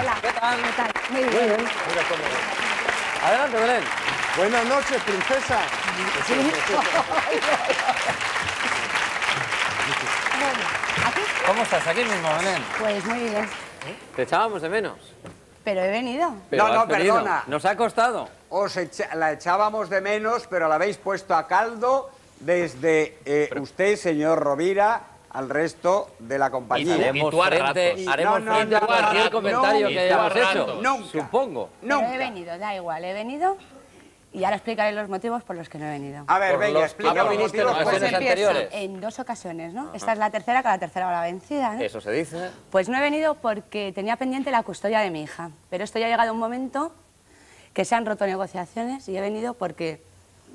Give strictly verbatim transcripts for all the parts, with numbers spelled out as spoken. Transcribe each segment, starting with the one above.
Hola. ¿Qué tal? ¿Qué tal? Muy bien. Muy bien. Mira cómo es. Adelante, Belén. Buenas noches, princesa. Sí. ¿Aquí? ¿Cómo estás? Aquí mismo, Belén. Pues muy bien. Te echábamos de menos. Pero he venido. Pero No, no, has venido. perdona. Nos ha costado. Os echa- la echábamos de menos, pero la habéis puesto a caldo desde eh, usted, señor Rovira, al resto de la compañía. Y Haremos tú a frente, ratos. haremos No, no, frente a no, cualquier no, comentario no, que y hayamos tú a hecho. ratos. Nunca. Supongo. Pero Nunca. he venido, da igual, he venido. Y ahora explicaré los motivos por los que no he venido. A ver, Por venga, los explica que no los viniste en motivos. ocasiones Pues, anteriores. En dos ocasiones, ¿no? Esta es la tercera, que la tercera va la vencida, ¿no? Eso se dice. Pues no he venido porque tenía pendiente la custodia de mi hija. Pero esto ya ha llegado a un momento que se han roto negociaciones y he venido porque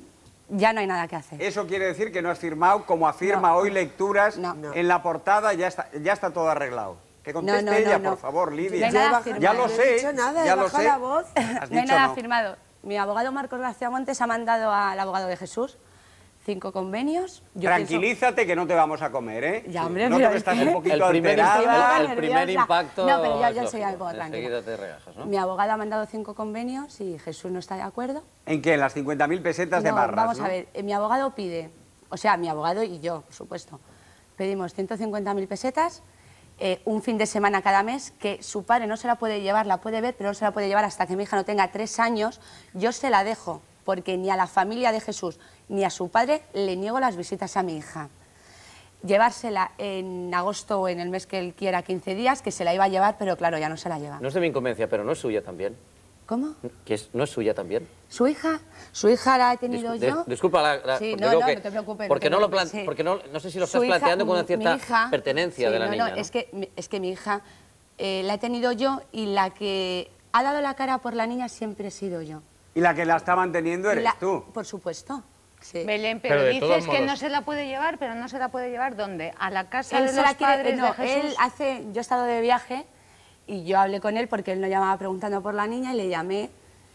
ya no hay nada que hacer. Eso quiere decir que no has firmado, como afirma No. hoy Lecturas, No. No. en la portada ya está, ya está todo arreglado. Que conteste No, no, ella, no, no. por favor, No Lidia. hay nada ya firmado. lo No sé, he dicho nada, ya he lo bajado sé. la voz. Has No hay dicho nada no. firmado. Mi abogado Marcos García Montes ha mandado al abogado de Jesús cinco convenios. Yo Tranquilízate que no te vamos a comer, ¿eh? Ya, hombre, no pero te es estás que- un poquito El primer, alterada. impacto, Estoy el primer nerviosa. impacto. No, pero yo- yo es soy lógico. algo tranquila. Enseguida te regajas, ¿no? Mi abogado ha mandado cinco convenios y Jesús no está de acuerdo. ¿En qué? ¿En las cincuenta mil pesetas de No, barras? vamos ¿no? a ver, eh, mi abogado pide, o sea, mi abogado y yo, por supuesto, pedimos ciento cincuenta mil pesetas, eh, un fin de semana cada mes, que su padre no se la puede llevar, la puede ver, pero no se la puede llevar hasta que mi hija no tenga tres años. Yo se la dejo, porque ni a la familia de Jesús ni a su padre le niego las visitas a mi hija. Llevársela en agosto o en el mes que él quiera, quince días, que se la iba a llevar, pero claro, ya no se la lleva. No es de mi incumbencia, pero no es suya también. ¿Cómo? ¿Que es, ¿No es suya también? ¿Su hija? ¿Su hija la he tenido Discu- yo? dis- disculpa, la, la- Sí, porque no, digo no, que- no te preocupes. Porque no, no, te lo plan, preocupes, sí. porque no, no sé si lo Su estás hija, planteando con una mi- cierta mi hija- pertenencia sí, de la no, niña, no, ¿no? es que, mi- es que mi hija eh, la he tenido yo y la que ha dado la cara por la niña siempre he sido yo. Y la que la está manteniendo eres La- tú. Por supuesto. Sí. Belén, pero, Pero de dices todos que modos- no se la puede llevar, pero no se la puede llevar ¿dónde? ¿A la casa Él de se los la quiere- padres no, de Jesús? él hace, yo he estado de viaje y yo hablé con él porque él no llamaba preguntando por la niña y le llamé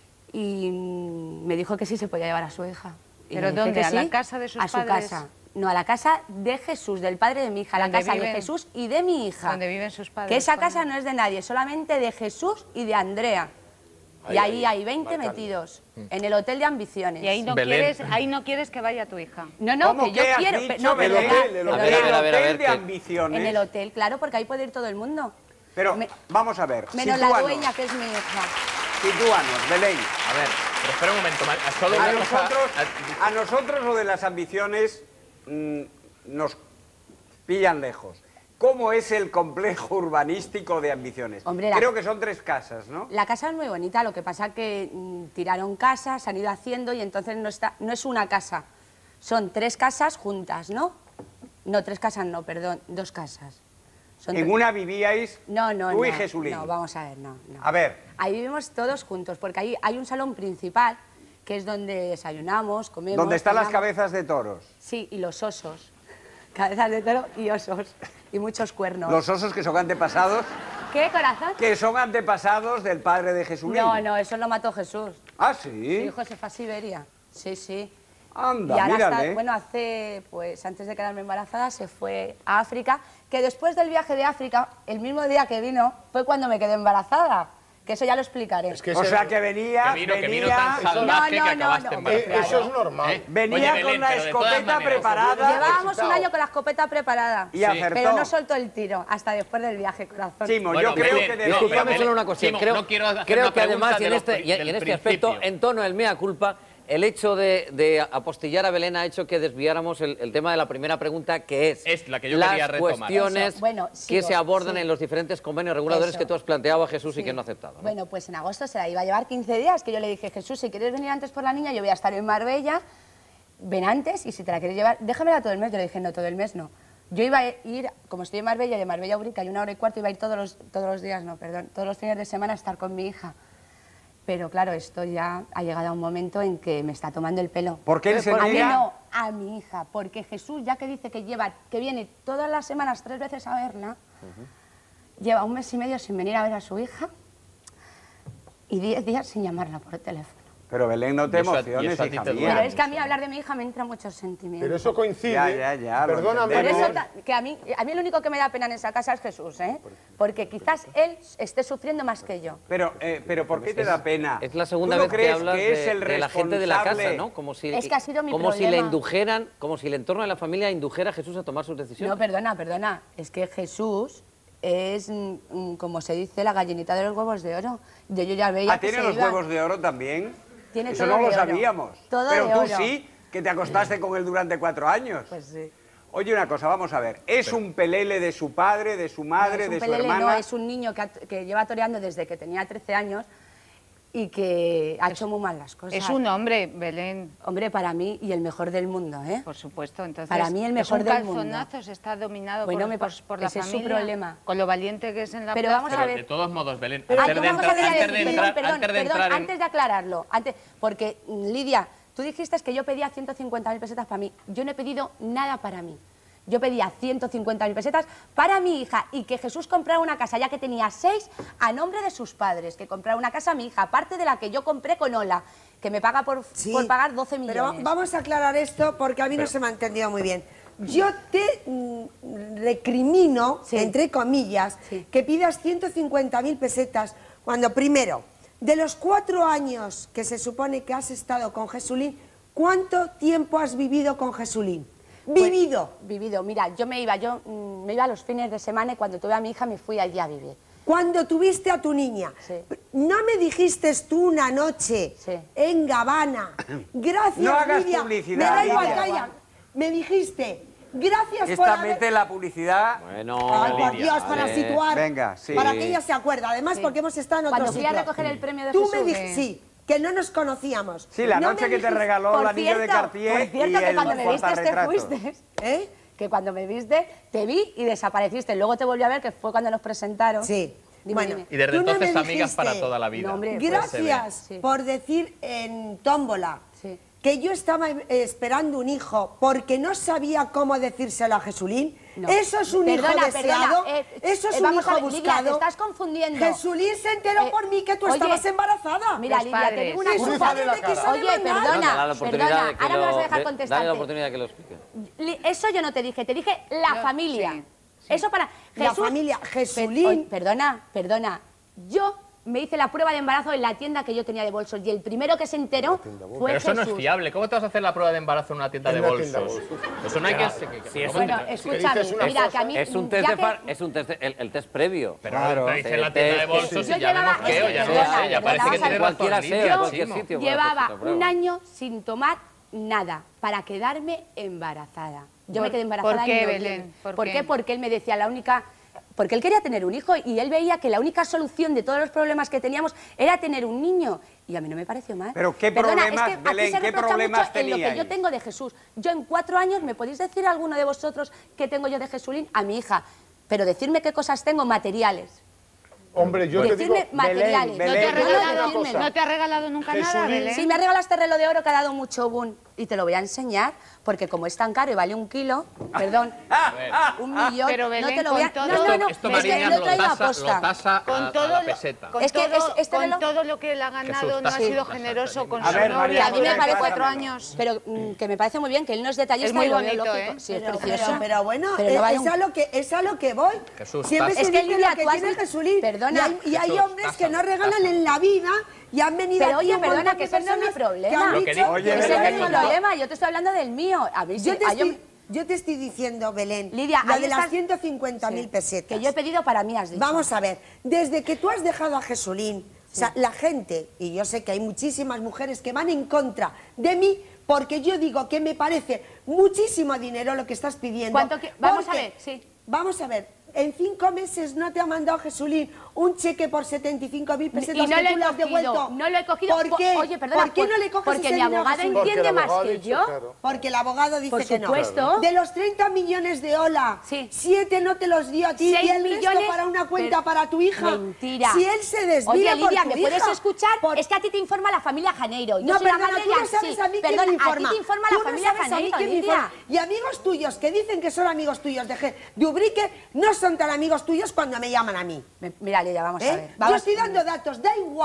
y mm, me dijo que sí se podía llevar a su hija. Y ¿Pero le dije dónde? que ¿A la sí, casa de sus a su padres? casa. No, a la casa de Jesús, del padre de mi hija, a la ¿Dónde casa de viven? Jesús y de mi hija. Donde viven sus padres. Que esa con casa él. no es de nadie, solamente de Jesús y de Andrea. Ahí, y ahí ahí, hay veinte marcando. metidos, en el Hotel de Ambiciones. Y ahí no, Belén. quieres, ahí no quieres que vaya tu hija. No, no, ¿Cómo que yo que has quiero... dicho? pe- no, del perdona, hotel, del perdona. A ver, a ver, a ver, a hotel ver, de que- ambiciones. En el hotel, claro, porque ahí puede ir todo el mundo. Pero, Me- vamos a ver, Menos la sitúanos, dueña, que es mi hija. sitúanos, Belén. A ver, pero espera un momento. Mar- Solo A una cosa- nosotros, a- a nosotros lo de las ambiciones mm, nos pillan lejos. ¿Cómo es el complejo urbanístico de Ambiciones? Hombre, la- Creo que son tres casas, ¿no? La casa es muy bonita, lo que pasa que mm, tiraron casas, se han ido haciendo y entonces no, está, no es una casa, son tres casas juntas, ¿no? No, tres casas no, perdón, dos casas. Son En tre- una vivíais No, no, tú y no, Jesulín. no, vamos a ver, no, no. A ver, Ahí vivimos todos juntos, porque ahí hay un salón principal, que es donde desayunamos, comemos... ¿dónde están las cenamos. cabezas de toros? Sí, y los osos. Cabezas de toro y osos. Y muchos cuernos. Los osos que son antepasados, ¿Qué, corazón? que son antepasados del padre de Jesulín. No, no, eso lo mató Jesús. Ah, Su sí. hijo se fue a Siberia. Sí, sí. Anda, y ahora mírale. está, bueno, hace, pues antes de quedarme embarazada, se fue a África, que después del viaje de África, el mismo día que vino, fue cuando me quedé embarazada. Que eso ya lo explicaré. Es que O ese- sea que venía, Que vino, que vino venía, tan salvaje que No, no, acabaste no, embarazada. eh, eso es normal. ¿Eh? venía Oye, con Belén, la pero de todas escopeta maneras, preparada Llevábamos un año con la escopeta preparada. y acertó. Pero no soltó el tiro hasta después del viaje, corazón. Simo, Bueno, yo creo Belén, que no, debería... Discúlpame Belén, solo una cosa. Simo, creo no quiero hacer creo una que además, pregunta y en de este, lo y en pri- del este aspecto, principio. en tono del mea culpa, el hecho de, de apostillar a Belén ha hecho que desviáramos el, el tema de la primera pregunta, que es, Es la que yo las quería retomar. cuestiones Eso, bueno, que sigo, se abordan sí. en los diferentes convenios reguladores Eso. que tú has planteado a Jesús y Sí. que no ha aceptado, ¿no? Bueno, pues en agosto se la iba a llevar quince días, que yo le dije, Jesús, si quieres venir antes por la niña, yo voy a estar en Marbella, ven antes, y si te la quieres llevar, déjamela todo el mes. Yo le dije, no, todo el mes no. Yo iba a ir, como estoy en Marbella, y de Marbella a Urica hay una hora y cuarto, iba a ir todos los, todos los días, no, perdón, todos los fines de semana a estar con mi hija. Pero claro, esto ya ha llegado a un momento en que me está tomando el pelo. ¿Por qué él se A mí niega? no, a mi hija, porque Jesús, ya que dice que lleva, que viene todas las semanas tres veces a verla, lleva un mes y medio sin venir a ver a su hija y diez días sin llamarla por teléfono. Pero Belén, no te Y eso a- y emociones, eso a ti hija te mía. Pero es que a mí hablar de mi hija me entra muchos sentimientos. Pero eso coincide. Ya, ya, ya, lo Perdóname. Por eso, entendemos. ta- que a mí, a mí lo único que me da pena en esa casa es Jesús, ¿eh? Porque quizás él esté sufriendo más que yo. Pero, eh, pero ¿por qué te da pena? Es la segunda ¿Tú no vez que crees hablas que es de, el de la gente de la casa, responsable? ¿no? Como si, Es que ha sido mi como si le problema. indujeran, como si el entorno de la familia indujera a Jesús a tomar sus decisiones. No, perdona, perdona. Es que Jesús es, mm, mm, como se dice, la gallinita de los huevos de oro. Yo, yo ya veía Ah, que ¿tiene se los iba. huevos de oro también? Tiene Eso todo no lo de oro. sabíamos. Todo Pero de tú oro. sí, que te acostaste con él durante cuatro años. Pues sí. Oye, una cosa, vamos a ver. ¿Es un pelele de su padre, de su madre, No, es un de su pelele, hermana? no, es un niño que, ha- que lleva toreando desde que tenía trece años y que ha hecho muy mal las cosas. Es un hombre, Belén, Hombre, para mí, y el mejor del mundo, ¿eh? por supuesto. Entonces, Para mí el mejor es un del mundo. calzonazo, se está dominado Bueno, por, me por, pa- por la ese es su familia. problema. Con lo valiente que es en la Pero plaza. vamos a Pero ver. de todos modos, Belén, Pero antes de vamos a entrar, ver, antes de perdón, entrar, perdón, antes de perdón, entrar en... antes de aclararlo, antes, porque mm, Lidia, tú dijiste que yo pedía ciento cincuenta mil pesetas para mí. Yo no he pedido nada para mí. Yo pedía ciento cincuenta mil pesetas para mi hija y que Jesús comprara una casa, ya que tenía seis, a nombre de sus padres, que comprara una casa a mi hija, aparte de la que yo compré con Ola, que me paga por, Sí, por pagar doce millones. Pero vamos a aclarar esto porque a mí no se me ha entendido muy bien. Yo te mm, recrimino, Sí. entre comillas, Sí. que pidas ciento cincuenta mil pesetas cuando, primero, de los cuatro años que se supone que has estado con Jesulín, ¿cuánto tiempo has vivido con Jesulín? Pues, Vivido. vivido. Mira, yo me iba, yo mm, me iba los fines de semana y cuando tuve a mi hija me fui allí a vivir. Cuando tuviste a tu niña, Sí. ¿no me dijiste tú una noche Sí. en Gabana? Gracias, No hagas Lidia. publicidad, Me da igual, Lidia. calla. Me dijiste, gracias por Esta haber... mete la publicidad. Bueno, Ay, por Lidia, Dios, para vale. situar, Venga, sí. para que ella se acuerde. Además, porque hemos estado en otro Cuando fui a sitio. recoger el premio de Tú Jesús, me dijiste, sí, que no nos conocíamos. Sí, la No noche me que te dijiste- regaló Por el anillo de cierto, Cartier por cierto, y que el cuando me vistes te portarretratos. fuiste. ¿Eh? Que cuando me viste, te vi y desapareciste. Luego te volví a ver, que fue cuando nos presentaron. Sí. Dime, Bueno, dime. Y desde Tú no entonces me amigas dijiste, para toda la vida. No, hombre, Gracias Sí. por decir en tómbola Sí. que yo estaba eh, esperando un hijo porque no sabía cómo decírselo a Jesulín. No. Eso es un Perdona, hijo deseado. perdona, eh, Eso es eh, un vamos a hijo ver, Lidia, buscado. te estás confundiendo. Jesulín se enteró Eh, por mí que tú oye, estabas embarazada. Mira, Los Lidia, te padres. digo una Sí, cosa. su padre me quiso Oye, demandar. No, perdona, dale la oportunidad perdona, de que ahora me lo- vas a dejar de- contestarte. Dale la oportunidad de que lo explique. Li- Eso yo no te dije, te dije la Yo- familia. sí, sí. Eso para La Jesús- familia, Per- Jesulín. oye, perdona, perdona. Yo me hice la prueba de embarazo en la tienda que yo tenía de bolsos y el primero que se enteró fue Pero eso no es Jesús. fiable. ¿Cómo te vas a hacer la prueba de embarazo en una tienda En de una bolsos? tienda de bolsos. Eso no hay que... que- que- Sí, es ¿cómo un- Bueno, te- escúchame, dices una mira, que a mí... Es un ya test, de que- far- es un test, el, el test previo. Pero Claro. te dice en la tienda de bolsos Yo y ya vemos llevaba- que, o es ya que no lo perdona, sé, ya perdona, parece que vamos a tiene ver. razón. Cualquiera sea, Lidia. en cualquier sitio. puede Llevaba hacerse esta prueba. un año sin tomar nada para quedarme embarazada. Yo me ¿Por- quedé embarazada por qué, en noviembre. Belén? ¿Por ¿Por qué? qué? Porque él me decía la única... Porque él quería tener un hijo y él veía que la única solución de todos los problemas que teníamos era tener un niño. Y a mí no me pareció mal. Pero ¿qué Perdona, problemas, es que aquí Belén, se qué reprocha problemas mucho en lo que yo teníais? tengo de Jesús. Yo en cuatro años, ¿me podéis decir alguno de vosotros qué tengo yo de Jesulín? A mi hija. Pero decirme qué cosas tengo materiales. Hombre, yo te digo... Decirme materiales. Belén, ¿No te, ha Belén, regalado, una cosa. ¿No te ha regalado nunca nada, Jesulín. Belén? Sí, me ha regalado este reloj de oro que ha dado mucho boom. Y te lo voy a enseñar, porque como es tan caro y vale un kilo, perdón, un millón, Pero, no Belén, te lo voy a... con No, todo- no, no, Esto es que Mariñas lo he lo traído a tasa, lo posta. tasa a, Con a todo, la lo- peseta. con, Es que todo, es- este con reloj- todo lo que él ha ganado, Jesús, no ha tasa- sido tasa- generoso con A su ver, novia María, a mí me durante parece- cuatro años. Pero mm, que me parece muy bien, que él no es detallista Es muy y lo veo bonito, lógico. ¿eh? Sí, es Pero, precioso. pero, pero bueno, Pero es, no vale es un- a lo que, es a lo que voy. Jesús, Siempre tasa. se Es que, dice Lidia, lo que tú has tiene dicho- Jesulín. Perdona. Y hay, y hay Jesús, hombres tasa. que no regalan en la vida y han venido Pero aquí oye, un perdona, montón que de ese no es mi personas problema. que han Lo que dicho- digo- Oye, Ese no Belén, es mi problema, yo te estoy hablando del mío. A ver, Yo si te, hay un- estoy, yo te estoy diciendo, Belén, Lidia, lo ahí de las están- ciento cincuenta mil Sí, pesetas. que yo he pedido para mí, has dicho. Vamos a ver, desde que tú has dejado a Jesulín, o sea, la gente, y yo sé que hay muchísimas mujeres que van en contra de mí, porque yo digo que me parece muchísimo dinero lo que estás pidiendo. ¿Cuánto que- vamos a porque- ver, sí. Vamos a ver, en cinco meses no te ha mandado Jesulín un cheque por setenta y cinco mil pesetas Y no que lo tú he le has cogido, devuelto. no lo he cogido. ¿Por po- qué? Oye, perdona, ¿Por qué por- no le coges porque ese mi dinero a abogado Jesulín? Porque el entiende más abogado ha que dicho, yo. claro. Porque el abogado dice Por que no. supuesto. De los treinta millones de Ola, Sí. siete no te los dio a ti Seis y el resto millones, para una cuenta pero- para tu hija. Mentira. Si él se desvía Oye, por Lidia, tu ¿me hija, puedes escuchar? por- Es que a ti te informa la familia Janeiro. Yo No, soy la perdona, madre tú de no sabes Arsi. a mí quién Perdón, me informa. a ti te informa Tú la no familia sabes a mí Janeiro, quién me Lidia. informa. Y amigos tuyos que dicen que son amigos tuyos de, Ge- de Ubrique no son tan amigos tuyos cuando me llaman a mí. Me- Mira, Lidia, vamos ¿eh? a ver. Yo Vamos- estoy dando datos, da igual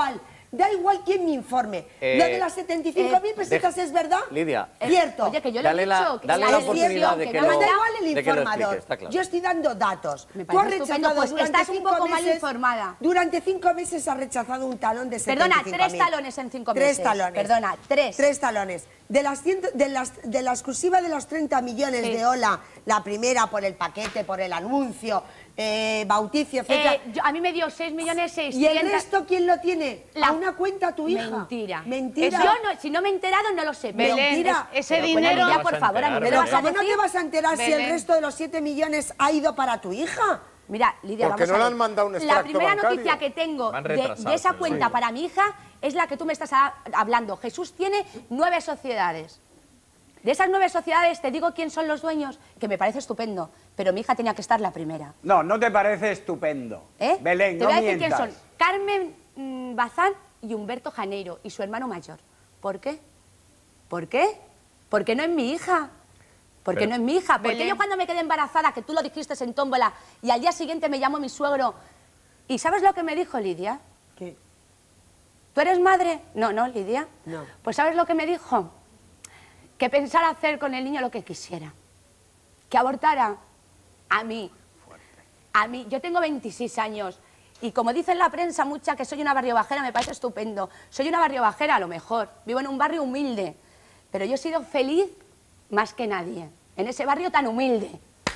Da igual quién me informe. Eh, Lo de las setenta y cinco mil eh, pesetas deja- es verdad. Lidia, Cierto. Oye, que yo le he Dale la- dicho que dale la la elección, oportunidad de que que no No lo- me me da da- igual el de que lo informador. explique, está claro. Yo estoy dando datos. Me Tú has parece estupendo, rechazado pues durante estás un cinco poco mal meses- informada. Durante cinco meses has rechazado un talón de setenta y cinco mil. Perdona, tres talones en cinco Tres meses. talones. Perdona, tres. Tres talones. De, las ciento- de, las, de la exclusiva de los treinta millones Sí. de Ola, la primera por el paquete, por el anuncio, eh, bauticio, etcétera. Eh, yo- a mí me dio seis millones ¿Y el seiscientos. resto quién lo tiene? La- A una cuenta tu hija. Mentira. Mentira. Yo no, si no me he enterado, no lo sé. Pero Belén, mentira. es- ese Pero ¿cómo dinero... no ya, vas por a favor, a mí me enterar? lo Pero vas a ¿cómo no decir? te vas a enterar si el Belén. resto de los siete millones ha ido para tu hija? Mira, Lidia, Porque vamos no a le ver. han mandado un La extracto primera bancario. noticia que tengo Van de, retrasados, de esa pero cuenta sí. para mi hija es la que tú me estás a- hablando. Jesús tiene nueve sociedades. De esas nueve sociedades te digo quién son los dueños, que me parece estupendo, pero mi hija tenía que estar la primera. No, no te parece estupendo. ¿Eh? Belén, te no voy a decir mientas. quién son. Carmen mm, Bazán y Humberto Janeiro, y su hermano mayor. ¿Por qué? ¿Por qué? Porque no es mi hija. Porque Pero- no es mi hija. Porque Belén. yo cuando me quedé embarazada, que tú lo dijiste en tómbola, y al día siguiente me llamó mi suegro, ¿y sabes lo que me dijo Lidia? ¿Qué? ¿Tú eres madre? No, no, Lidia. No. Pues ¿sabes lo que me dijo? Que pensara hacer con el niño lo que quisiera. Que abortara a mí. A mí. Yo tengo veintiséis años. Y como dice en la prensa mucha que soy una barriobajera, me parece estupendo. Soy una barriobajera a lo mejor. Vivo en un barrio humilde. Pero yo he sido feliz más que nadie. En ese barrio tan humilde.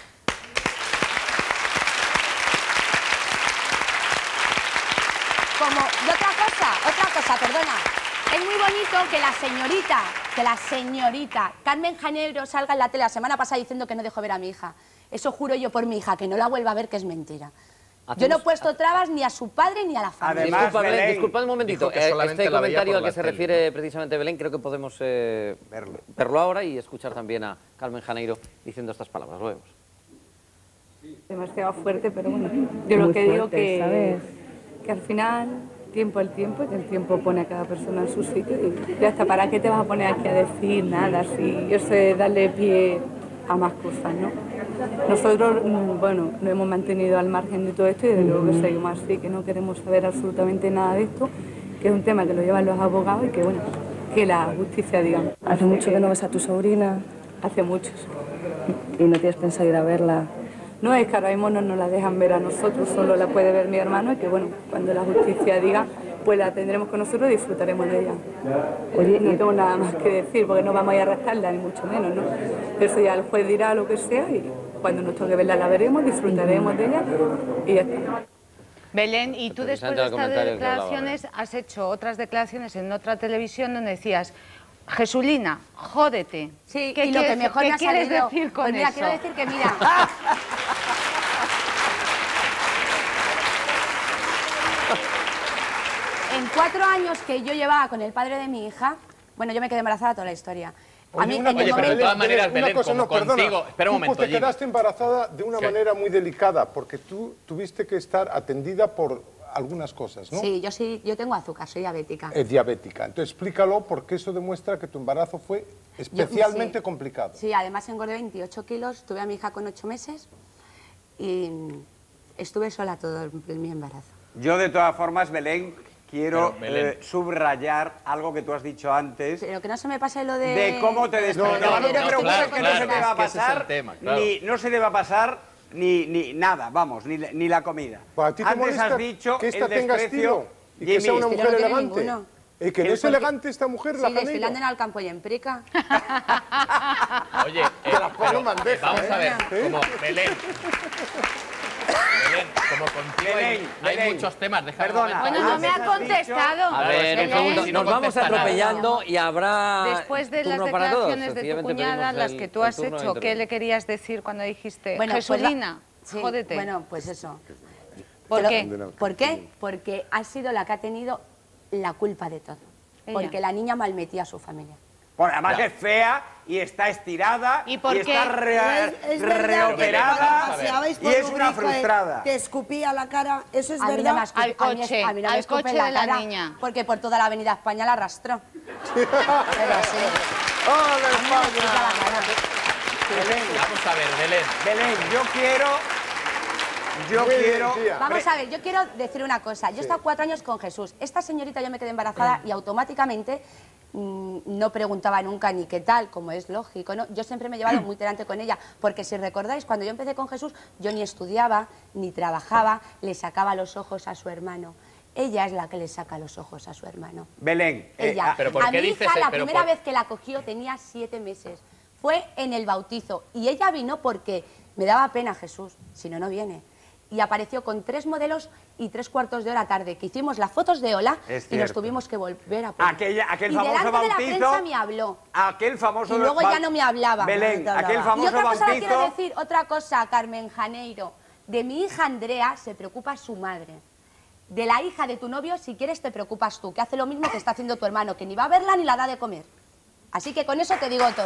Como, y otra cosa, otra cosa, perdona. Es muy bonito que la señorita, que la señorita Carmen Janeiro salga en la tele la semana pasada diciendo que no dejó ver a mi hija. Eso juro yo por mi hija, que no la vuelva a ver, que es mentira. Yo no he puesto trabas ni a su padre ni a la familia. Además, Disculpa, Belén, Belén, disculpad un momentito. dijo que Eh, solamente este la veía comentario por al que la se tele. refiere precisamente Belén, creo que podemos eh, Verlo. verlo ahora y escuchar también a Carmen Janeiro diciendo estas palabras. Lo vemos. Demasiado fuerte, pero bueno, yo lo que digo que, que al final, tiempo al tiempo, que el tiempo pone a cada persona en su sitio y ya está, ¿para qué te vas a poner aquí a decir nada? Si yo sé darle pie a más cosas, ¿no? Nosotros, mm, bueno, nos hemos mantenido al margen de todo esto y desde luego que seguimos así, que no queremos saber absolutamente nada de esto, que es un tema que lo llevan los abogados y que, bueno, que la justicia diga. ¿Hace mucho que no ves a tu sobrina Hace muchos. y no tienes pensado ir a verla? No, es que ahora mismo no nos la dejan ver a nosotros, solo la puede ver mi hermano y que bueno, cuando la justicia diga, pues la tendremos con nosotros y disfrutaremos de ella. Oye, No y- tengo nada más que decir porque no vamos a ir a arrastrarla, ni mucho menos, ¿no? Eso ya el juez dirá lo que sea y cuando nos toque verla la veremos, disfrutaremos de ella y ya está. Belén, y tú Interesante después de el estas comentario que hablaba, declaraciones has hecho otras declaraciones en otra televisión donde decías, Jesulina, jódete. Sí, ¿Qué y lo que quieres- mejor qué me ha quieres salido... decir con pues mira, eso? quiero decir que mira... En cuatro años que yo llevaba con el padre de mi hija, bueno, yo me quedé embarazada toda la historia. A Oye, mí, una en el Oye, pero de momento... todas maneras, una Belén, cosa, como no, perdona. contigo... Espera un Tú momento, te Jimmy. quedaste embarazada de una Sí. manera muy delicada, porque tú tuviste que estar atendida por algunas cosas, ¿no? Sí, yo sí, yo tengo azúcar, soy diabética. Es diabética. Entonces explícalo, porque eso demuestra que tu embarazo fue especialmente sí. complicado. Sí, además engordé veintiocho kilos, tuve a mi hija con ocho meses y estuve sola todo el- mi embarazo. Yo, de todas formas, Belén, quiero Pero, Belén. eh, subrayar algo que tú has dicho antes. Pero que no se me pase lo de... De cómo te despertabas. no, No, no, te no, preocupes, claro, que no se te claro, va a es que ese es el pasar, tema, claro. ni, no se te va a pasar ni, ni nada, vamos, ni, ni la comida. Pues a ti te Antes molesta has dicho que esta el tenga desprecio... estilo y que sea una Estilo mujer no tiene elegante. ninguno. Y que no El es porque- elegante esta mujer, la Sí, desfilando en Janeiro. Alcampo y en Prica. Oye, eh, la pone pero, en bandeja, vamos a ver, ¿eh? como Belén... Belén, como contigo hay, Belén, hay Belén. muchos temas, déjame un Perdona. momento. Bueno, no me Antes ha has dicho- contestado. A ver, Belén. un segundo, si no nos vamos contesta nada. atropellando y habrá Después de las turno para todos. declaraciones de tu Sencillamente cuñada, pedimos las el- que tú el has turno de hecho, ¿qué intervención. le querías decir cuando dijiste, Bueno, pues Jesulina, va- sí, jódete? Bueno, pues eso. ¿Por Te qué? lo- ¿Por qué? Porque ha sido la que ha tenido la culpa de todo. Ella. Porque la niña malmetía a su familia. Bueno, además Ya. es fea y está estirada ¿Y por qué? está re- Es, es verdad que reoperada cuando paseabais por y es una Ubrique frustrada. te escupía la cara, ¿eso es A mí no me verdad? escupe- Al a mí es- coche, a mí no me al escupe coche en de la cara, niña. Porque por toda la avenida España la arrastró. Pero sí. ¡Hola, A mí no me escupe España! la cara. Belén, Vamos a ver, Belén. Belén, yo quiero, yo Muy bien, quiero... tía. Vamos a ver, yo quiero decir una cosa. Yo he estado cuatro años con Jesús. Esta señorita yo me quedé embarazada y automáticamente mmm, no preguntaba nunca ni qué tal, como es lógico, ¿no? Yo siempre me he llevado muy delante con ella, porque si recordáis, cuando yo empecé con Jesús, yo ni estudiaba, ni trabajaba, le sacaba los ojos a su hermano. Ella es la que le saca los ojos a su hermano. Belén. eh, Ella. ah, ¿Pero por a qué mi dices hija, e- la pero primera por- vez que la cogió tenía siete meses. Fue en el bautizo. Y ella vino porque me daba pena Jesús, si no, no viene. Y apareció con tres modelos y tres cuartos de hora tarde, que hicimos las fotos de Ola Es y nos cierto. tuvimos que volver a poner. Aquella, aquel y famoso delante de la bautizo... prensa me habló. Aquel famoso... Y luego ba- ya no me hablaba. Belén, No te hablaba. aquel Y famoso otra cosa le quiero bautizo... decir, otra cosa, Carmen Janeiro. De mi hija Andrea se preocupa su madre. De la hija de tu novio, si quieres, te preocupas tú, que hace lo mismo que está haciendo tu hermano, que ni va a verla ni la da de comer. Así que con eso te digo todo.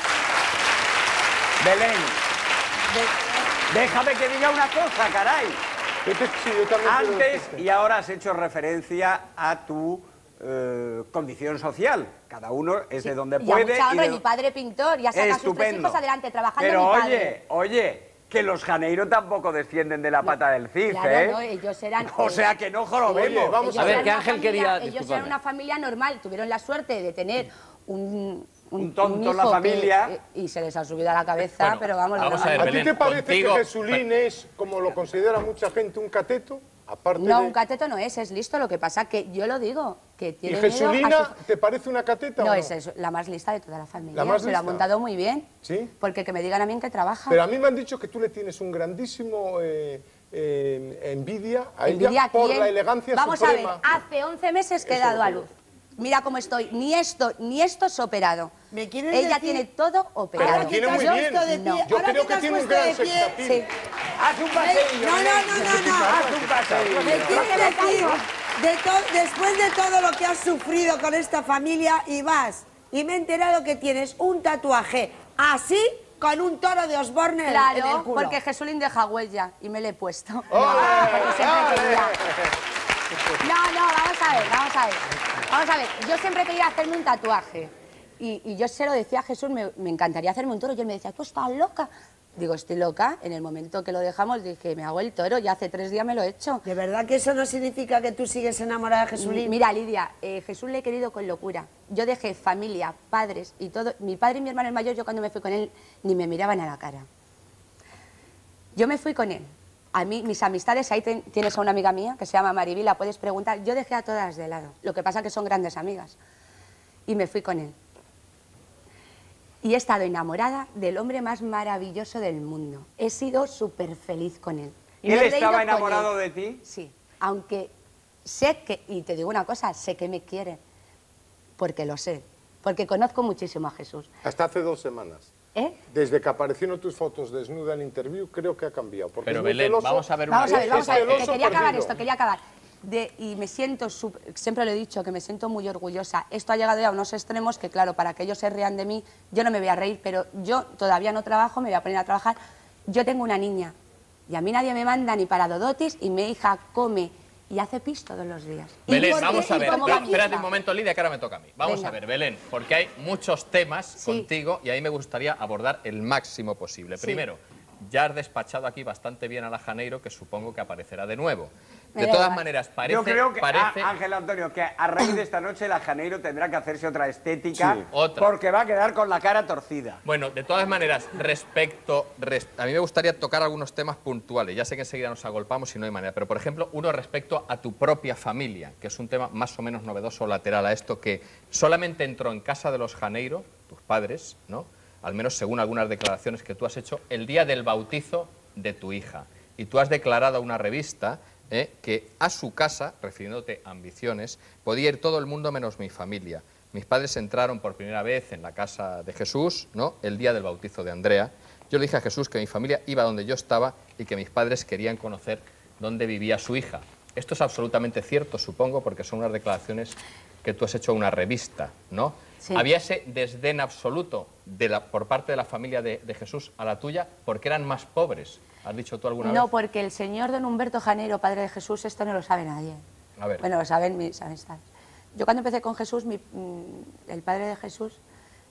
Belén, de- déjame que diga una cosa, caray. Yo te- sí, yo también quiero Antes decirte. y ahora has hecho referencia a tu eh, condición social. Cada uno es de donde Y a puede. mucha honra, de y mi do- padre pintor, ya saca a sus tres Estupendo. hijos adelante, trabajando Pero mi oye, padre. oye, que los Janeiro tampoco descienden de la pata del Cid, Claro, ¿eh? no, ellos eran... O sea que no jorobemos. Oye, vamos ellos A ver, eran ¿qué una Ángel familia- quería- Ellos disculpadme. eran una familia normal, tuvieron la suerte de tener un... Un tonto en la hijo familia. que- y se les ha subido a la cabeza, Bueno, pero vamos... vamos no, a ver, ¿A no, ti Belén, te parece contigo- que Jesulín es, como lo considera mucha gente, un cateto? Aparte No, de... un cateto no es, es listo. Lo que pasa que yo lo digo, que ¿Y tiene miedo a Jesulina su- te parece una cateta No, o es, es la más lista de toda la familia. ¿La más Se lo ha lista? montado muy bien. ¿Sí? Porque que me digan a mí en qué trabaja. Pero a mí me han dicho que tú le tienes un grandísimo eh, eh, envidia a ¿Envidia ella a por quién? la elegancia Vamos suprema. a ver, hace once meses que he Eso dado lo a creo. luz. Mira cómo estoy, ni esto, ni esto es operado. ¿Me quieres Ella decir- tiene todo operado. Pero lo tiene muy te has bien. puesto de pie, No. Yo ahora creo te que has tiene un puesto gran de pie, sexapil. Sí. Haz un paseillo. No, no, Belén. no, no, no. Haz un paseillo. Me quieres decir, de to- después de todo lo que has sufrido con esta familia y vas, y me he enterado que tienes un tatuaje así con un toro de Osborne en- en el Claro, culo. porque Jesulín deja huella y me le he puesto. ¡Ole! Porque siempre ¡Ole! quería. No, no, vamos a ver, vamos a ver. Vamos a ver, yo siempre quería hacerme un tatuaje. Y, y yo se lo decía a Jesús, me, me encantaría hacerme un toro. Y él me decía, tú estás loca. Digo, estoy loca. En el momento que lo dejamos dije, me hago el toro, ya hace tres días me lo he hecho. ¿De verdad que eso no significa que tú sigues enamorada de Jesulín? Mira, Lidia, eh, Jesús le he querido con locura. Yo dejé familia, padres y todo. Mi padre y mi hermano el mayor, yo cuando me fui con él, ni me miraban a la cara. Yo me fui con él. A mí, mis amistades, ahí ten- tienes a una amiga mía que se llama Mariví, la puedes preguntar. Yo dejé a todas de lado. Lo que pasa es que son grandes amigas. Y me fui con él. Y he estado enamorada del hombre más maravilloso del mundo. He sido súper feliz con él. ¿Él Me he reído estaba con enamorado él. de ti? Sí, aunque sé que, y te digo una cosa, sé que me quiere, porque lo sé, porque conozco muchísimo a Jesús. Hasta hace dos semanas. ¿Eh? Desde que aparecieron tus fotos desnuda en interview, creo que ha cambiado. Porque Pero es muy Belén, celoso. vamos a ver una Vamos a ver, Es vamos a ver, que celoso quería acabar perdido. esto, quería acabar. De, y me siento, sup- siempre lo he dicho, que me siento muy orgullosa. Esto ha llegado ya a unos extremos que, claro, para que ellos se rían de mí, yo no me voy a reír, pero yo todavía no trabajo, me voy a poner a trabajar. Yo tengo una niña y a mí nadie me manda ni para Dodotis y mi hija come y hace pis todos los días. ¿Y Belén, por qué? vamos a ¿Y ver. cómo Espera- va Espérate hija? un momento, Lidia, que ahora me toca a mí. Vamos Venga. a ver, Belén, porque hay muchos temas Sí. contigo y ahí me gustaría abordar el máximo posible. Primero, ya has despachado aquí bastante bien a la Janeiro, que supongo que aparecerá de nuevo. Me De da todas igual. maneras, parece... Yo creo que, parece... ah, Ángel Antonio, que a raíz de esta noche la Janeiro tendrá que hacerse otra estética Sí, otra. porque va a quedar con la cara torcida. Bueno, de todas maneras, respecto... res- a mí me gustaría tocar algunos temas puntuales. Ya sé que enseguida nos agolpamos y no hay manera. Pero, por ejemplo, uno respecto a tu propia familia, que es un tema más o menos novedoso lateral a esto, que solamente entró en casa de los Janeiro, tus padres, ¿no? Al menos según algunas declaraciones que tú has hecho, el día del bautizo de tu hija. Y tú has declarado a una revista... ¿eh? que a su casa, refiriéndote a Ambiciones, podía ir todo el mundo menos mi familia. Mis padres entraron por primera vez en la casa de Jesús, ¿no? El día del bautizo de Andrea. Yo le dije a Jesús que mi familia iba donde yo estaba y que mis padres querían conocer dónde vivía su hija. Esto es absolutamente cierto, supongo, porque son unas declaraciones que tú has hecho a una revista, ¿no? Sí. Había ese desdén absoluto de la, por parte de la familia de, de Jesús a la tuya porque eran más pobres. ¿Has dicho tú alguna No, vez? porque el señor don Humberto Janeiro, padre de Jesús, esto no lo sabe nadie. A ver. Bueno, lo saben mis amistades. Yo cuando empecé con Jesús, mi- mm, el padre de Jesús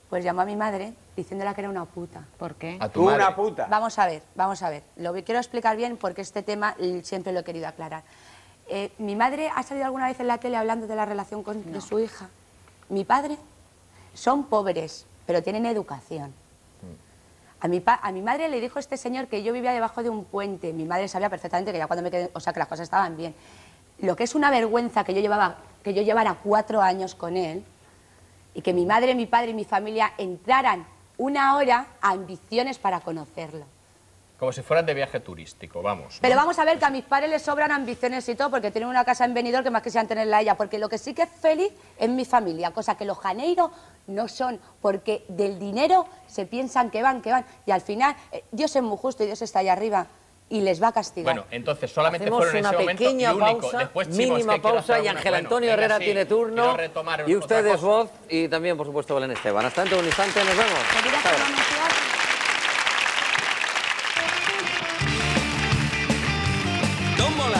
Pues llamó a mi madre diciéndola que era una puta. ¿Por qué? A tu Tú madre. una puta. Vamos a ver, vamos a ver. Lo que quiero explicar bien porque este tema eh, siempre lo he querido aclarar. Eh, ¿Mi madre ha salido alguna vez en la tele hablando de la relación con, de su hija? Mi padre son pobres, pero tienen educación. A mi, pa- a mi madre le dijo este señor que yo vivía debajo de un puente. Mi madre sabía perfectamente que ya cuando me quedé, o sea, que las cosas estaban bien. Lo que es una vergüenza que yo llevaba, que yo llevara cuatro años con él y que mi madre, mi padre y mi familia entraran una hora a ambiciones para conocerlo. Como si fueran de viaje turístico, vamos. Pero vamos a ver que a mis padres les sobran ambiciones y todo, porque tienen una casa en Benidorm que más quisieran tenerla ella, porque lo que sí que es feliz es mi familia, cosa que los janeiros no son, porque del dinero se piensan que van, que van, y al final eh, Dios es muy justo y Dios está allá arriba y les va a castigar. Bueno, entonces solamente Hacemos fueron en una ese momento pequeña y único. pausa, Después, Chimo, mínima es que quiero pausa hacer y alguna- Ángel bueno, Antonio venga, Herrera sí, tiene turno quiero retomar y otra ustedes cosa. voz y también, por supuesto, Belén Esteban. Hasta dentro de un instante, nos vemos. ¿Querías Hasta ahora. anunciar? tómbola.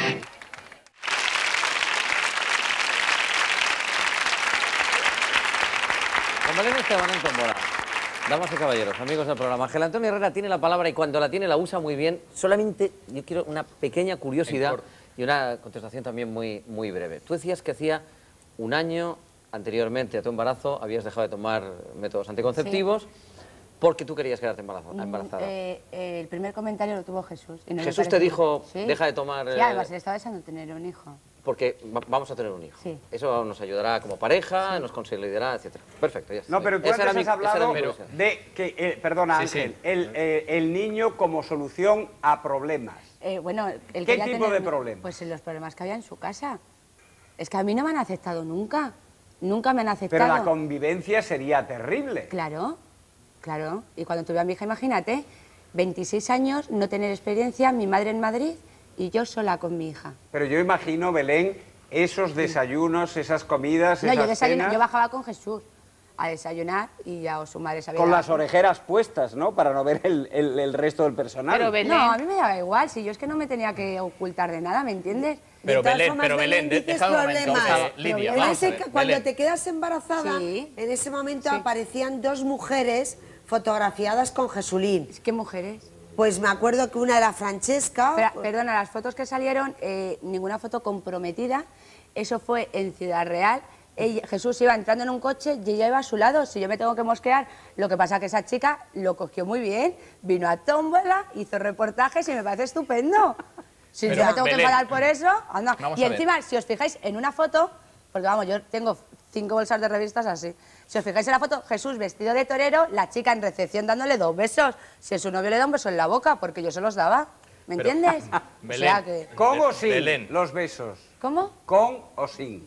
Con Belén Esteban en tómbola. Damas y caballeros, amigos del programa, Ángel Antonio Herrera tiene la palabra y cuando la tiene la usa muy bien. Solamente yo quiero una pequeña curiosidad y una contestación también muy, muy breve. Tú decías que hacía un año anteriormente a tu embarazo habías dejado de tomar métodos anticonceptivos porque tú querías quedarte embarazo- embarazada. Eh, eh, el primer comentario lo tuvo Jesús. y no me Jesús te pareció- dijo, Sí. deja de tomar... Sí, eh, además le estaba deseando tener un hijo. porque va- vamos a tener un hijo. Sí. Eso nos ayudará como pareja, nos consolidará, etcétera. Perfecto, ya está. No, pero tú Esa antes era mi- has esa era hablado mi curiosidad. de que, eh, perdona Sí, Ángel, sí. El, eh, el niño como solución a problemas. Eh, bueno, él ¿Qué quería tipo tener de un- problemas? Pues los problemas que había en su casa. Es que a mí no me han aceptado nunca. Nunca me han Pero aceptado. la convivencia sería terrible. Claro, claro. Y cuando tuve a mi hija, imagínate, veintiséis años, no tener experiencia, mi madre en Madrid y yo sola con mi hija. Pero yo imagino, Belén, esos desayunos, esas comidas, No, yo, esas desayuno, cenas, yo bajaba con Jesús a desayunar y ya o su madre sabía... con las orejeras puestas, ¿no? Para no ver el, el- el resto del personal. Pero Belén, No, a mí me daba igual, si yo es que no me tenía que ocultar de nada, ¿me entiendes? Pero De todas Belén, formas, pero Belén, de- dices deja un momento, problemas. eh, Lidia, En vamos ese a ver, ca- cuando Belén. te quedas embarazada, Sí. en ese momento Sí. aparecían dos mujeres fotografiadas con Jesulín. ¿Qué mujeres? Pues me acuerdo que una era Francesca. Espera, perdona, las fotos que salieron, eh, ninguna foto comprometida, eso fue en Ciudad Real. Ella- Jesús iba entrando en un coche y ella iba a su lado. Si yo me tengo que mosquear, lo que pasa que esa chica lo cogió muy bien, vino a tómbola, hizo reportajes y me parece estupendo. Si Pero, yo me tengo que Belén, enfadar por eso, anda. vamos Y a ver. encima, si os fijáis en una foto, porque vamos, yo tengo cinco bolsas de revistas así. Si os fijáis en la foto, Jesús vestido de torero, la chica en recepción dándole dos besos. Si su novio le da un beso en la boca, porque yo se los daba. ¿Me Pero, entiendes? Belén, O sea que... ¿Con o sin Belén. los besos? ¿Cómo? ¿Con o sin?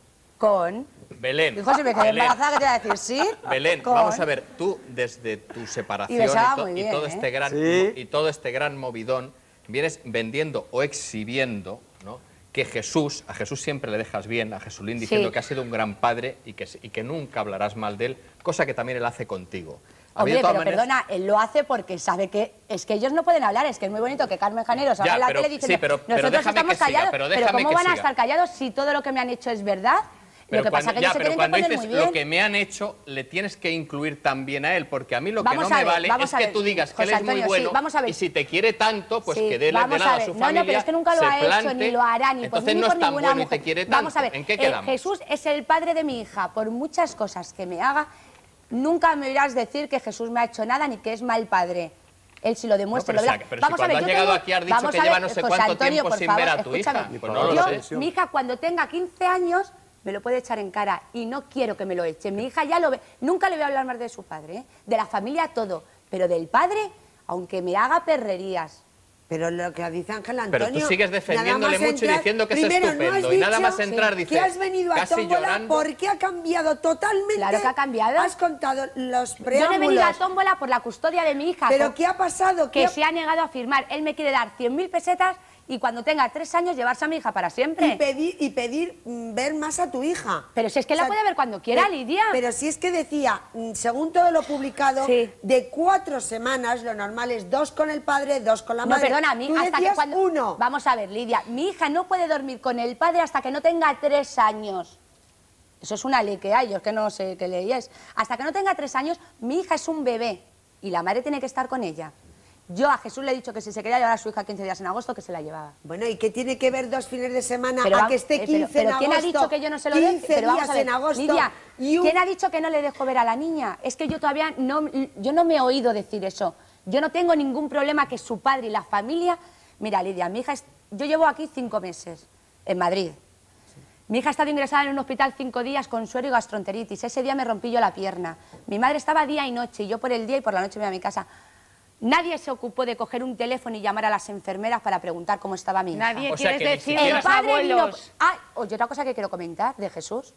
Con. Belén. Dijo, si me quedé Belén, embarazada, ¿qué te iba a decir? Sí. Belén, Con. vamos a ver, tú desde tu separación Y besaba y, to- muy y bien, todo ¿eh? este gran Sí. y todo este gran movidón vienes vendiendo o exhibiendo, ¿no? Que Jesús, a Jesús siempre le dejas bien, a Jesulín diciendo Sí. que ha sido un gran padre y que, y que nunca hablarás mal de él, cosa que también él hace contigo. A mí, de Hombre, todas pero maneras- perdona, él lo hace porque sabe que es que ellos no pueden hablar, es que es muy bonito que Carmen Janero salga Ya, en la pero- tele diciendo, sí, pero- pero nosotros déjame estamos que siga, callados, pero pero, déjame ¿cómo que van a siga. estar callados si todo lo que me han hecho es verdad? Pero lo que cuando, pasa es que ya, ellos se pero tienen que cuando poner dices muy bien. lo que me han hecho, le tienes que incluir también a él, porque a mí lo que Vamos no a me ver, vale vamos es a que ver, tú digas que José él es muy Antonio, sí, bueno vamos a ver. y si te quiere tanto, pues Sí, que dé de vamos lado a a ver. su No, no, familia, pero es que nunca lo se ha hecho, plante, ni lo hará, ni por entonces mí ni no por es tan ninguna bueno y mujer. te quiere tanto. Vamos a ver, ¿En qué eh, quedamos? Jesús es el padre de mi hija, por muchas cosas que me haga, nunca me oirás decir que Jesús me ha hecho nada ni que es mal padre. Él si lo demuestra, No, pero lo si- verá. pero si Vamos a cuando ver, has yo llegado tengo- aquí has dicho vamos que a ver, lleva no sé José cuánto Antonio, tiempo por sin favor, ver a tu hija. escúchame. Pues no lo Yo, sé. mi hija cuando tenga quince años me lo puede echar en cara y no quiero que me lo eche. Mi hija ya lo ve. Nunca le voy a hablar más de su padre, ¿eh? De la familia todo, pero del padre, aunque me haga perrerías. Pero lo que dice Ángel Antonio... Pero tú sigues defendiéndole nada más mucho y entrar- diciendo que es Primero, no estupendo, has y nada dicho más entrar dice, que has venido a casi tómbola llorando. porque ha cambiado totalmente... Claro que ha cambiado. Has contado los Yo preámbulos... no he venido a tómbola por la custodia de mi hija. ¿Pero por- qué ha pasado? ¿Qué Que ha- se ha negado a firmar. Él me quiere dar cien mil pesetas y cuando tenga tres años llevarse a mi hija para siempre. Y pedir, y pedir mm, ver más a tu hija. Pero si es que O la sea, puede ver cuando quiera, pe- Lidia. Pero si es que decía, mm, según todo lo publicado, Sí. de cuatro semanas, lo normal es dos con el padre, dos con la No, madre. perdona, a mí Tú hasta que decías cuando... uno. Vamos a ver, Lidia, mi hija no puede dormir con el padre hasta que no tenga tres años. Eso es una ley que hay, yo es que no sé qué ley es. Hasta que no tenga tres años, mi hija es un bebé y la madre tiene que estar con ella. Yo a Jesús le he dicho que si se quería llevar a su hija quince días en agosto, que se la llevaba. Bueno, ¿y qué tiene que ver dos fines de semana Pero a va- que esté eh, quince pero, pero en agosto? ¿quién ha dicho que yo no se lo deje? quince Pero vamos días a ver, en agosto. Lidia, y un- ¿quién ha dicho que no le dejo ver a la niña? Es que yo todavía no, yo no me he oído decir eso. Yo no tengo ningún problema que su padre y la familia... Mira, Lidia, mi hija, es... yo llevo aquí cinco meses, en Madrid. Mi hija ha estado ingresada en un hospital cinco días con suero y gastroenteritis. Ese día me rompí yo la pierna. Mi madre estaba día y noche, y yo por el día y por la noche me iba a mi casa. Nadie se ocupó de coger un teléfono y llamar a las enfermeras para preguntar cómo estaba mi hija. Nadie O sea, quiere que ni decir siquiera- los El padre vino... abuelos. Ah, oye, otra cosa que quiero comentar de Jesús.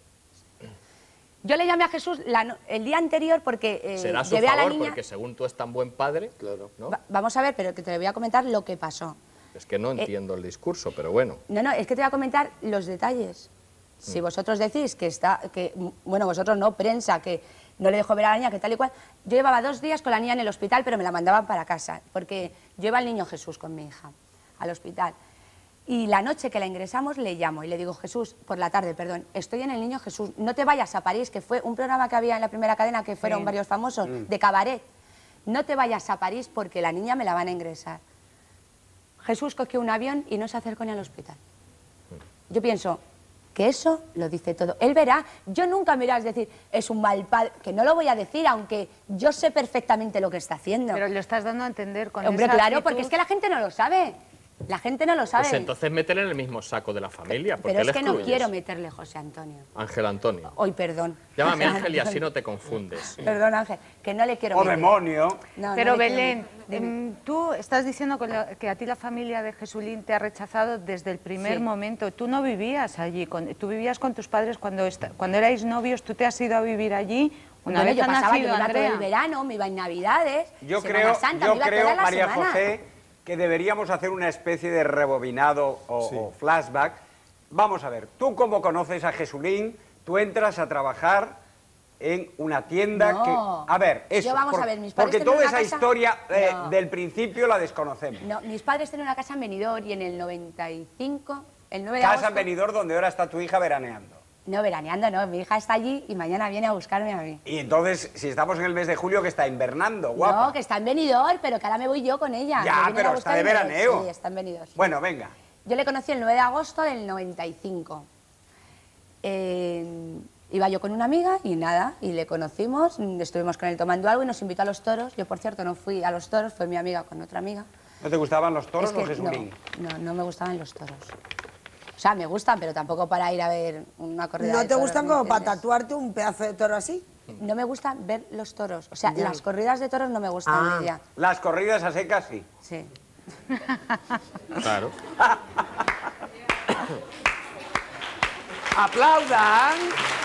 Yo le llamé a Jesús la no- el día anterior porque eh, Será a su llevé a la favor, niña... porque según tú es tan buen padre, ¿no? Va- vamos a ver, pero que te voy a comentar lo que pasó. Es que no entiendo el discurso, pero bueno. No, no, es que te voy a comentar los detalles. Si vosotros decís que está, que, bueno, vosotros no, prensa, que no le dejo ver a la niña, que tal y cual. Yo llevaba dos días con la niña en el hospital, pero me la mandaban para casa, porque yo iba al niño Jesús con mi hija, al hospital. Y la noche que la ingresamos le llamo y le digo, Jesús, por la tarde, perdón, estoy en el niño Jesús, no te vayas a París, que fue un programa que había en la primera cadena, que fueron Sí. varios famosos, de cabaret. No te vayas a París porque la niña me la van a ingresar. Jesús cogió un avión y no se acercó ni al hospital. Yo pienso que eso lo dice todo. Él verá, yo nunca me irás a decir, es un mal padre, que no lo voy a decir, aunque yo sé perfectamente lo que está haciendo. Pero lo estás dando a entender con Hombre, esa claro, actitud. porque es que la gente no lo sabe. La gente no lo sabe. Pues entonces métele en el mismo saco de la familia. ¿Por Pero qué es le que no excluyes? quiero meterle José Antonio. Ángel Antonio. Hoy, perdón. Llámame José Ángel y así Antonio. no te confundes. Perdón, Ángel, que no le quiero ¡Oh, meter. demonio! No, no Pero le quiero Belén, meter. Dime. em, tú estás diciendo que, la- que a ti la familia de Jesulín te ha rechazado desde el primer Sí. momento. Tú no vivías allí, con- tú vivías con tus padres cuando, esta- cuando erais novios, tú te has ido a vivir allí. Una Bueno, vez yo ha pasaba, yo nacido me iba todo Andrea. el verano, me iba en Navidades, Yo Semana creo, Santa, yo me iba creo toda la María semana. José, que deberíamos hacer una especie de rebobinado o, Sí. o flashback. Vamos a ver, tú como conoces a Jesulín, tú entras a trabajar en una tienda No. que... A ver, eso, Yo, vamos por- a ver, mis padres porque tenían toda una esa casa- historia eh, No. del principio la desconocemos. No, mis padres tenían una casa en Benidorm y en el noventa y cinco, el nueve de Casa agosto... en Benidorm donde ahora está tu hija veraneando. No, veraneando no, mi hija está allí y mañana viene a buscarme a mí. Y entonces, si estamos en el mes de julio, que está invernando, guapa. No, que está en Benidorm, pero que ahora me voy yo con ella. Ya, Me vienen pero a buscar está de y me- veraneo. Sí, está en Benidorm. sí. Bueno, venga. Yo le conocí el nueve de agosto del noventa y cinco. Eh, iba yo con una amiga y nada, y le conocimos, mm, estuvimos con él tomando algo y nos invitó a los toros. Yo, por cierto, no fui a los toros, fue mi amiga con otra amiga. ¿No te gustaban los toros Es que o Jesulín? No, no, no me gustaban los toros. O sea, me gustan, pero tampoco para ir a ver una corrida ¿No de te toros, gustan ¿me como para entiendes? tatuarte un pedazo de toro así? No me gusta ver los toros. O sea, Ya. las corridas de toros no me gustan, Ah. Lidia. Las corridas a secas, sí. Sí. Claro. ¡Aplaudan!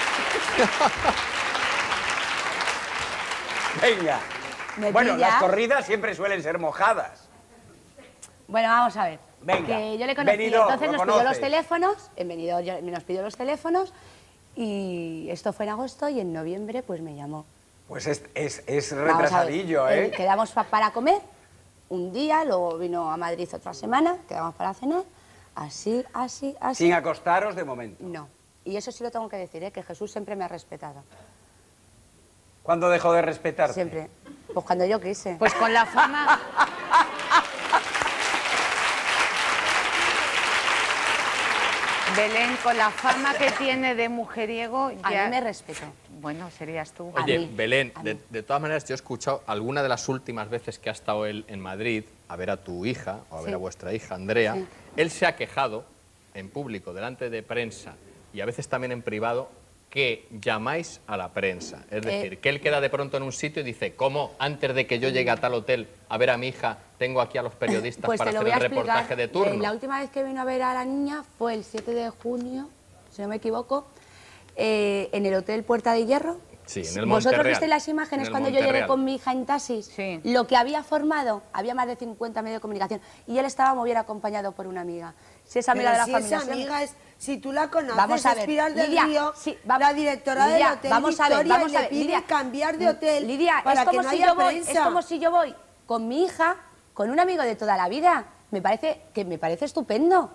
Venga. Me Bueno, pilla. las corridas siempre suelen ser mojadas. Bueno, vamos a ver. Venga, Que yo le conocí, Benidorm, entonces lo nos pidió los conoces. teléfonos, en Benidorm yo- nos pidió los teléfonos y esto fue en agosto y en noviembre pues me llamó. Pues es, es, es Vamos a ver, retrasadillo, eh, ¿eh? Quedamos pa- para comer un día, luego vino a Madrid otra semana, quedamos para cenar, así, así, así. Sin acostaros de momento. No. Y eso sí lo tengo que decir, ¿eh? Que Jesús siempre me ha respetado. ¿Cuándo dejó de respetarte? Siempre. Pues cuando yo quise. Pues con la fama... Belén, con la fama que tiene de mujeriego, A ya... mí me respetó. Bueno, serías tú. A Oye, mí, Belén, a de, mí. de todas maneras, yo he escuchado alguna de las últimas veces que ha estado él en Madrid a ver a tu hija, o a ver Sí. a vuestra hija, Andrea, Sí. él se ha quejado en público, delante de prensa, y a veces también en privado, que llamáis a la prensa. Es Eh, decir, que él queda de pronto en un sitio y dice, ¿cómo antes de que yo llegue a tal hotel a ver a mi hija, tengo aquí a los periodistas Pues para te lo hacer voy a el reportaje explicar. de turno? Eh, la última vez que vino a ver a la niña fue el siete de junio, si no me equivoco, eh, en el Hotel Puerta de Hierro. Sí, en el ¿Vosotros Monterreal. visteis las En imágenes el cuando yo llegué Monterreal. con mi hija en taxis? Sí. Lo que había formado, había más de cincuenta medios de comunicación y él estaba muy bien acompañado por una amiga. Si esa amiga Pero de la si familia... esa se- amiga es, si tú la conoces, Vamos a es ver, Pilar del Lidia, Río, sí, va- la directora Lidia, del Hotel vamos a ver, Victoria, vamos y a le ver, pide Lidia, cambiar de hotel Lidia, para es como que no si haya yo voy, prensa. es como si yo voy con mi hija, con un amigo de toda la vida. Me parece que me parece estupendo.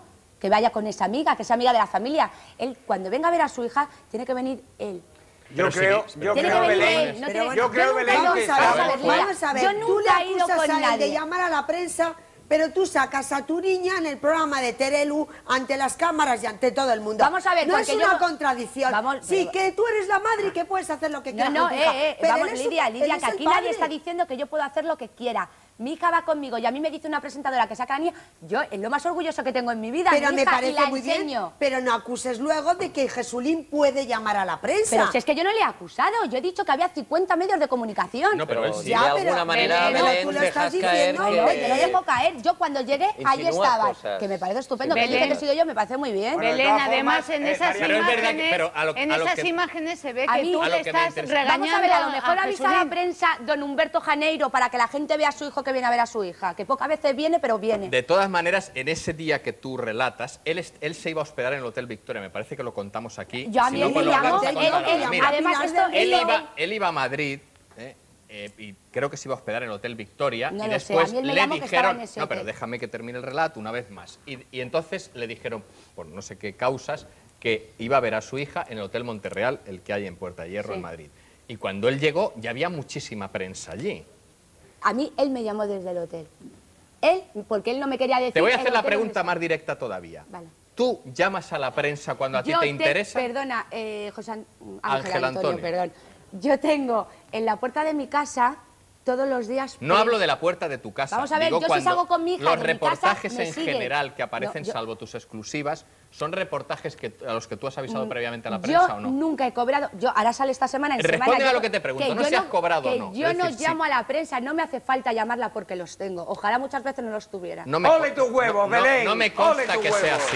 que vaya con esa amiga, que sea amiga de la familia. Él, cuando venga a ver a su hija, tiene que venir él. Yo creo, yo Tiene creo, que venir Belén, él, no yo tiene- creo, yo nunca- Belén, Vamos que a ver, estaba- vamos a ver, Yo tú le nunca he ido acusas con a él nadie. de llamar a la prensa, pero tú sacas a tu niña en el programa de Terelu ante las cámaras y ante todo el mundo. Vamos a ver, no es porque una yo- contradicción. Vamos, sí, pero- que tú eres la madre y que puedes hacer lo que No, quieras no, con tu hija, eh, eh, pero vamos, él es- Lidia, él Lidia, es que el aquí nadie padre. está diciendo que yo puedo hacer lo que quiera. Mi hija va conmigo y a mí me dice una presentadora que saca a la niña, yo es lo más orgulloso que tengo en mi vida, Pero mi me hija, y parece la muy bien, enseño. pero no acuses luego de que Jesulín puede llamar a la prensa. Pero si es que yo no le he acusado, yo he dicho que había cincuenta medios de comunicación. No, pero él sí, Ya, de pero- alguna manera, pero Belén, tú lo dejas estás caer diciendo, que... No, yo no dejo caer. Yo cuando llegué, ahí Insinúa estaba. cosas. Que me parece estupendo. Que Belén. dice que he sido yo, me parece muy bien. Bueno, de Belén, todas además formas, en eh, esas María, pero es verdad que- imágenes, pero a lo- en a lo esas que- imágenes se ve A que mí- tú a le lo que me estás interesa. regañando Vamos a ver, a lo mejor a avisa a la Jesulín. prensa don Humberto Janeiro para que la gente vea a su hijo que viene a ver a su hija. Que pocas veces viene, pero viene. De todas maneras, en ese día que tú relatas, él, es- él se iba a hospedar en el Hotel Victoria, me parece que lo contamos aquí. Yo a Si mí no, él pues me lo llamó, volvemos a él- contar él- ahora. Mira, además esto, él, lo- iba, él iba a Madrid eh, eh, y creo que se iba a hospedar en el Hotel Victoria No y lo sé, después a mí él me le llamó que estaba dijeron, en ese no, pero hotel. déjame que termine el relato una vez más. Y, y entonces le dijeron, por no sé qué causas, que iba a ver a su hija en el Hotel Monterreal, el que hay en Puerta de Hierro, Sí. en Madrid. Y cuando él llegó, ya había muchísima prensa allí. A mí él me llamó desde el hotel. Él, porque él no me quería decir... Te voy a el hacer la hotel pregunta donde más directa todavía. Vale. ¿Tú llamas a la prensa cuando a ti Yo te interesa? Perdona, eh, José An- Ángel, Ángel Antonio, Antonio. perdón. Yo tengo en la puerta de mi casa todos los días... No prensa. hablo de la puerta de tu casa. Vamos a ver, Digo yo si cuando salgo con mi hija los de mi casa, reportajes me en siguen. general que aparecen, No, yo- salvo tus exclusivas, ¿son reportajes que, a los que tú has avisado Mm, previamente a la prensa yo o no? nunca he cobrado. Yo ahora sale esta semana en Respóndeme semana. a yo- lo que te pregunto, no yo si has cobrado o que no, Yo es no decir, llamo sí. a la prensa, no me hace falta llamarla porque los tengo. Ojalá muchas veces no los tuviera. No me Ole con- tus huevos, no- no- Belén, No me ole consta tus que sea huevos. así.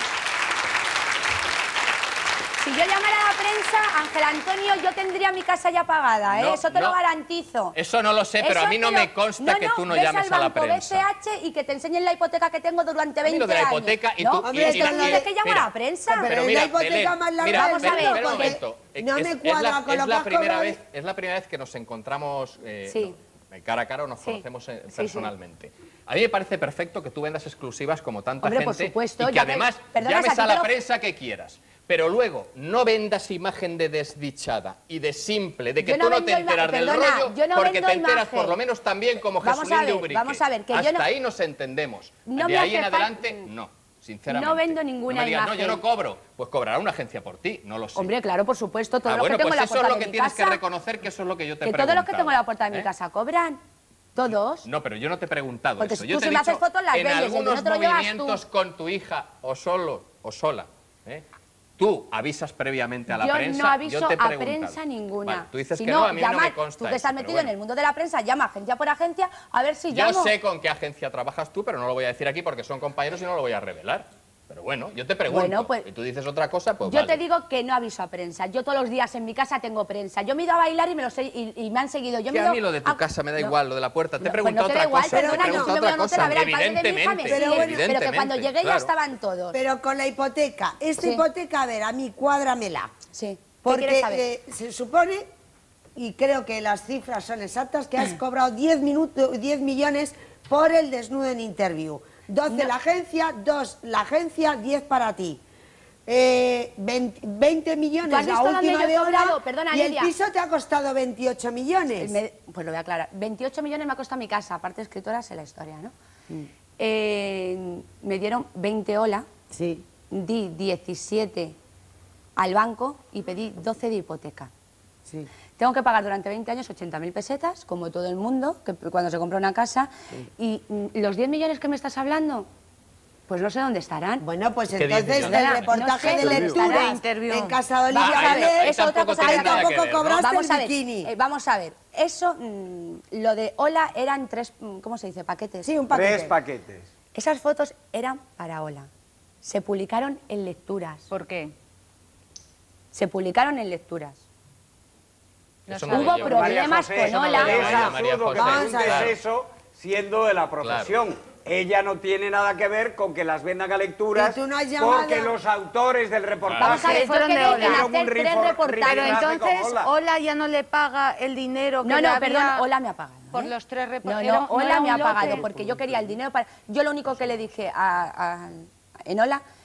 Si yo llamara a la prensa, Ángel Antonio, yo tendría mi casa ya pagada, ¿eh? No, Eso te no. lo garantizo. Eso no lo sé, pero Eso a mí no te lo- me consta No, que tú no ves llames al a la banco prensa. B C H y que te enseñen la hipoteca que tengo durante A mí veinte lo de la años. hipoteca y ¿No? tú- Hombre, y- esto y- no y- es que llamo a mira, la prensa. Pero Pero es mira, la hipoteca Belén, más larga mira, del Vamos a mundo, ver, espera un porque momento. no Es- me es cuadra la- con es lo la que has primera cobrado. vez, es la primera vez que nos encontramos eh, Sí. no, cara a cara o nos Sí. conocemos eh, Sí, sí. personalmente. A mí me parece perfecto que tú vendas exclusivas como tanta Hombre, por gente supuesto, y que ya ves, además perdona, llames si a aquí la te lo- prensa que quieras. Pero luego no vendas imagen de desdichada y de simple, de que Yo no tú no vendo te ima- enteras del perdona, rollo yo no porque vendo te enteras imagen. por lo menos tan bien como Vamos a Jesulín de ver, Ubrique. vamos a ver, que yo Hasta no- ahí nos entendemos. No de me ahí en hace fal- adelante, no. Sinceramente. No vendo ninguna No me digas, imagen. no, yo no cobro. Pues cobrará una agencia por ti, no lo sé. Hombre, claro, por supuesto, todos Ah, los bueno, que tengo pues en la eso puerta es lo de que mi tienes casa, que reconocer, que eso es lo que yo te he que todos los que preguntado, tengo en la puerta de mi ¿eh? casa cobran. Todos. No, pero yo no te he preguntado Porque eso. tú Yo te si he me haces dicho, fotos las en vendes, el algunos dinero te lo llevas movimientos tú. con tu hija o solo o sola, ¿eh? Tú avisas previamente a la yo prensa. no aviso yo te he a preguntado. prensa ninguna. Vale, tú dices Si que no, a mí no llama- me consta. Tú que estás eso, pero metido en bueno. el mundo de la prensa, llama agencia por agencia a ver si Yo llamo. sé con qué agencia trabajas tú, pero no lo voy a decir aquí porque son compañeros y no lo voy a revelar. Pero bueno, yo te pregunto. Bueno, pues- y tú dices otra cosa, pues Yo vale. te digo que no aviso a prensa. Yo todos los días en mi casa tengo prensa. Yo me he ido a bailar y me, lo sé, y, y me han seguido. Yo Que me he a ido mí lo de tu a- casa me da No. igual, lo de la puerta. Te he No, pues preguntado no te da otra igual, cosa. te he perdona, yo preguntado me voy a otra un hotel cosa. a ver al padre de mi hija, me Evidentemente, siguen. Pero bueno, Pero que cuando evidentemente, llegué ya claro. estaban todos. Pero con la hipoteca, esta Sí. hipoteca, a ver, a mí cuádramela. Sí. ¿Qué Porque quieres saber? eh, se supone, y creo que las cifras son exactas, que has cobrado diez, minutos, diez millones por el desnudo en interview. doce No. la agencia, dos la agencia, diez para ti. Eh, veinte, veinte ¿Tú millones has la visto dónde última yo he de hora cobrado? Perdona, y el Lidia. piso te ha costado veintiocho millones. Me- pues lo voy a aclarar. veintiocho millones me ha costado mi casa, aparte de escritora, sé la historia, ¿no? Eh, me dieron veinte ola, Sí. di diecisiete al banco y pedí doce de hipoteca. Sí. Tengo que pagar durante veinte años ochenta mil pesetas, como todo el mundo, que cuando se compra una casa. Y mm, los diez millones que me estás hablando, pues no sé dónde estarán. Bueno, pues ¿Qué entonces diez el millones? reportaje No sé de dónde lecturas estará. Interview. en casa de Vamos Olivia a ver, Valer, eso otra cosa tampoco que tiene nada tampoco que ver, ¿no? cobraste Vamos el a ver, bikini. eh, vamos a ver. Eso, mm, lo de Ola eran tres, mm, ¿cómo se dice? Paquetes. Sí, un paquete. Tres paquetes. Esas fotos eran para Ola. Se publicaron en lecturas. ¿Por qué? Se publicaron en lecturas. Eso No no Hubo lo llevo. problemas María José, con eso no Ola. lo llevo. Es María, María absurdo que José. preguntes Claro. eso siendo de la profesión. Ella no tiene nada que ver con que las vendan a lecturas Y tú no has llamado. porque los autores del reportaje Vamos a ver, yo fueron quedé de en Ola. hicieron un hacer tres rifo- reportajes. Pero rifirrafe con entonces, Ola. Ola ya no le paga el dinero que No, le no, había- perdón, Ola me ha pagado. por ¿eh? los tres No, reportajes. no, Ola me ha pagado porque yo quería el dinero para... Yo lo único que le dije a, a- en Ola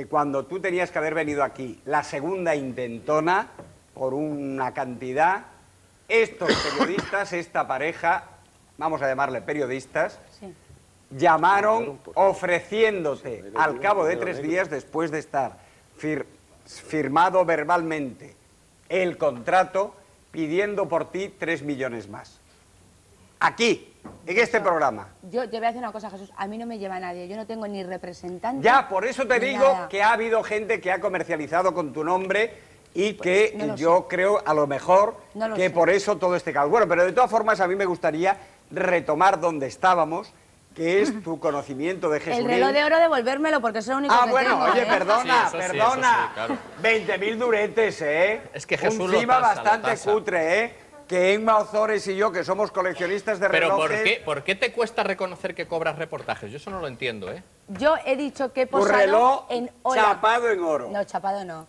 que cuando tú tenías que haber venido aquí, la segunda intentona, por una cantidad, estos periodistas, esta pareja, vamos a llamarle periodistas, Sí. llamaron ofreciéndote al cabo de tres días, después de estar fir- firmado verbalmente el contrato, pidiendo por ti tres millones más. Aquí, en este programa. Yo te voy a decir una cosa, Jesús, a mí no me lleva nadie, yo no tengo ni representante. Ya, por eso te ni digo nada. que ha habido gente que ha comercializado con tu nombre y que no lo yo creo, a lo mejor, No lo que sé. por eso todo este caos. Bueno, pero de todas formas a mí me gustaría retomar donde estábamos, que es tu conocimiento de Jesús. El reloj de oro devolvérmelo porque es lo único Ah, que bueno, tengo, oye, ¿eh? perdona, Sí, eso sí, perdona. eso sí, claro. veinte mil duretes, ¿eh? Es que Jesús Un lo cima tasa, lo bastante tasa. cutre, ¿eh? Que Emma Ozores y yo, que somos coleccionistas de Pero relojes... ¿por qué, ¿por qué te cuesta reconocer que cobras reportajes? Yo eso no lo entiendo, ¿eh? Yo he dicho que he Tu posado reloj en Hola. chapado en oro. No, chapado no.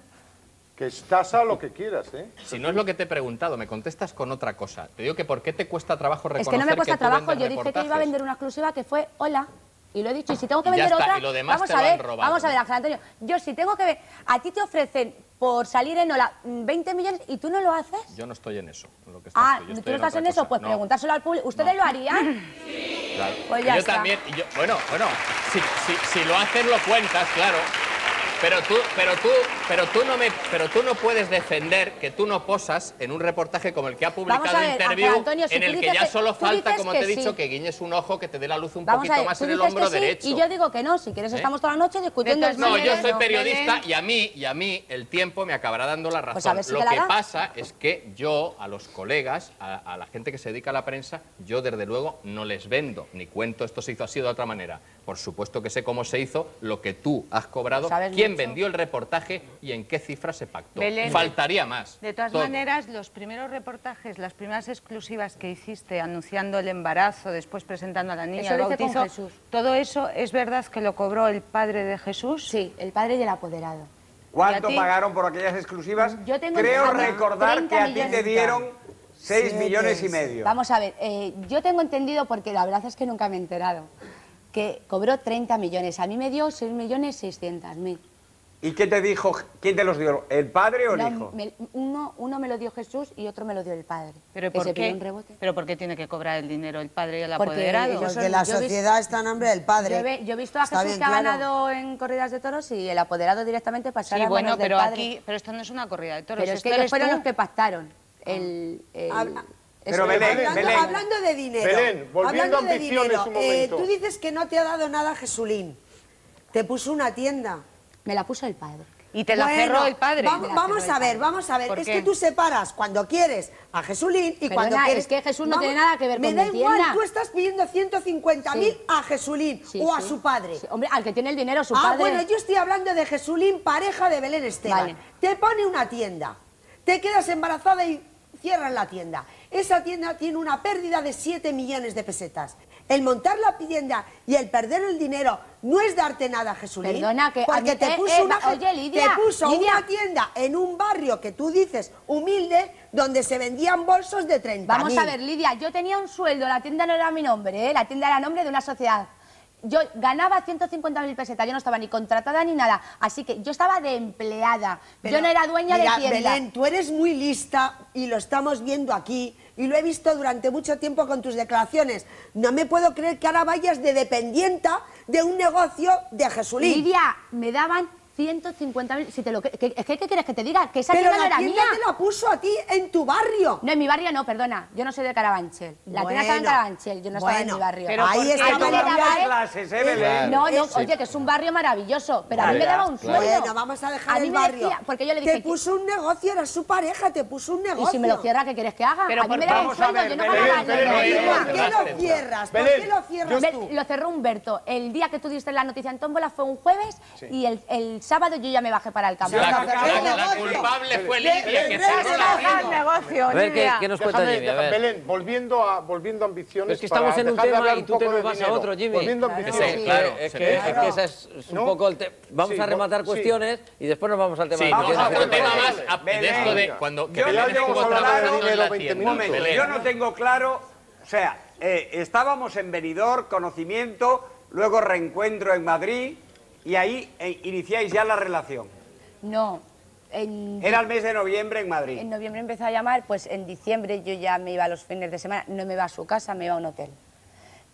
Que estás a lo que quieras, ¿eh? Si no es lo que te he preguntado, me contestas con otra cosa. Te digo que ¿por qué te cuesta trabajo Es reconocer que no me cuesta tú trabajo, vendes yo dije que iba a reportajes? vender una exclusiva que fue Hola. Y lo he dicho, y si tengo que Y ya vender está, otra, y lo demás vamos te a lo ver, han robado, vamos a ver, ¿no? Ángel Antonio, yo si tengo que ver, a ti te ofrecen por salir en Hola veinte millones y tú no lo haces. Yo no estoy en eso. En lo que estás Ah, tú. Yo ¿tú no estoy estás otra en eso? cosa. Pues No, preguntárselo al público. ¿Ustedes lo harían? claro. Pues ya yo está. también, y yo, bueno, bueno, si, si, si lo haces lo cuentas, claro. Pero tú, pero tú, pero tú no me, pero tú no puedes defender que tú no posas en un reportaje como el que ha publicado Vamos a ver, Interview, Ángel Antonio, si en tú el que dices ya que- solo tú falta, dices como que te he dicho, sí. que guiñes un ojo, que te dé la luz un Vamos poquito a ver, más tú en el dices hombro que sí, derecho. y yo digo que no, si quieres ¿Eh? estamos toda la noche discutiendo el No, yo dinero. soy No. periodista y a mí, y a mí el tiempo me acabará dando la razón. Pues a ver si Lo te la que da. pasa es que yo, a los colegas, a, a la gente que se dedica a la prensa, yo desde luego no les vendo, ni cuento esto se hizo así o de otra manera. Por supuesto que sé cómo se hizo, lo que tú has cobrado, ¿Sabes quién mucho? vendió el reportaje y en qué cifra se pactó. Belén, Faltaría más. De todas Todo. maneras, los primeros reportajes, las primeras exclusivas que hiciste anunciando el embarazo, después presentando a la niña, Eso el lo hice con bautizo, Jesús. ¿todo eso es verdad que lo cobró el padre de Jesús? Sí, el padre y el apoderado. ¿Cuánto ¿Y a ti? pagaron por aquellas exclusivas? Yo tengo Creo entendido recordar que treinta a ti te millones. dieron seis Siete, millones y sí. medio. Vamos a ver, eh, yo tengo entendido, porque la verdad es que nunca me he enterado, que cobró treinta millones. A mí me dio seis millones seiscientos mil. ¿Y qué te dijo? ¿Quién te los dio? ¿El padre o el No, hijo? me- uno, uno me lo dio Jesús y otro me lo dio el padre. ¿Pero que por se pidió qué? un rebote. ¿Pero por qué tiene que cobrar el dinero el padre y el Porque apoderado? ellos son- Porque la yo he vis- sociedad está en nombre del padre. Yo he, ve- yo he visto a Está Jesús bien que ha claro. ganado en corridas de toros y el apoderado directamente pasar Sí, a bueno, manos del pero padre. aquí, pero esto no es una corrida de toros. Pero es esto que ellos eres fueron tú. los que pactaron. El, el- Habla- Pero eso- Belén, hablando, Belén. hablando de dinero, Belén, volviendo hablando a de ambiciones dinero, un eh, momento. tú dices que no te ha dado nada Jesulín. Te puso una tienda. Me la puso el padre. Y te la Bueno, cerró el padre. Vamos, Me la vamos cerró a el ver, padre. vamos a ver. ¿Por Es qué? que tú separas cuando quieres a Jesulín y Perdona, cuando quieres... es que Jesús no Vamos, tiene nada que ver me con da mi igual, tienda. tú estás pidiendo ciento cincuenta mil Sí. a Jesulín Sí, o a sí. su padre. Sí, hombre, al que tiene el dinero, su ah, padre. bueno, yo estoy hablando de Jesulín, pareja de Belén Esteban. Vale. Te pone una tienda, te quedas embarazada y cierran la tienda. Esa tienda tiene una pérdida de siete millones de pesetas. El montar la tienda y el perder el dinero no es darte nada, Jesulín. Perdona, que a porque mí- te eh, puso, eh, una, oye, Lidia, te puso Lidia. una tienda en un barrio que tú dices humilde, donde se vendían bolsos de treinta mil. Vamos a ver, Lidia, yo tenía un sueldo, la tienda no era mi nombre, ¿eh? La tienda era nombre de una sociedad. Yo ganaba ciento cincuenta mil pesetas, yo no estaba ni contratada ni nada, así que yo estaba de empleada, Pero, yo no era dueña mira, de tienda. Belén, tú eres muy lista y lo estamos viendo aquí y lo he visto durante mucho tiempo con tus declaraciones. No me puedo creer que ahora vayas de dependienta de un negocio de Jesulín. Lidia, me daban ciento cincuenta mil, si te lo cre- que- es que ¿qué quieres que te diga? Que esa Pero tienda no la era tienda mía. te la puso a ti en tu barrio. No, en mi barrio no, perdona, yo no soy de Carabanchel. La Bueno, tienda estaba en Carabanchel, yo no estaba en bueno, mi barrio. pero ahí ¿por qué? está A mí me Belén. daba, Cambias ¿eh? clases, ¿eh, Belén? No, no, Eso. oye, que es un barrio maravilloso, pero a mí me daba un sueldo. Bueno, vamos a dejar A mí el me barrio. decía, porque yo le dije, te puso un negocio, era su pareja, te puso un negocio. y si me lo cierra, ¿qué quieres que haga? Pero a mí por- me daba un vamos a sueldo, ver, yo no Belén, ganaba Belén, nada. Belén, ¿Y por qué Belén, lo cierras? ¿Por Belén, qué lo cierras Ve- tú? Lo cerró Humberto. El día que tú diste la noticia en Tómbola fue un jueves y el, el sábado yo ya me bajé para el campo. La, Pero la- cerró el la negocio. culpable fue Lidia, que Belén, cerró la Belén, tienda. el negocio, A ver, ¿qué, Lidia. qué nos cuenta Déjame, Jimmy? A deja- ver. Belén, volviendo a, volviendo a ambiciones. Es que estamos para en un dejar de tema hablar y un tú poco te de nos vas a dinero. otro, Jimmy. Volviendo a Claro. ambiciones. Sí, Claro, claro, es se que, ve. es que ese es, es un No. poco el tema. Vamos Sí, a rematar sí. cuestiones y después nos vamos al tema Sí, de vamos Vamos a a otro ver, tema Belén, más a- de Belén. esto de cuando que Yo Belén no tengo estuvo claro, trabajando en la dinero, tienda. Un momento, Belén. yo no tengo claro, o sea, eh, estábamos en Benidorm, conocimiento, luego reencuentro en Madrid y ahí eh, iniciáis ya la relación. No, en, Era el mes de noviembre en Madrid. en noviembre empezó a llamar, pues en diciembre yo ya me iba a los fines de semana, no me iba a su casa, me iba a un hotel.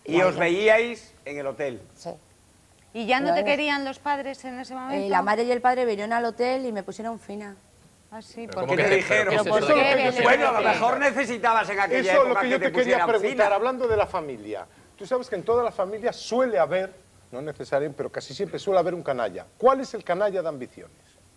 Y os veíais en el hotel. Sí. ¿Y ya no Pero te es- querían los padres en ese momento? Eh, la madre y el padre vinieron al hotel y me pusieron fina. Ah, sí, Pero ¿por ¿cómo ¿Qué que te te- pero dijeron? qué es ¿por eso qué? de que te Belén? pusieran Bueno, a lo fina? mejor necesitabas en aquella Eso es lo época que yo te te quería pusieran preguntar, fina. hablando de la familia. Tú sabes que en todas las familias suele haber, no necesariamente, pero casi siempre suele haber un canalla. ¿Cuál es el canalla de ambiciones?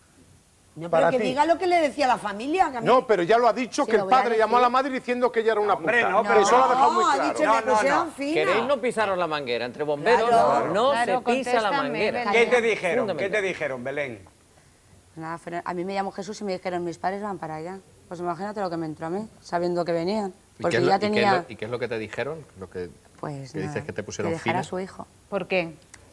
No, Para pero que ti. diga lo que le decía la familia. que a mí- No, pero ya lo ha dicho Sí, que lo el voy a padre llamó a la decir. madre diciendo que ella era una Hombre, puta. no, pero eso lo ha dejado muy No, ha claro. dicho No, me no, pusieron no. fina. Queréis no pisaros la manguera. Entre bomberos Claro, no claro, se pisa la contéstame, manguera. Belén. ¿Qué te dijeron? ¿Qué Fundamental. te dijeron, Belén? Nada, fueron- a mí me llamó Jesús y me dijeron, mis padres van para allá. Pues imagínate lo que me entró a mí, sabiendo que venían. ¿Y Porque qué, es lo, ya y qué es tenía... lo- y qué es lo que te dijeron? Lo que, Pues que nada, dices que te pusieron que dejara fina. a su hijo. ¿Por qué?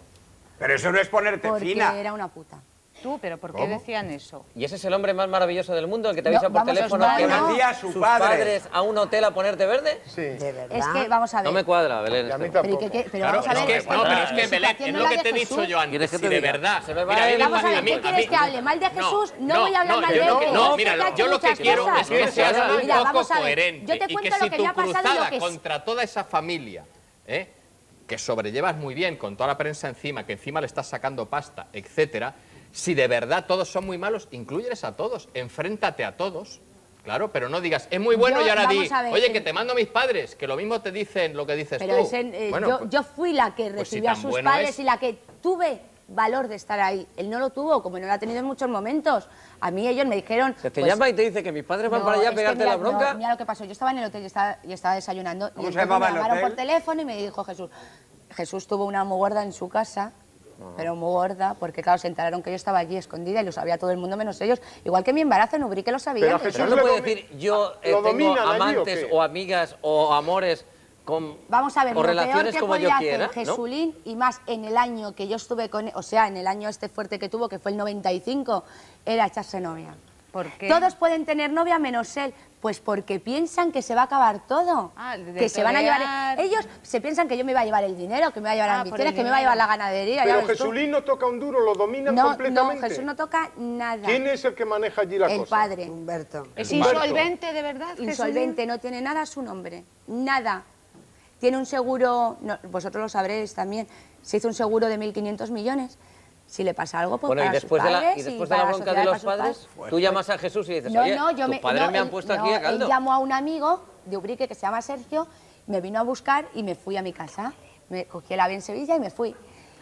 Pero eso no es ponerte Porque fina. era una puta. Tú, pero ¿por qué ¿Cómo? decían eso? Y ese es el hombre más maravilloso del mundo, el que te No, avisa por vamos, teléfono os que va- van no. Decía su sus padre. padres a un hotel a ponerte verde. Sí. De verdad. Es que, vamos a ver... No me cuadra, Belén. Y a mí esto. Pero, ¿y tampoco. qué- qué- pero Claro, vamos a es ver... que, no, pero es que la Belén, situación es no lo la que de te he dicho Jesús. yo antes. ¿Quieres que Si te de diga? verdad. Se me va Mira, el a mí- Vamos a ver, a mí- ¿qué a quieres mí- que hable mal de Jesús? No, voy a hablar mal yo de lo él. que- no, Es mira, que ha hecho yo lo que muchas quiero cosas. es que seas Mira, un vamos poco a ver, coherente yo te y que cuento lo si que tu me ha pasado y lo cruzada que es. contra toda esa familia, ¿eh? que sobrellevas muy bien con toda la prensa encima, que encima le estás sacando pasta, etcétera, si de verdad todos son muy malos, inclúyeles a todos, enfréntate a todos. Claro, pero no digas, es muy bueno Yo- y ahora di, vamos a ver, oye, en- que te mando a mis padres, que lo mismo te dicen lo que dices Pero tú. es en- eh, Bueno, yo, pues- yo fui la que pues si recibió a tan sus bueno padres es. y la que tuve valor de estar ahí. Él no lo tuvo, como no lo ha tenido en muchos momentos. A mí ellos me dijeron... Se te pues, llama y te dice que mis padres van no, para allá a es que pegarte mira, la bronca. no, mira lo que pasó. Yo estaba en el hotel y estaba, y estaba desayunando. ¿Cómo y se entonces llamaba me el llamaron hotel? por teléfono y me dijo Jesús. Jesús tuvo una muy gorda en su casa, pero muy gorda, porque claro, se enteraron que yo estaba allí escondida y lo sabía todo el mundo menos ellos. Igual que mi embarazo en Ubrique lo sabían. Pero a de Jesús Pero hecho. no le puede domi- decir, yo eh, ¿lo tengo dominan allí o amantes qué? o, amigas o amores con Vamos a ver, o lo relaciones peor que como yo podía quiera, hacer ¿no? Jesulín, y más en el año que yo estuve con él, o sea, en el año este fuerte que tuvo, que fue el noventa y cinco, era echarse novia. ¿Por qué? Todos pueden tener novia menos él, pues porque piensan que se va a acabar todo, Ah, de que se van a llevar... torear. Ellos se piensan que yo me iba a llevar el dinero, que me iba a llevar Ah, las por ambiciones, el que me iba a dinero. llevar la ganadería. ya Pero ves tú. Jesulín no toca un duro, lo dominan No, no, completamente. Jesús no toca nada. ¿Quién es el que maneja allí la El cosa? padre. Humberto. ¿Es Humberto. insolvente de verdad, Jesulín? Insolvente, no tiene nada a su nombre, nada. Tiene un seguro, no, vosotros lo sabréis también, se hizo un seguro de mil quinientos millones. Si le pasa algo, pues Bueno, y para después, sus de la, padres y después de para la bronca de sociedad, los para sus padres, tú llamas a Jesús y dices, No, oye, no, yo tus me, padres no, me han él- puesto no, aquí a caldo. Él llamó a un amigo de Ubrique que se llama Sergio, me vino a buscar y me fui a mi casa. Me cogí el avión en Sevilla y me fui.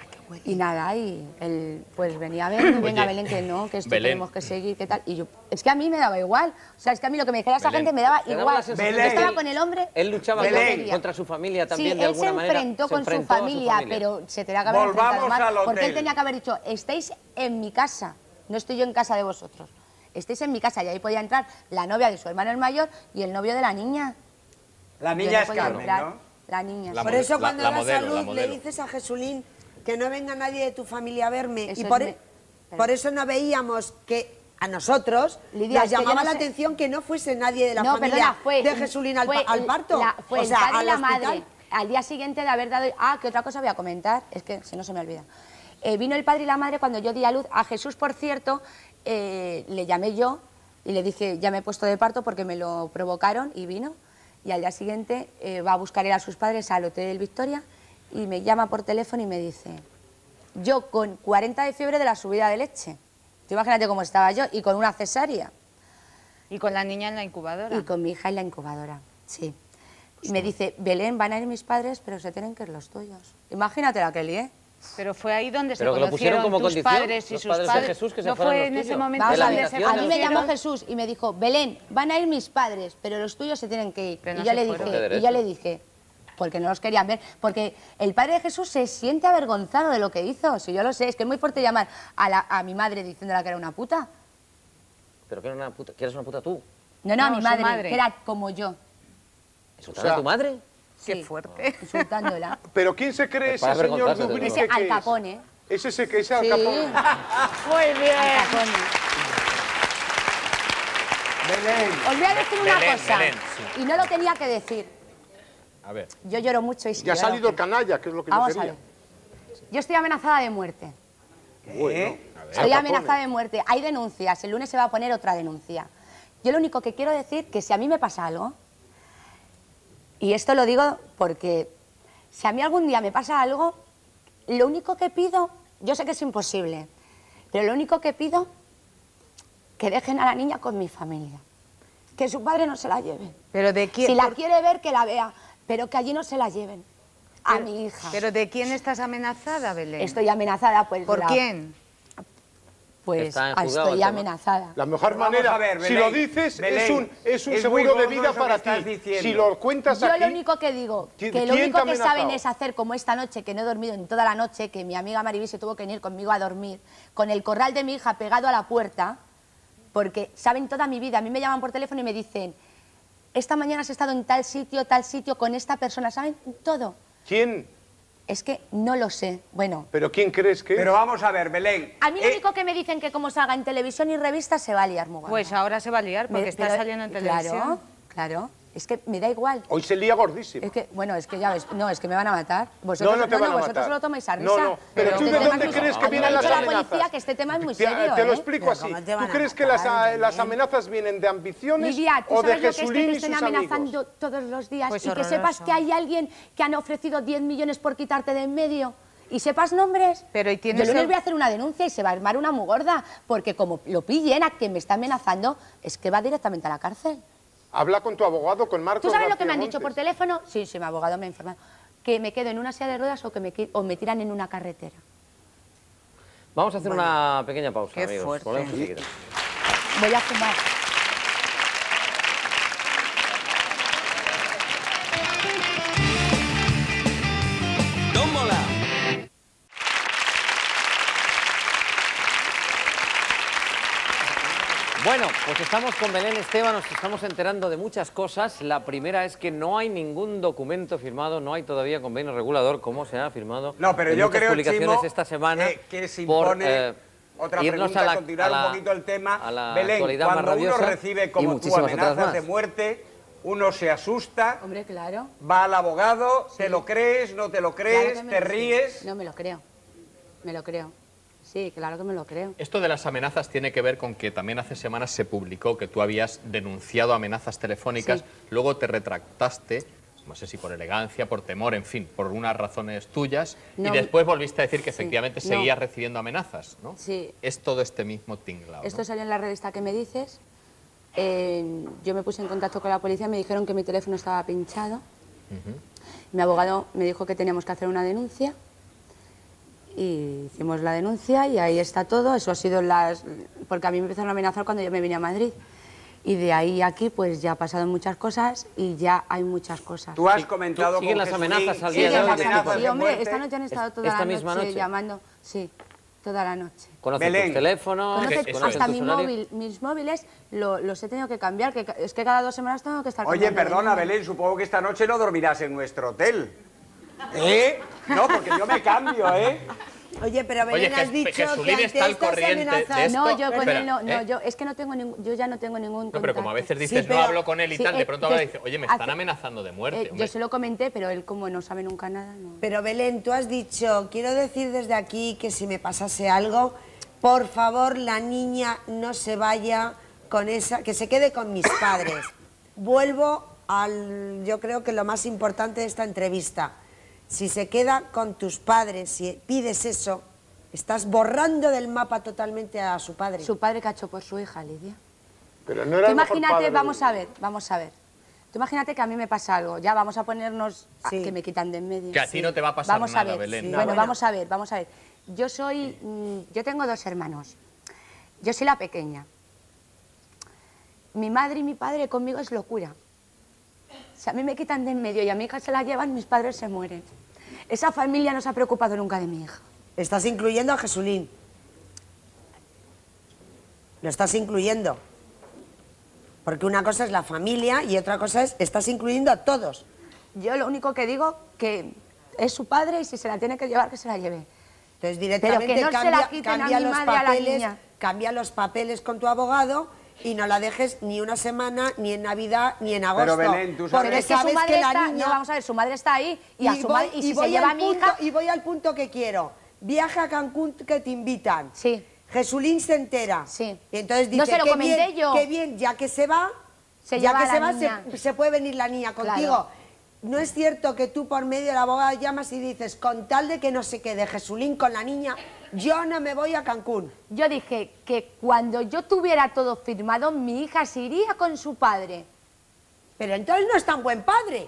Y nada, y él pues venía a verme, venga Oye, Belén, que no, que esto Belén. tenemos que seguir, que tal. Y yo, es que a mí me daba igual. O sea, es que a mí lo que me dijera esa Belén. gente me daba Te daba igual. la sensación Yo de estaba que con el hombre. Él luchaba que yo Belén. quería. contra su familia también, Sí, de él alguna se manera. enfrentó Se con su enfrentó a familia, pero se tenía que haber Volvamos enfrentado más, al porque él hotel. tenía que haber dicho, estáis en mi casa, no estoy yo en casa de vosotros. Estáis en mi casa, y ahí podía entrar la novia de su hermano el mayor y el novio de la niña. La Yo niña no es podía Carmen, entrar. ¿no? La niña. La sí. Por mode- eso la- cuando la das modelo, a la luz le modelo. dices a Jesulín que no venga nadie de tu familia a verme. Eso y es por, me- e- por eso no veíamos que a nosotros Lidia, nos es que yo llamaba no la sé- atención que no fuese nadie de la No, familia perdona, fue, de Jesulín al, fue pa- al el- parto. la- fue o el sea, padre y al la hospital. madre. Al día siguiente de haber dado... Ah, que otra cosa voy a comentar, es que si no se me olvida. Eh, vino el padre y la madre cuando yo di a luz. A Jesús, por cierto, eh, le llamé yo y le dije, ya me he puesto de parto porque me lo provocaron y vino. Y al día siguiente eh, va a buscar él a sus padres al Hotel Victoria y me llama por teléfono y me dice, yo con cuarenta de fiebre de la subida de leche. Tú imagínate cómo estaba yo y con una cesárea. Y con la niña en la incubadora. Y con mi hija en la incubadora, sí. Y me dice, Belén, van a ir mis padres, pero se tienen que ir los tuyos. Imagínate la que lié. Pero fue ahí donde Pero se que lo pusieron conocieron como tus condición, padres y los sus padres de padres. Jesús, que se no fueran fue los en ese tuyos. momento Vamos la a donde ver, se habitación, a mí me conocieron. llamó Jesús y me dijo, Belén, van a ir mis padres, pero los tuyos se tienen que ir. Pero no y, yo se le fueron. dije, De y yo derecho. le dije, porque no los querían ver, porque el padre de Jesús se siente avergonzado de lo que hizo. Si yo lo sé, es que es muy fuerte llamar a, la- a mi madre diciéndola que era una puta. Pero que era una puta, que eres una puta tú. No, no, a No, mi su madre, madre. que era como yo. ¿Insultar O sea, a tu madre? Qué Sí, fuerte. insultándola. ¿Pero quién se cree Pues para ese señor avergonzarse, Dubrique desde Ese que Al es? Capone. Es ese que es Al Sí. Capone. Muy bien. Al Capone. Belén. Os voy a decir una Belén, cosa, Belén, sí. y no lo tenía que decir. A ver. Yo lloro mucho y Ya ha lloro. salido el canalla, que es lo que yo Vamos a quería. ver. Yo estoy amenazada de muerte. Bueno, Estoy Al amenazada Capone. de muerte. Hay denuncias. El lunes se va a poner otra denuncia. Yo lo único que quiero decir que si a mí me pasa algo, y esto lo digo porque Si a mí algún día me pasa algo, lo único que pido, yo sé que es imposible, pero lo único que pido, que dejen a la niña con mi familia. Que su padre no se la lleve. ¿Pero de quién? Si la quiere ver, que la vea, pero que allí no se la lleven. A Pero- mi hija. ¿Pero de quién estás amenazada, Belén? Estoy amenazada, pues... ¿Por la- quién? Pues Está en juzgado estoy el tema. amenazada. La mejor Vamos manera, a ver, si Belén, lo dices, Belén, es un, es un es seguro muy de gordo vida eso que para estás ti. diciendo. Si lo cuentas Yo aquí... lo único que digo, ¿Quién- que lo quién único te ha que amenazado? saben es hacer como esta noche, que no he dormido en toda la noche, que mi amiga Maribí se tuvo que venir conmigo a dormir, con el corral de mi hija pegado a la puerta, porque saben toda mi vida. A mí me llaman por teléfono y me dicen, esta mañana has estado en tal sitio, tal sitio, con esta persona, saben todo. ¿Quién? Es que no lo sé. Bueno, ¿Pero quién crees que es? Pero vamos a ver, Belén. a mí lo eh, único que me dicen que como salga en televisión y revistas se va a liar muy gorda. Pues ahora se va a liar porque Me- está pero- saliendo en claro, televisión. Claro, es que me da igual. Hoy se lía gordísimo. Es que, bueno, es que ya ves, no, es que me van a matar. Vosotros, No, no te van a vosotros matar. lo tomáis a No, risa. no, pero tú este ¿de tema dónde es muy- crees que A mí me vienen ha las dicho la amenazas? policía que este tema es muy Te, serio, te lo ¿eh? explico Pero así. ¿cómo te van ¿Tú a crees que las, matar, las Belén? amenazas vienen de ambiciones Lidia, ¿tú o de sabes lo que es que Jesulín te y estén sus amenazando amigos? todos los días Pues y que horroroso. sepas que hay alguien que han ofrecido diez millones por quitarte de en medio? ¿Y sepas nombres? Pero, ¿y Yo tienes el lunes el- voy a hacer una denuncia y se va a armar una muy gorda, porque como lo pillen a quien me está amenazando, es que va directamente a la cárcel. Habla con tu abogado, con Marcos ¿Tú sabes lo que García me han dicho por Montes. teléfono? Sí, sí, mi abogado me ha informado. Que me quedo en una silla de ruedas o que me, qui- o me tiran en una carretera. Vamos a hacer una pequeña pausa, Qué amigos. fuerte. Volvemos enseguida. Voy a fumar. Tómbola. Bueno, pues estamos con Belén Esteban, nos estamos enterando de muchas cosas. La primera es que no hay ningún documento firmado, no hay todavía convenio regulador, como se ha firmado No, pero en yo muchas creo, publicaciones Chimo, esta semana eh, que se por, impone eh, otra irnos pregunta, a la, continuar a la- un poquito el tema. a la Belén, actualidad más cuando uno rabiosa recibe y como tú muchísimas otras amenazas más. de muerte, uno se asusta, Hombre, claro. va al abogado, ¿te lo crees, no te lo Claro crees, que me te lo- ríes? No, me lo creo. Me lo creo. Sí, claro que me lo creo. Esto de las amenazas tiene que ver con que también hace semanas se publicó que tú habías denunciado amenazas telefónicas, Sí. luego te retractaste, no sé si por elegancia, por temor, en fin, por unas razones tuyas, y No, después volviste a decir que sí, efectivamente no. seguías recibiendo amenazas, ¿no? Sí. Es todo este mismo tinglado, ¿no? Esto salió en la revista que me dices. Eh, yo me puse en contacto con la policía, me dijeron que mi teléfono estaba pinchado. Mi abogado me dijo que teníamos que hacer una denuncia. Y hicimos la denuncia y ahí está todo. Eso ha sido las... Porque a mí me empezaron a amenazar cuando yo me vine a Madrid. Y de ahí a aquí pues ya ha pasado muchas cosas y ya hay muchas cosas. Tú has Sí, comentado tú- siguen con las Jesulín, amenazas al Sí, día de siguen hoy, las ¿qué tipo? amenazas sí, de hombre, muerte. esta noche han estado toda ¿Esta la misma noche, noche? llamando. Sí, toda la noche. Conocen Belén. tus teléfonos, Conoce eso conocen hasta tus mi horarios. móvil, mis móviles lo- los he tenido que cambiar, que ca- es que cada dos semanas tengo que estar Oye, cambiando de perdona, número. Belén, supongo que esta noche no dormirás en nuestro hotel. ¿Eh? No, porque yo me cambio, ¿eh? Oye, pero Belén, Oye, has que- dicho que que Jesulín ante está al estas corriente de amenazas... esto. No, yo con Espera, él no, no, ¿eh? yo es que no tengo ningún, yo ya no tengo ningún No, pero como a veces contacto. dices, Sí, pero- no hablo con él y Sí, tal, de eh, pronto ahora que- dice, oye, me están hace- amenazando de muerte. Eh, hombre. yo se lo comenté, pero él como no sabe nunca nada, no. Pero Belén, tú has dicho, quiero decir desde aquí que si me pasase algo, por favor, la niña no se vaya con esa, que se quede con mis padres. Vuelvo al, yo creo que lo más importante de esta entrevista. Si se queda con tus padres, si pides eso, estás borrando del mapa totalmente a su padre. Su padre cachó por su hija, Lidia. Pero no era Tú el mejor imagínate, padre. vamos a ver, vamos a ver. Tú imagínate que a mí me pasa algo, ya vamos a ponernos a- Sí. que me quitan de en medio. Que a ti no te va a pasar vamos nada, a ver. Belén. Bueno, Bueno. vamos a ver, vamos a ver. Yo soy, mm, yo tengo dos hermanos. Yo soy la pequeña. Mi madre y mi padre conmigo es locura. Si a mí me quitan de en medio y a mi hija se la llevan, mis padres se mueren. Esa familia no se ha preocupado nunca de mi hija. Estás incluyendo a Jesulín. Lo estás incluyendo. Porque una cosa es la familia y otra cosa es, estás incluyendo a todos. Yo lo único que digo que es su padre y si se la tiene que llevar, que se la lleve. Entonces directamente Pero que no se cambia, la quiten a cambia mi los madre, a la papeles, niña. cambia los papeles con tu abogado y no la dejes ni una semana, ni en Navidad, ni en agosto. Pero, Belén, tú Porque sabes- Pero es que su sabes madre que la está, niña... no, vamos a ver, su madre está ahí y, a su voy- madre, y si voy se lleva al a mi punto- hija, Y voy al punto que quiero. Viaja a Cancún que te invitan. Sí. Jesulín se entera. Sí. Y entonces No dice, se lo qué comenté bien, yo. qué bien, ya que se va, Se ya lleva que a se la va, niña. se, se puede venir la niña contigo. Claro. no es cierto que tú por medio de la abogada llamas y dices, con tal de que no se quede Jesulín con la niña, yo no me voy a Cancún. Yo dije que cuando yo tuviera todo firmado, mi hija se iría con su padre. Pero entonces no es tan buen padre.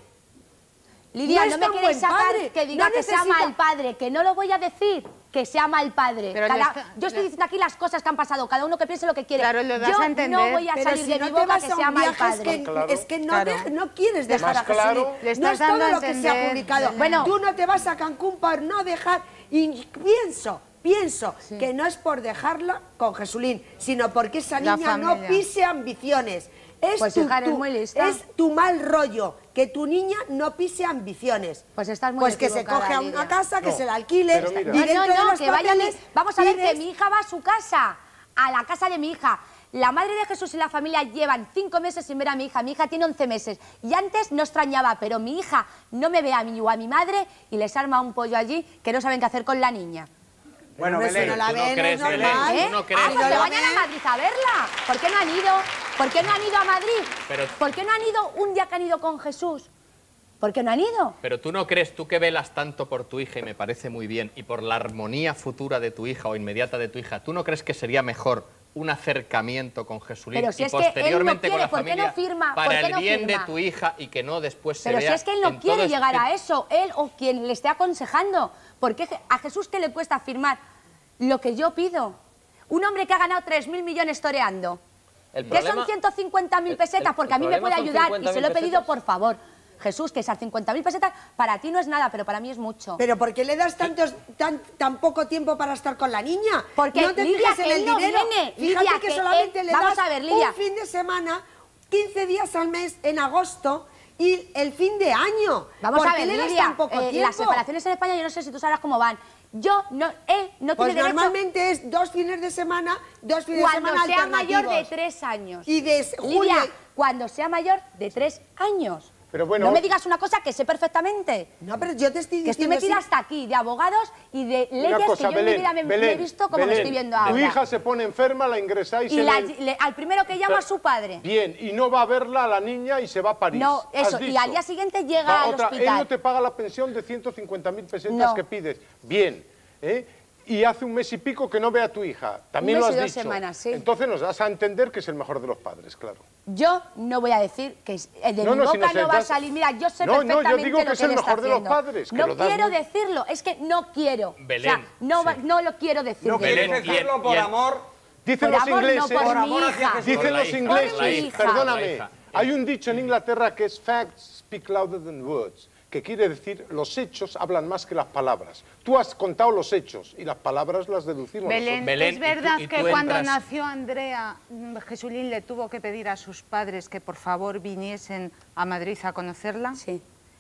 Lidia, No no, es me tan queréis buen sacar padre. que diga No que sea necesita- mal padre, que no lo voy a decir, que sea mal padre. Pero Cada- le está- yo estoy le- diciendo aquí las cosas que han pasado, cada uno que piense lo que quiere. Claro, lo das yo a entender. no voy a Pero salir si de no mi te boca vas que a sea un mal viaje, es padre. que, Claro. es que no, Claro. de- no quieres dejar Más a Jesulín. claro. Le No estás es todo dando a lo que se ha entender, publicado. Belén. Bueno. Tú no te vas a Cancún por no dejar... Y pienso, pienso que no es por dejarla con Jesulín, sino porque esa La niña no familia. pise ambiciones. Es Pues, tu, hija, eres tu- muy lista. es tu mal rollo, que tu niña no pise ambiciones. Pues estás muy Pues que se equivocada, coge a Lidia. una casa, que No, se la alquile, pero mira. y No, dentro no, de no, los que vaya papeles mi- Vamos a ver tienes- que mi hija va a su casa, a la casa de mi hija. La madre de Jesús y la familia llevan cinco meses sin ver a mi hija. Mi hija tiene once meses. Y antes no extrañaba, pero mi hija no me ve a mí o a mi madre y les arma un pollo allí que no saben qué hacer con la niña. Bueno, Pero si Belén, no la ¿tú no ven, crees, es Belén? normal. ¿Tú no crees? Ah, Si pues no que la vayan a ven- Madrid a verla. ¿Por qué no han ido? ¿Por qué no han ido a Madrid? Pero- ¿Por qué no han ido un día que han ido con Jesús? ¿Por qué no han ido? Pero tú no crees, tú que velas tanto por tu hija, y me parece muy bien, y por la armonía futura de tu hija o inmediata de tu hija, ¿tú no crees que sería mejor un acercamiento con Jesulín Pero si y es que él no posteriormente quiere, con la ¿por qué familia no firma? ¿Por para qué el no bien firma? de tu hija y que no después se Pero vea si es que él en no todo quiere este- llegar a eso, él o quien le esté aconsejando. Porque a Jesús, ¿qué le cuesta firmar lo que yo pido? Un hombre que ha ganado tres mil millones toreando. El Que son problema- ciento cincuenta mil el- pesetas, el- porque a el mí me puede problema son ayudar y se lo he cincuenta mil pedido pesetas. por favor. Jesús, que esas cincuenta mil pesetas para ti no es nada, pero para mí es mucho. Pero ¿por qué le das tantos, tan, tan poco tiempo para estar con la niña? Porque, no te Lidia, fijas en que el él no dinero. viene. Fíjate Lidia, que, que solamente él- le vamos das a ver, Lidia. un fin de semana, quince días al mes en agosto y el fin de año. Vamos ¿Por a qué ver, le das Lidia, tan poco eh, tiempo? las separaciones en España yo no sé si tú sabrás cómo van. Yo, no, él no Pues tiene derecho normalmente es dos fines de semana, dos fines de cuando semana sea mayor de alternativos. tres años. Y de julio- Lidia, cuando sea mayor de tres años. Pero bueno- No me digas una cosa que sé perfectamente. No, pero yo te estoy Que estoy diciendo... metida sí. hasta aquí, de abogados y de Una leyes cosa, que yo en mi Belén, vida me, me Belén, he visto como me Belén, estoy viendo Tu ahora. hija se pone enferma, la ingresáis y en la- el... le- al primero que llama a su padre. Bien, y no va a verla a la niña y se va a París. No, ¿Has eso, y dicho? al día siguiente llega Va, al otra, Él hospital. no te paga la pensión de ciento cincuenta mil pesetas No. que pides. Bien, ¿eh? Y hace un mes y pico que no ve a tu hija. También mes lo y has dos dicho. semanas, sí. Entonces nos das a entender que es el mejor de los padres, claro. Yo no voy a decir que es- eh, de No, mi no, si boca no se no va a das- salir. Mira, yo sé No, no, yo perfectamente digo que lo es el él está mejor de los haciendo. padres, que no lo das quiero muy- decirlo, es que no quiero. Belén, o sea, no, va- sí. no lo quiero decir. No de quieres mi boca. y el- decirlo y por el- amor. Dicen Por los amor, no, ingleses... por mi amor hacia hija. Jesús. Dicen Por la los hija, ingleses, por mi hija. perdóname, Por la hija. hay un dicho en Inglaterra que es facts speak louder than words, que quiere decir los hechos hablan más que las palabras. Tú has contado los hechos y las palabras las deducimos Belén, nosotros. Belén, ¿es y verdad tú- y que tú cuando entras- nació Andrea, mm, Jesulín le tuvo que pedir a sus padres que por favor viniesen a Madrid a conocerla? Sí.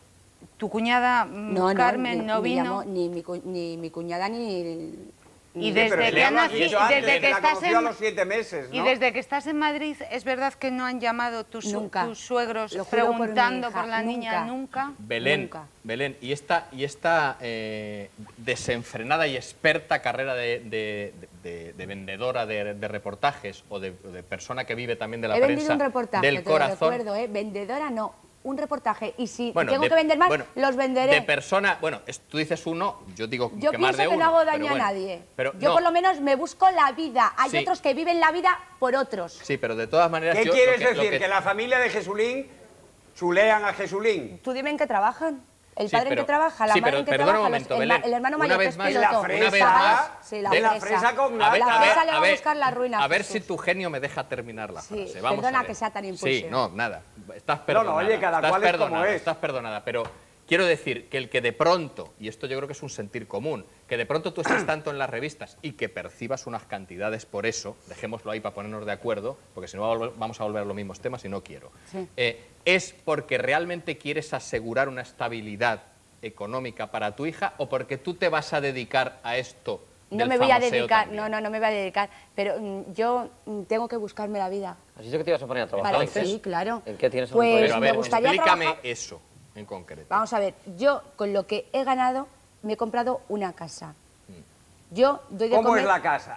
¿Tu cuñada mm, No, no, Carmen ni, no ni vino? llamó ni, mi, cu- ni mi cuñada ni... Y Sí, desde pero que le ha hablo nacido- dicho antes, desde que la estás conoció a en- los siete meses, ¿no? Y desde que estás en Madrid, ¿es verdad que no han llamado tus, su- Nunca. tus suegros Lo juro por mi preguntando por, hija, la niña? nunca. ¿Nunca? Belén, Nunca. Belén, y esta, y esta eh, desenfrenada y experta carrera de, de- de- de vendedora de, de reportajes o de, de persona que vive también de la He prensa vendido un reportaje, del te corazón. lo recuerdo, ¿eh? Vendedora no, un reportaje. Y si Bueno, tengo de- que vender más, bueno, los venderé. De persona, bueno, es- tú dices uno, yo digo Yo que más pienso de que uno. no hago pero daño bueno. a nadie. Pero Yo no, por lo menos me busco la vida. Hay Sí. otros que viven la vida por otros. Sí, pero de todas maneras... ¿Qué yo lo quieres que- lo decir? que- Que... la familia de Jesulín chulean a Jesulín. Tú dime en qué trabajan. El Sí, padre pero- en qué trabaja, la sí, madre pero en qué perdona trabaja, un los- momento, el, ma- Belén. el hermano Una mayor que vez es más- Y la piloto. fresa, ¿sabes? Sí, la de la fresa. fresa con A ver, nata. La a ver, fresa le va a a ver, buscar la ruina. a ver Jesús. si tu genio me deja terminar la Sí, frase. Vamos perdona a ver. que sea tan Sí, impulsivo. no, nada. Estás no, perdonada. oye, cada estás cual es como perdonada, es. Estás perdonada, pero quiero decir que el que de pronto, y esto yo creo que es un sentir común, que de pronto tú estés tanto en las revistas y que percibas unas cantidades por eso, dejémoslo ahí para ponernos de acuerdo, porque si no va a volver- vamos a volver a los mismos temas y no quiero, Sí. eh, es porque realmente quieres asegurar una estabilidad económica para tu hija o porque tú te vas a dedicar a esto. No del me voy a famoseo dedicar, también? no, no, no me voy a dedicar. Pero mm, yo mm, tengo que buscarme la vida. Así es que te ibas a poner a trabajar. Vale, ¿en qué? sí, claro. ¿En qué tienes un Pues Pero a me ver, gustaría explícame trabajar- eso en concreto. Vamos a ver, yo con lo que he ganado me he comprado una casa. Yo doy de ¿Cómo comer... es la casa?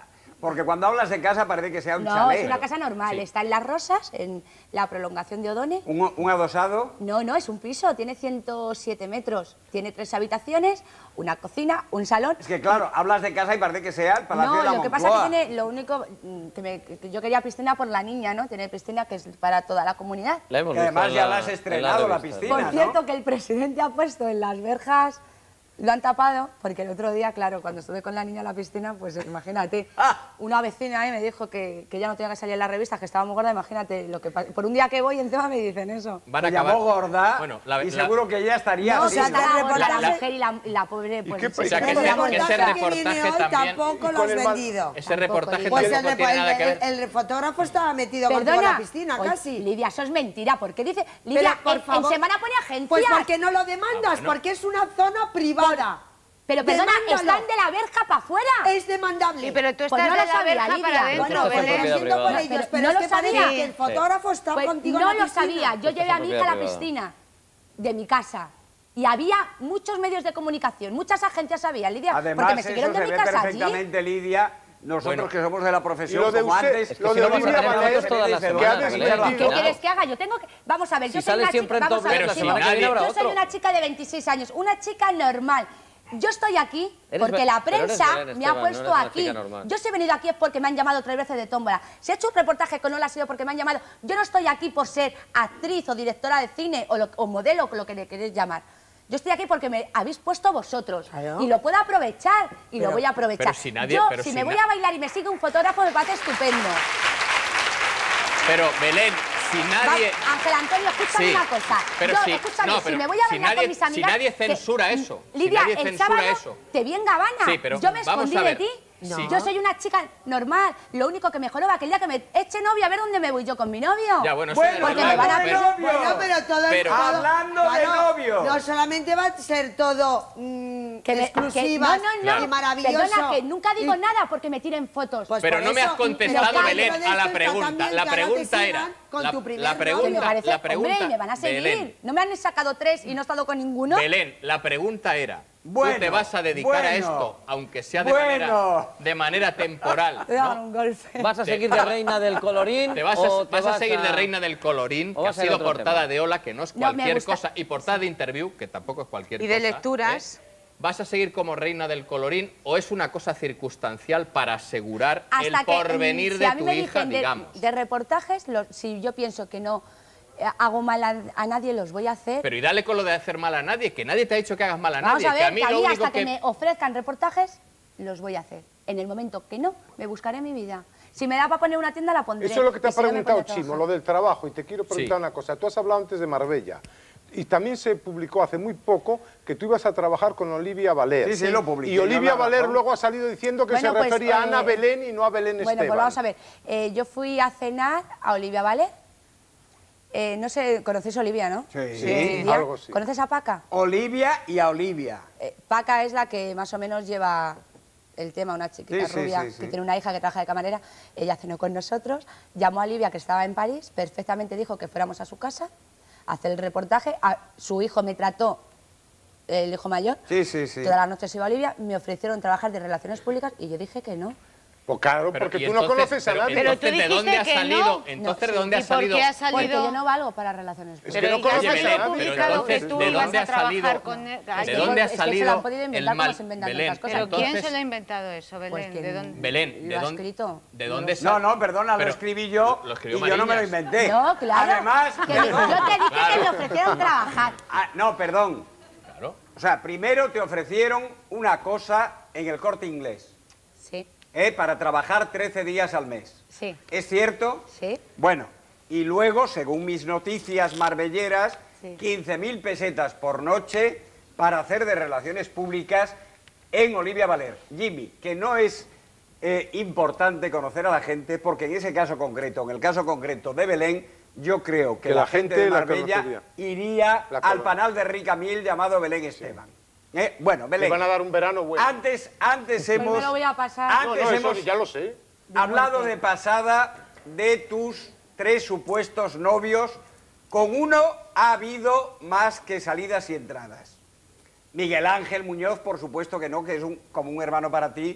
Porque cuando hablas de casa parece que sea un No, chalet. es una casa normal. Sí. Está en Las Rosas, en la prolongación de Odone. ¿Un, un adosado? No, no, es un piso, tiene ciento siete metros. Tiene tres habitaciones, una cocina, un salón. Es que claro, hablas de casa y parece que sea el Palacio No, de la lo que Moncloa. pasa es que tiene, lo único, mm, que, me- que yo quería piscina por la niña, ¿no? Tener piscina que es para toda la comunidad. La hemos Que visto además en ya la has estrenado, la revista. piscina. Por ¿no? cierto, que el presidente ha puesto en las verjas, lo han tapado, porque el otro día, claro, cuando estuve con la niña en la piscina, pues imagínate, una vecina ahí me dijo que, que ya no tenía que salir en las revistas, que estaba muy gorda, imagínate, lo que pa- por un día que voy encima me dicen eso. Van a Te acabar... llamó gorda Bueno, la- y la- seguro que ella estaría No, así, o sea, ¿no? está el gorda la reportaje- mujer y la, y la pobre, pues... qué sí, O sea, que El ese- que reportaje ese que reportaje viene hoy también- tampoco Y lo con has el mal- vendido. Ese Tampoco, reportaje Lidia. Pues el, tampoco de- tiene el- nada que el- ver. el fotógrafo estaba metido contigo Perdona, en la piscina, Oye, casi. Lidia, eso es mentira, ¿por qué dice? Lidia, Pero, por en, en favor, semana pone agencias. Pues porque no lo demandas, Ah, bueno. porque es una zona privada. Pero perdona, Demándalo. están de la verja para afuera. Es demandable. Sí, pero tú Pues estás no de lo la sabía, verja Lidia. para adentro, Bueno, Esto es pues Belén. lo propiedad siento por privada. ellos, Pero pero no es lo que parece sabía. que el fotógrafo está Pues contigo no en la lo piscina. sabía. Yo llevé a mi hija a la privada. piscina de mi casa. Y había muchos medios de comunicación, muchas agencias había, Lidia, Además, porque me eso siguieron se de mi ve casa allí. perfectamente, Lidia, nosotros Bueno. que somos de la profesión, Y lo de como usted- antes... Es que lo si de no vas a Olivia tener Valer, fotos todas las que ha semanas, desmentido. Belén. ¿Qué quieres que haga? Yo tengo que... Vamos a ver, Si yo soy sales una siempre chica... en Vamos a top ver, Pero la si semana que nadie- viene habrá yo soy otro. una chica de veintiséis años, una chica normal. Yo estoy aquí Eres porque Be- la pero eres prensa Belén me ha Esteban, no puesto eres una aquí. chica normal. Yo si he venido aquí es porque me han llamado tres veces de tómbola. Si he hecho un reportaje con Ola ha sido porque me han llamado. Yo no estoy aquí por ser actriz o directora de cine o, lo- o modelo, o lo que le queréis llamar. Yo estoy aquí porque me habéis puesto vosotros. Claro. Y lo puedo aprovechar y lo voy a aprovechar. pero si nadie- Yo, pero si si me voy na- a bailar y me sigue un fotógrafo, me parece estupendo. Pero, Belén, si nadie... Va- Ángel Antonio, escúchame Sí, una cosa. pero Yo, si- escúchame, no, si pero me voy a si bailar nadie- con mis si amigas... nadie que- censura eso, si Lidia, nadie el censura sábado eso. te vi en Gabana. Sí, pero yo me vamos escondí a de ver. ti. No. Yo soy una chica normal. Lo único que me joroba que el día que me eche novio, a ver dónde me voy yo con mi novio. Ya, bueno, eso Bueno, es porque normal, me van a pero- novio. Bueno, pero todo Pero- todo- Hablando de claro, novio. No solamente va a ser todo mm, Que me- exclusivas que- no, no, no. Claro. y maravilloso. Perdona, que nunca digo Y- nada porque me tiren fotos. Pues Pero por no me eso, has contestado, pero Belén, dentro de a la esto está pregunta. también La que ahora te pregunta sigan era... con la, tu primer la novio. que me pregunta, parece, la pregunta... hombre, y me van a seguir. Belén, No me han sacado tres y no he estado con ninguno. Belén, la pregunta era... Bueno, tú te vas a dedicar a bueno, esto, aunque sea de, bueno. manera, de manera temporal. Te daban ¿no? un golpe. ¿Vas a seguir de reina del colorín? Te vas, o a, te vas a vas seguir de reina del colorín, o que ha vas a ir a sido otro portada tema? de Ola, que no es No, me cualquier gusta. cosa, y portada de Interview, que tampoco es cualquier Y cosa. de lecturas. ¿eh? ¿Vas a seguir como reina del colorín o es una cosa circunstancial para asegurar el Hasta que, porvenir mm, de si a mí tu me hija, dicen de, digamos? de reportajes, lo- si yo pienso que no eh, hago mal a, a nadie, los voy a hacer. Pero y dale con lo de hacer mal a nadie, que nadie te ha dicho que hagas mal a Vamos nadie. a ver, que a mí que a lo mí único hasta que... que... me ofrezcan reportajes, los voy a hacer. En el momento que no, me buscaré mi vida. Si me da para poner una tienda, la pondré. Eso es lo que te Y ha si no, me preguntado pondré a Chimo, trabajar. lo del trabajo. Y te quiero preguntar Sí. una cosa. Tú has hablado antes de Marbella. Y también se publicó hace muy poco que tú ibas a trabajar con Olivia Valer. Sí, sí, lo publiqué, Y Olivia no, la Valer razón. luego ha salido diciendo que Bueno, se pues, refería a eh, Ana Belén y no a Belén Bueno, Esteban. pues vamos a ver. Eh, yo fui a cenar a Olivia Valer. Eh, no sé, ¿conocéis a Olivia, no? Sí. Sí. Olivia. Algo sí. ¿Conoces a Paca? Olivia y a Olivia. Eh, Paca es la que más o menos lleva el tema, una chiquita Sí, sí, rubia sí, sí. que tiene una hija que trabaja de camarera. Ella cenó con nosotros, llamó a Olivia, que estaba en París, perfectamente dijo que fuéramos a su casa a hacer el reportaje. A- su hijo me trató, el hijo mayor, Sí, sí, sí. todas las noches iba a Olivia, me ofrecieron trabajar de relaciones públicas y yo dije que no. Pues claro, Pero, porque y tú no entonces- conoces a pero- nadie. Pero entonces, tú ¿de dónde dijiste ha que salido? no. Entonces, No, ¿de dónde ¿Y ha por salido? qué ha Porque salido? yo no valgo para relaciones Es públicas. que no Pero ya conoces a salió nadie. publicado Pero que entonces, tú ¿de ibas dónde a ha salido- trabajar con él. ¿De Es que dónde por- ha es que se lo salido han podido inventar el como mal? se inventan Belén, tantas cosas. Pero ¿quién entonces- se lo ha inventado eso, Belén? Pues que ¿De dónde? Belén, ¿de lo ha dónde, escrito. ¿de dónde No, sal- no, perdona, lo Pero- escribí yo lo escribió y yo no me lo Marillas. inventé. No, claro. Además, que perdón. yo te dije Claro. que me ofrecieron trabajar. Ah, no, perdón. Claro. O sea, primero te ofrecieron una cosa en el Corte Inglés, Sí, ¿eh? Para trabajar trece días al mes. sí, ¿Es cierto? sí. Bueno, y luego, según mis noticias marbelleras, Sí. quince mil pesetas por noche para hacer de relaciones públicas en Olivia Valer. Jimmy, que no es eh, importante conocer a la gente, porque en ese caso concreto, en el caso concreto de Belén, yo creo que, Que la, la gente gente de la Marbella conocería. iría La al conoce. panal de Ricamil llamado Belén Esteban. Eh, Bueno, Le Belén, van a dar un verano bueno. antes, antes hemos... Primero voy a pasar. No, Antes no, eso hemos ya lo sé. hablado de pasada de tus tres supuestos novios. Con uno ha habido más que salidas y entradas. Miguel Ángel Muñoz, por supuesto que no, que es un, como un hermano para ti.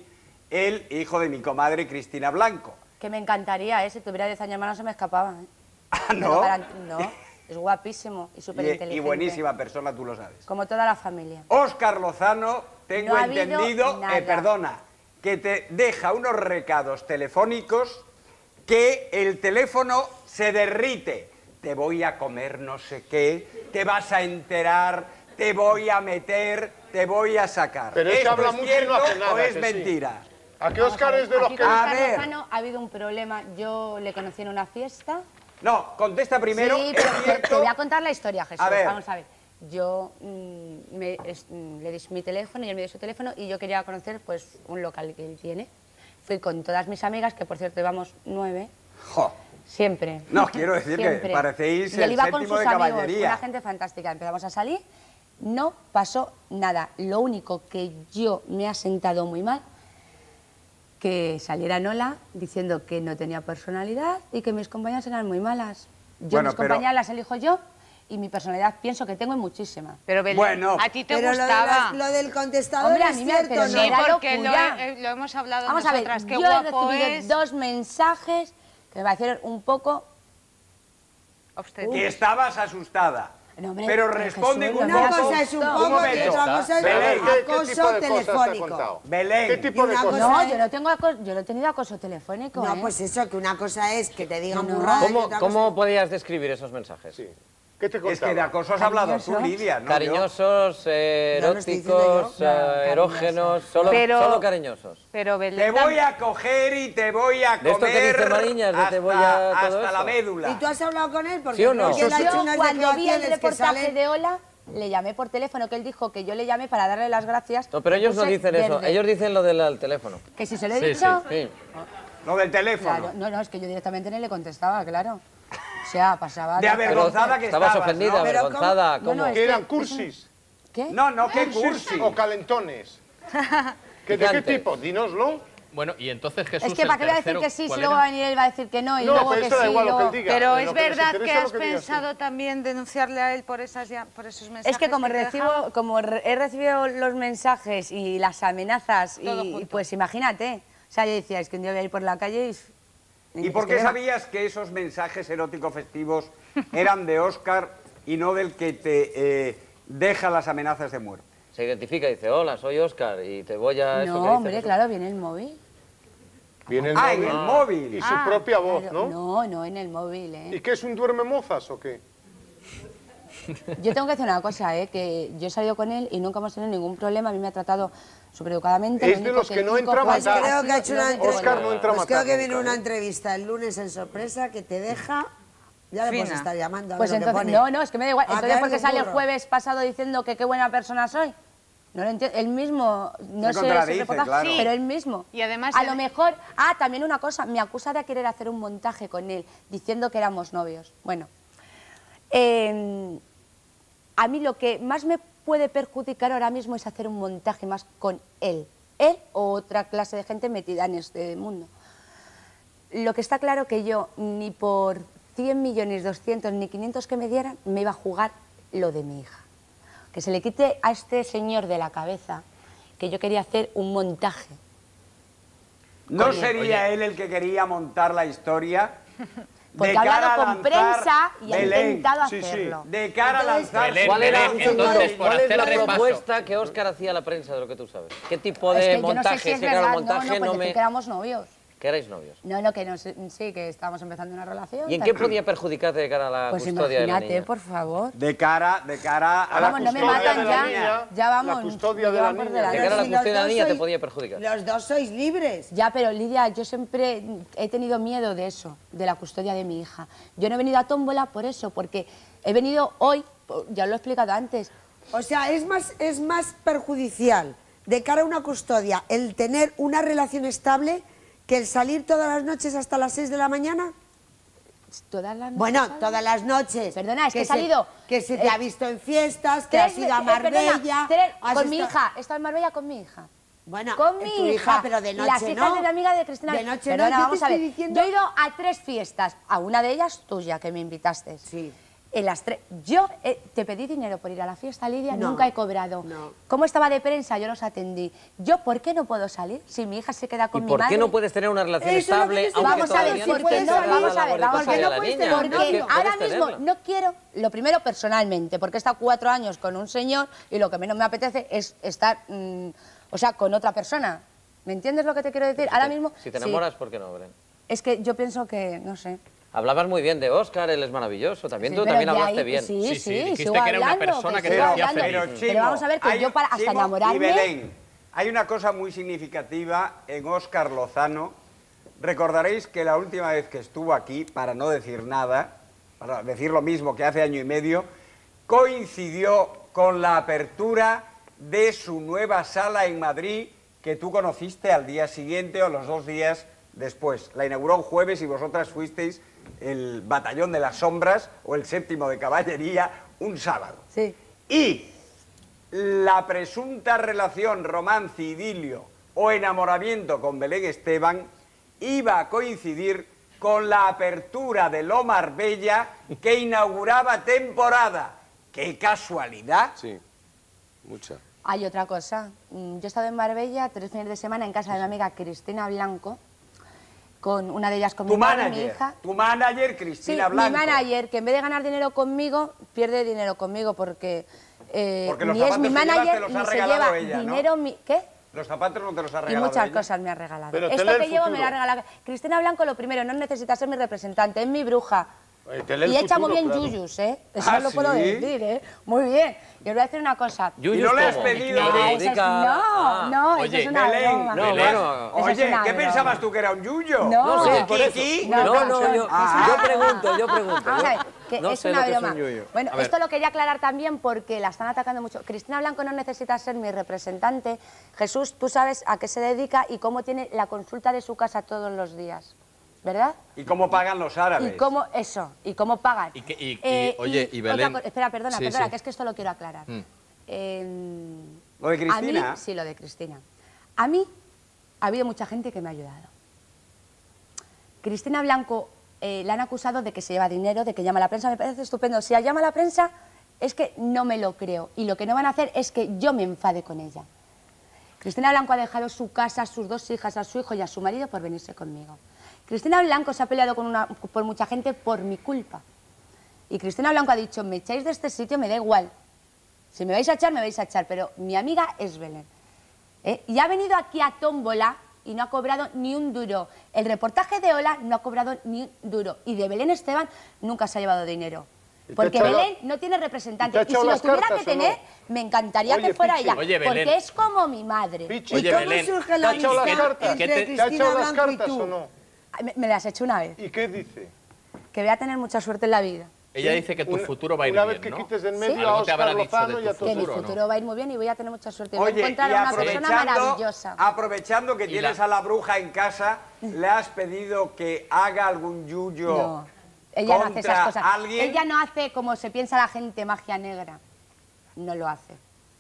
el hijo de mi comadre Cristina Blanco. Que me encantaría, ¿eh? Si tuviera diez años más no se me escapaba, ¿eh? Ah, ¿no? Para... No, es guapísimo y súper Y, inteligente. y buenísima persona, tú lo sabes. Como toda la familia. Óscar Lozano, tengo No ha habido entendido, nada. eh, perdona, que te deja unos recados telefónicos que el teléfono se derrite. Te voy a comer no sé qué, te vas a enterar, te voy a meter, te voy a sacar. Pero es que ¿Esto habla es mucho y cierto no hace nada, o es que sí. mentira? ¿A qué Óscar es de los Aquí que...? con A Óscar ver. Lozano ha habido un problema. Yo le conocí en una fiesta. No, contesta primero. Sí, ¿es pero te, cierto? te voy a contar la historia, Jesús. A ver. Vamos a ver. Yo mm, me- es- mm, le di mi teléfono y él me dio su teléfono y yo quería conocer pues un local que él tiene. Fui con todas mis amigas, que por cierto íbamos nueve, Jo. siempre. No, quiero decir que Siempre. parecéis Y él el iba con séptimo sus de amigos, caballería. una gente fantástica. Empezamos a salir, no pasó nada. Lo único que yo me ha sentado muy mal, que saliera Nola diciendo que no tenía personalidad y que mis compañeras eran muy malas. Yo Bueno, mis pero- compañeras las elijo yo y mi personalidad pienso que tengo muchísima. Pero Belén, Bueno. a ti te Pero lo, de gustaba. las- lo del contestador Hombre, a es mí me- cierto, pero ¿no? no Sí, era porque lo, locura. he- lo hemos hablado Vamos a ver, nosotras. Qué yo he guapo recibido es. dos mensajes que me parecieron un poco... Obstétrico. Que estabas asustada. No, hombre, pero pero responde Jesús, un no me Una poco- cosa es un Un poco y momento. otra cosa es Belén, ¿qué- qué tipo acoso de cosas te ha telefónico. contado? Belén. ¿Qué tipo Y de una cosas? cosa No, es- yo no tengo acoso, yo no he tenido acoso telefónico, No, ¿eh? pues eso, que una cosa es que te digan No, no. burradas y ¿Cómo, otra cómo cosa... podías describir esos mensajes? Sí. ¿Qué te contaba? Es que de acoso has hablado tú, Cariñosos. Lidia, ¿no? Cariñosos, eh, No, lo estoy diciendo eróticos, yo. eh, No, erógenos, solo, Pero- solo cariñosos. Pero Te Belén, voy a coger y te voy a De esto que comer dice Mariñas, de te hasta, voy a todo hasta la eso. médula. ¿Y tú has hablado con él? Porque ¿Sí o creo no? que él ha Yo hecho unas cuando vi el declaraciones que reportaje salen... de Ola, le llamé por teléfono, que él dijo que yo le llamé para darle las gracias. No, pero me ellos no puse dicen eso, verde. ellos dicen lo del al teléfono. Que si se lo he Sí, dicho... Sí. Lo del teléfono. Claro, no, no, es que yo directamente no le contestaba, claro. O sea, pasaba... De avergonzada que estabas estabas, ofendida, ¿no? Pero avergonzada, ¿cómo? ¿cómo? No, no, es ¿Que eran que- cursis? ¿Qué? No, no, qué ¿Cursis cursi. o calentones? ¿Que ¿De qué Picante. tipo? Dínoslo. Bueno, y entonces Jesús, Es que el para qué voy a decir tercero, que sí, si ¿cuál luego era? va a venir él va a decir que no, y No, luego pero que eso da sí, igual lo que luego- él diga. Pero De es lo que nos verdad que interesa has lo que digas tú. pensado también denunciarle a él por, esas, ya- por esos mensajes. Es que como te recibo, dejaba. como re- he recibido los mensajes y las amenazas, Todo y, junto. pues imagínate. O sea, yo decía, es que un día voy a ir por la calle y... ¿Y por es qué que- sabías que esos mensajes eróticos festivos eran de Óscar y no del que te eh, deja las amenazas de muerte? Se identifica y dice, hola, soy Óscar y te voy a... eso que No, dices, hombre, eso. claro, viene el móvil. Viene el Ah, móvil. en el móvil. Y su Ah, propia voz, claro, ¿no? No, no, en el móvil, ¿eh? ¿Y qué es un duerme mozas o qué? Yo tengo que decir una cosa, ¿eh? Que yo he salido con él y nunca hemos tenido ningún problema. A mí me ha tratado súper educadamente. Es Lo de único los que el no chico, entra a pues, matar. Creo que ha hecho sido una lo único entrevista. Óscar no entra a Pues matar creo que viene nunca, una ¿eh? entrevista el lunes en sorpresa que te deja... Ya le Fina. puedes estar llamando a Pues ver lo que entonces, pone. no, no, es que me da igual. A Entonces, caer ¿por qué de sale el burro. jueves pasado diciendo que qué buena persona soy? No lo entiendo. Él mismo, no Se sé contradice, ese reportaje, claro. Sí. pero él mismo. Y además A el- lo mejor... Ah, también una cosa, me acusa de querer hacer un montaje con él, diciendo que éramos novios. Bueno, eh, a mí lo que más me puede perjudicar ahora mismo es hacer un montaje más con él. Él o otra clase de gente metida en este mundo. Lo que está claro que yo, ni por cien millones, doscientos, ni quinientos que me dieran, me iba a jugar lo de mi hija. Que se le quite a este señor de la cabeza que yo quería hacer un montaje. ¿No Oye, sería oye. él el que quería montar la historia? Porque de ha cara hablado a con lanzar- prensa y ha Belén, intentado sí, sí. hacerlo. De cara a Entonces, lanzar... Belén, ¿Cuál era, Belén, un segundo, entonces, por ¿cuál es hacer la repaso. propuesta que Óscar hacía a la prensa de lo que tú sabes? ¿Qué tipo Es de que yo no montaje? sé si es que claro, verdad, montaje no, no, pues no decir me... que éramos novios. Que erais novios. No, no, que no, sé- sí, que estábamos empezando una relación. ¿Y en qué pero- podía perjudicarte de cara a la Pues custodia de la imagínate, niña? por favor. De cara, de cara a Vamos, la no me custodia matan de la ya. niña, Ya vamos. la custodia me de la llevan por niña. De delante. cara a la si los custodia de la dos niña te sois- podía perjudicar. Los dos sois libres. Ya, pero Lidia, yo siempre he tenido miedo de eso, de la custodia de mi hija. Yo no he venido a tómbola por eso, porque he venido hoy, ya lo he explicado antes. O sea, es más, es más perjudicial de cara a una custodia el tener una relación estable que el salir todas las noches hasta las seis de la mañana. Todas las noches Bueno, salgo. todas las noches. Perdona, es que he se- salido, Que se te eh, ha visto en fiestas, que Tres has ido a ve- eh, perdona, Marbella. tres- has con mi estado- hija, he estado en Marbella con mi hija. Bueno, Con eh, mi tu hija, pero de noche las hijas no. de la amiga de Cristina. De noche Perdona, no, yo te vamos a estoy ver. diciendo... Yo he ido a tres fiestas, a una de ellas tuya, que me invitaste. Sí. En las tres. Yo eh, te pedí dinero por ir a la fiesta, Lidia, No, nunca he cobrado. no. ¿Cómo estaba de prensa? Yo los atendí. ¿Yo por qué no puedo salir si mi hija se queda con ¿Y mi por madre? qué no puedes tener una relación Eso es lo que estable? yo estoy aunque Vamos a ver, todavía ¿por no qué estés no? cerrada Vamos la a ver, labor vamos a ver. de No la puedes niña? tener- Es que porque ahora puedes mismo tenerlo. no quiero, lo primero personalmente, porque he estado cuatro años con un señor y lo que menos me apetece es estar, mm, o sea, con otra persona. ¿Me entiendes lo que te quiero decir? Ahora mismo... Si te sí. enamoras, ¿por qué no, Belén? Es que yo pienso que, no sé... Hablabas muy bien de Óscar, él es maravilloso. También Sí, tú pero también de hablaste ahí- bien. Sí, Sí, sí, sí, dijiste sigo que era una hablando, persona que sigo te hacía hablando. feliz. Pero, Pero vamos a ver, que hay- yo para hasta Chimo enamorarme... Y Belén, hay una cosa muy significativa en Óscar Lozano. Recordaréis que la última vez que estuvo aquí, para no decir nada, para decir lo mismo que hace año y medio, coincidió con la apertura de su nueva sala en Madrid, que tú conociste al día siguiente o los dos días después. La inauguró un jueves y vosotras fuisteis el Batallón de las Sombras o el Séptimo de Caballería un sábado. Sí. Y la presunta relación, romance, idilio o enamoramiento con Belén Esteban iba a coincidir con la apertura de Lo Marbella que inauguraba temporada. ¡Qué casualidad! Sí, mucha. Hay otra cosa. Mm, Yo he estado en Marbella tres fines de semana en casa de mi amiga Cristina Blanco, con una de ellas con Tu mi madre, manager, mi hija. tu manager, Sí, Cristina mi Blanco. manager, que en vez de ganar dinero conmigo, pierde dinero conmigo porque, eh, Porque los ni es zapatos mi que llevas te manager los ni ha se regalado lleva ella, ¿no? dinero... Mi, ¿Qué? Los zapatos no te los ha Y regalado muchas ella. cosas me ha regalado. Pero te Esto lee que el llevo me futuro. lo ha regalado. Cristina Blanco, lo primero, no necesita ser mi representante, es mi bruja. Eh, te lee el Y echa muy futuro, bien claro. yuyus, ¿eh? Eso ¿Ah, lo puedo sí? decir, ¿eh? Muy bien. Y os voy a decir una cosa. ¿Y no le has ¿cómo? pedido? No, que- eso es- dedica- no, Ah, no, oye, eso es una Belén, broma. no, Belén, bueno. Eso es Oye, una ¿qué broma. pensabas tú que era un yuyo? No, No, sí, ¿Qué, por eso. qué? No, No, no, corazón, yo, Ah. yo pregunto, yo pregunto. Vamos yo a ver, que no es sé una lo que es broma. un yuyo. Bueno, A ver. esto lo quería aclarar también porque la están atacando mucho. Cristina Blanco no necesita ser mi representante. Jesús, tú sabes a qué se dedica y cómo tiene la consulta de su casa todos los días, ¿verdad? ¿Y cómo pagan los árabes? Y cómo, eso, y cómo pagan. Y que- y- y, Eh, oye, y otra Belén- co- espera, perdona, Sí, perdona, sí. que es que esto lo quiero aclarar. Mm. Eh, ¿Lo de Cristina? A mí, sí, lo de Cristina. A mí ha habido mucha gente que me ha ayudado. Cristina Blanco eh, la han acusado de que se lleva dinero, de que llama a la prensa, me parece estupendo. Si la llama a la prensa es que no me lo creo y lo que no van a hacer es que yo me enfade con ella. Cristina Blanco ha dejado su casa, a sus dos hijas, a su hijo y a su marido por venirse conmigo. Cristina Blanco se ha peleado con una, por mucha gente por mi culpa. Y Cristina Blanco ha dicho, me echáis de este sitio, me da igual. Si me vais a echar, me vais a echar, pero mi amiga es Belén. ¿Eh? Y ha venido aquí a Tómbola y no ha cobrado ni un duro. El reportaje de Ola no ha cobrado ni un duro. Y de Belén Esteban nunca se ha llevado dinero. ¿Y te ha Porque echado la- Belén no tiene representante. ¿Y Y, te ha echado si lo las tuviera cartas que o no? tener, me encantaría Oye, que fuera Pichi. ella. Oye, Belén. Porque es como mi madre. Pichi, ¿Y Oye, cómo Belén, surge ¿te la ha echado las amistad cartas? entre ¿Qué te- ¿Te ha Cristina echado las Blanco y cartas tú? o no? Ay, Me, me las he hecho una vez. ¿Y qué dice? Que voy a tener mucha suerte en la vida. Ella dice que tu Una- futuro va a ir Una bien, vez que ¿no? quites de en ¿Sí? medio Algo a te habrá Óscar dicho de Lozano tu y a tu Que mi futuro, ¿no? futuro va a ir muy bien y voy a tener mucha suerte. Voy a Oye, encontrar y a una persona aprovechando, maravillosa. aprovechando que Y tienes la- a la bruja en casa, ¿le has pedido que haga algún yuyo No, ella no hace contra esas cosas. alguien? Ella no hace como se piensa la gente, magia negra. No lo hace.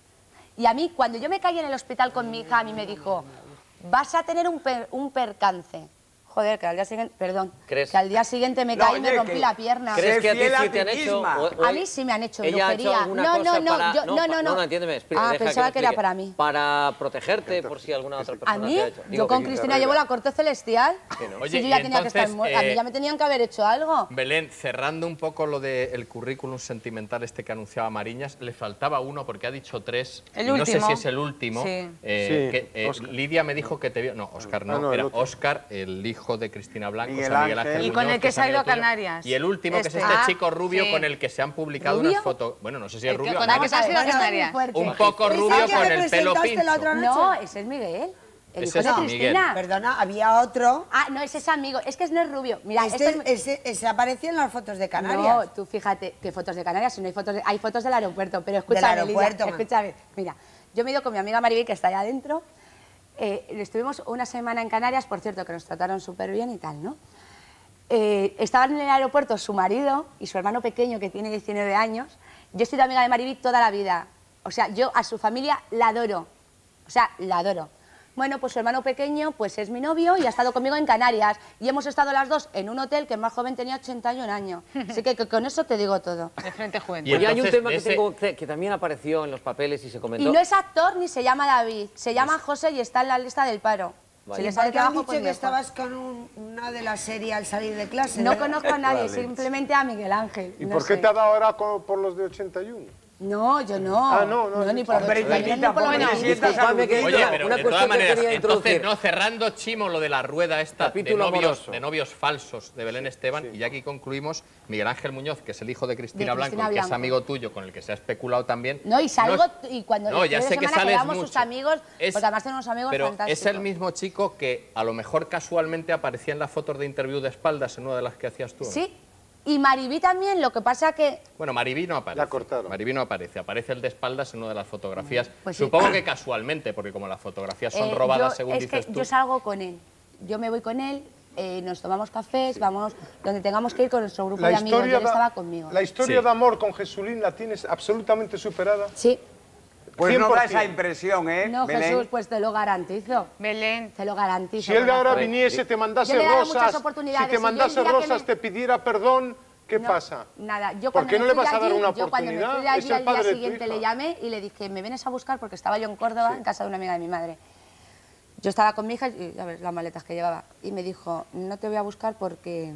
Y a mí, cuando yo me caí en el hospital con mi hija, a mí me dijo, vas a tener un, per- un percance. Joder, que al día siguiente, perdón, ¿Crees? que al día siguiente me No, caí y me oye, rompí que- la pierna. ¿Crees Sé que a ti fiel a sí ti te han hecho? misma. o- o- A mí sí me han hecho ¿Ella ha hecho brujería. alguna No, cosa no, no, para- yo- no, pa- no, no. no, entiéndeme, expli- Ah, deja que pensaba lo que era explique. para mí. Para protegerte por si alguna otra persona ¿A mí? te ha hecho. Yo Digo, con que- Cristina llevo la corte celestial. Oye, Si yo y ya tenía que estar entonces, muerta. A mí eh, ya me tenían que haber hecho algo. Belén, cerrando un poco lo del currículum sentimental este que anunciaba Mariñas, le faltaba uno porque ha dicho tres. El y no sé último. si es el último. Sí. eh, Sí, que, eh, Óscar. Lidia me dijo que te vio. No, Óscar no, Ah, no, el era otro. Óscar, el hijo de Cristina Blanco, Miguel o sea, Miguel Ángel Ángel. Y con Muñoz, el que es se ha ido amigo a tuyo. Canarias. Y el último, que es Este. este Ah, chico rubio sí. con el que se han publicado ¿Rubio? unas fotos. Bueno, no sé si es El que- rubio. con no, el que se ha ido a Esto es muy Canarias. fuerte. un poco ¿Ese rubio que con me el pelo presentaste la otra pincho. noche? No, ese es Miguel. El Ese hijo es de Miguel. Cristina. Perdona, había otro. Ah, no, ese es amigo. Es que no es rubio. Mira, Este, esto es... ese, ese aparecía en las fotos de No, Canarias. tú fíjate, ¿qué fotos de Canarias? Si no hay fotos, de- hay fotos del aeropuerto, pero escúchame, Del Lidia, aeropuerto, man. escúchame. Mira, yo me he ido con mi amiga Maribel, que está allá adentro. Eh, estuvimos una semana en Canarias, por cierto, que nos trataron súper bien y tal, ¿no? Eh, estaban en el aeropuerto su marido y su hermano pequeño, que tiene diecinueve años. Yo he sido amiga de Maribel toda la vida. O sea, yo a su familia la adoro. O sea, la adoro. Bueno, pues su hermano pequeño pues es mi novio y ha estado conmigo en Canarias. Y hemos estado las dos en un hotel que el más joven tenía ochenta y un años. Así que, que con eso te digo todo. De frente juventud. Y hay un entonces, tema que, ese- tengo, que, que también apareció en los papeles y se comentó. Y no es actor ni se llama David, se llama José y está en la lista del paro. Vale. Si le ¿Por sale qué han trabajo, dicho pues que mejor. estabas con un- una de la serie al salir de clase? No conozco a nadie, simplemente a Miguel Ángel. ¿Y no por qué sé. te ha dado ahora co- por los de ochenta y uno? No, yo no. Ah, no, no, ni por lo Hombre, de Titi, ni por lo tampoco de- te sientas Disculpadme que- aludido. Oye, Una- pero una de cuestión todas que maneras, quería entonces, introducir. no, cerrando, Chimo, lo de la rueda esta de Capítulo novios, amoroso. de novios falsos de Belén Esteban, y ya aquí concluimos, Miguel Ángel Muñoz, que es el hijo de Cristina, De Cristina Blanco, y que es Blanco. amigo tuyo, con el que se ha especulado también. No, y salgo es- y cuando No, los ya fines sé de que semana sales quedamos sus mucho. amigos, Es- porque además tenemos amigos Pero fantásticos. es el mismo chico que a lo mejor casualmente aparecía en las fotos de interview de espaldas en una de las que hacías tú. ¿no? Sí, y Maribí también, lo que pasa que... Bueno, Maribí no aparece. La cortaron. Maribí no aparece, aparece el de espaldas en una de las fotografías. Pues sí. Supongo que casualmente, porque como las fotografías son eh, robadas, yo- según es dices que tú. yo salgo con él, yo me voy con él, eh, nos tomamos cafés, vamos donde tengamos que ir con nuestro grupo La de amigos, y historia, él da- estaba conmigo. la historia Sí. de amor con Jesulín la tienes absolutamente superada. Sí. Pues no da cien por cien. esa impresión, ¿eh, No, Belén? Jesús, pues te lo garantizo. Belén, Te lo garantizo. Si él de ahora corazón. viniese, te mandase Yo le he dado muchas rosas, si oportunidades, y te yo el mandase día que rosas, me- te pidiera perdón, ¿qué No, pasa? Nada, yo ¿Por cuando qué me no le fui vas de a dar allí- una Yo cuando me fui de oportunidad? allí Es el al día padre de tu siguiente hija. le llamé y le dije, ¿me vienes a buscar? Porque estaba yo en Córdoba, en casa de una amiga de mi madre. Yo estaba con mi hija y a ver las maletas que llevaba. Y me dijo, no te voy a buscar porque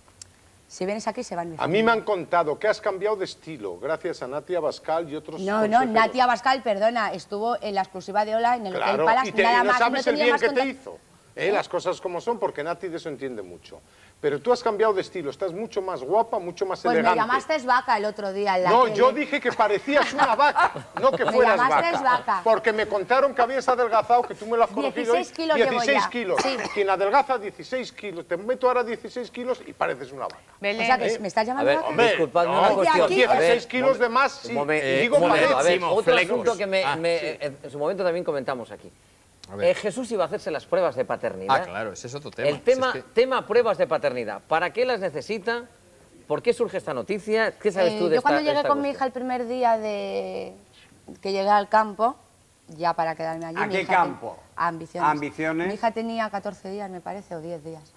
si vienes aquí se van mis A mí me han contado que has cambiado de estilo, gracias a Natia Bascal y otros No, no, consejeros. Natia Bascal, perdona, estuvo en la exclusiva de Ola en el Hotel Claro, Palace, y, te, nada y no más, sabes no el tenía bien más que te contact- hizo. ¿eh? Las cosas como son, porque Nati de eso entiende mucho. Pero tú has cambiado de estilo, estás mucho más guapa, mucho más Pues me elegante. llamaste vaca el otro día en la No, tele. yo dije que parecías una vaca, no que Me fueras llamaste vaca. vaca. Porque me contaron que habías adelgazado, que tú me lo has corregido. dieciséis hoy, kilos llevo dieciséis ya. kilos. Sí. Quien adelgaza dieciséis kilos, te meto ahora dieciséis kilos y pareces una vaca. Belén. O sea, que me estás A llamando ver, vaca. Hombre, disculpadme no, una de cuestión. aquí- A ver, dieciséis kilos un de más, sí. Un momento, y eh, digo un momento, parece. a ver, Máximo, otro flecos. asunto que me, Ah, me- sí. en en su momento también comentamos aquí. A ver. Eh, Jesús iba a hacerse las pruebas de paternidad. Ah, claro, ese es otro tema. El tema, Si es que- tema pruebas de paternidad. ¿Para qué las necesita? ¿Por qué surge esta noticia? ¿Qué sabes Eh, tú de yo cuando esta, llegué esta con mi cuestión? hija el primer día de que llegué al campo, ya para quedarme allí. ¿A mi qué hija campo? ten- A Ambiciones. ¿A Ambiciones? Mi hija tenía catorce días, me parece, o diez días.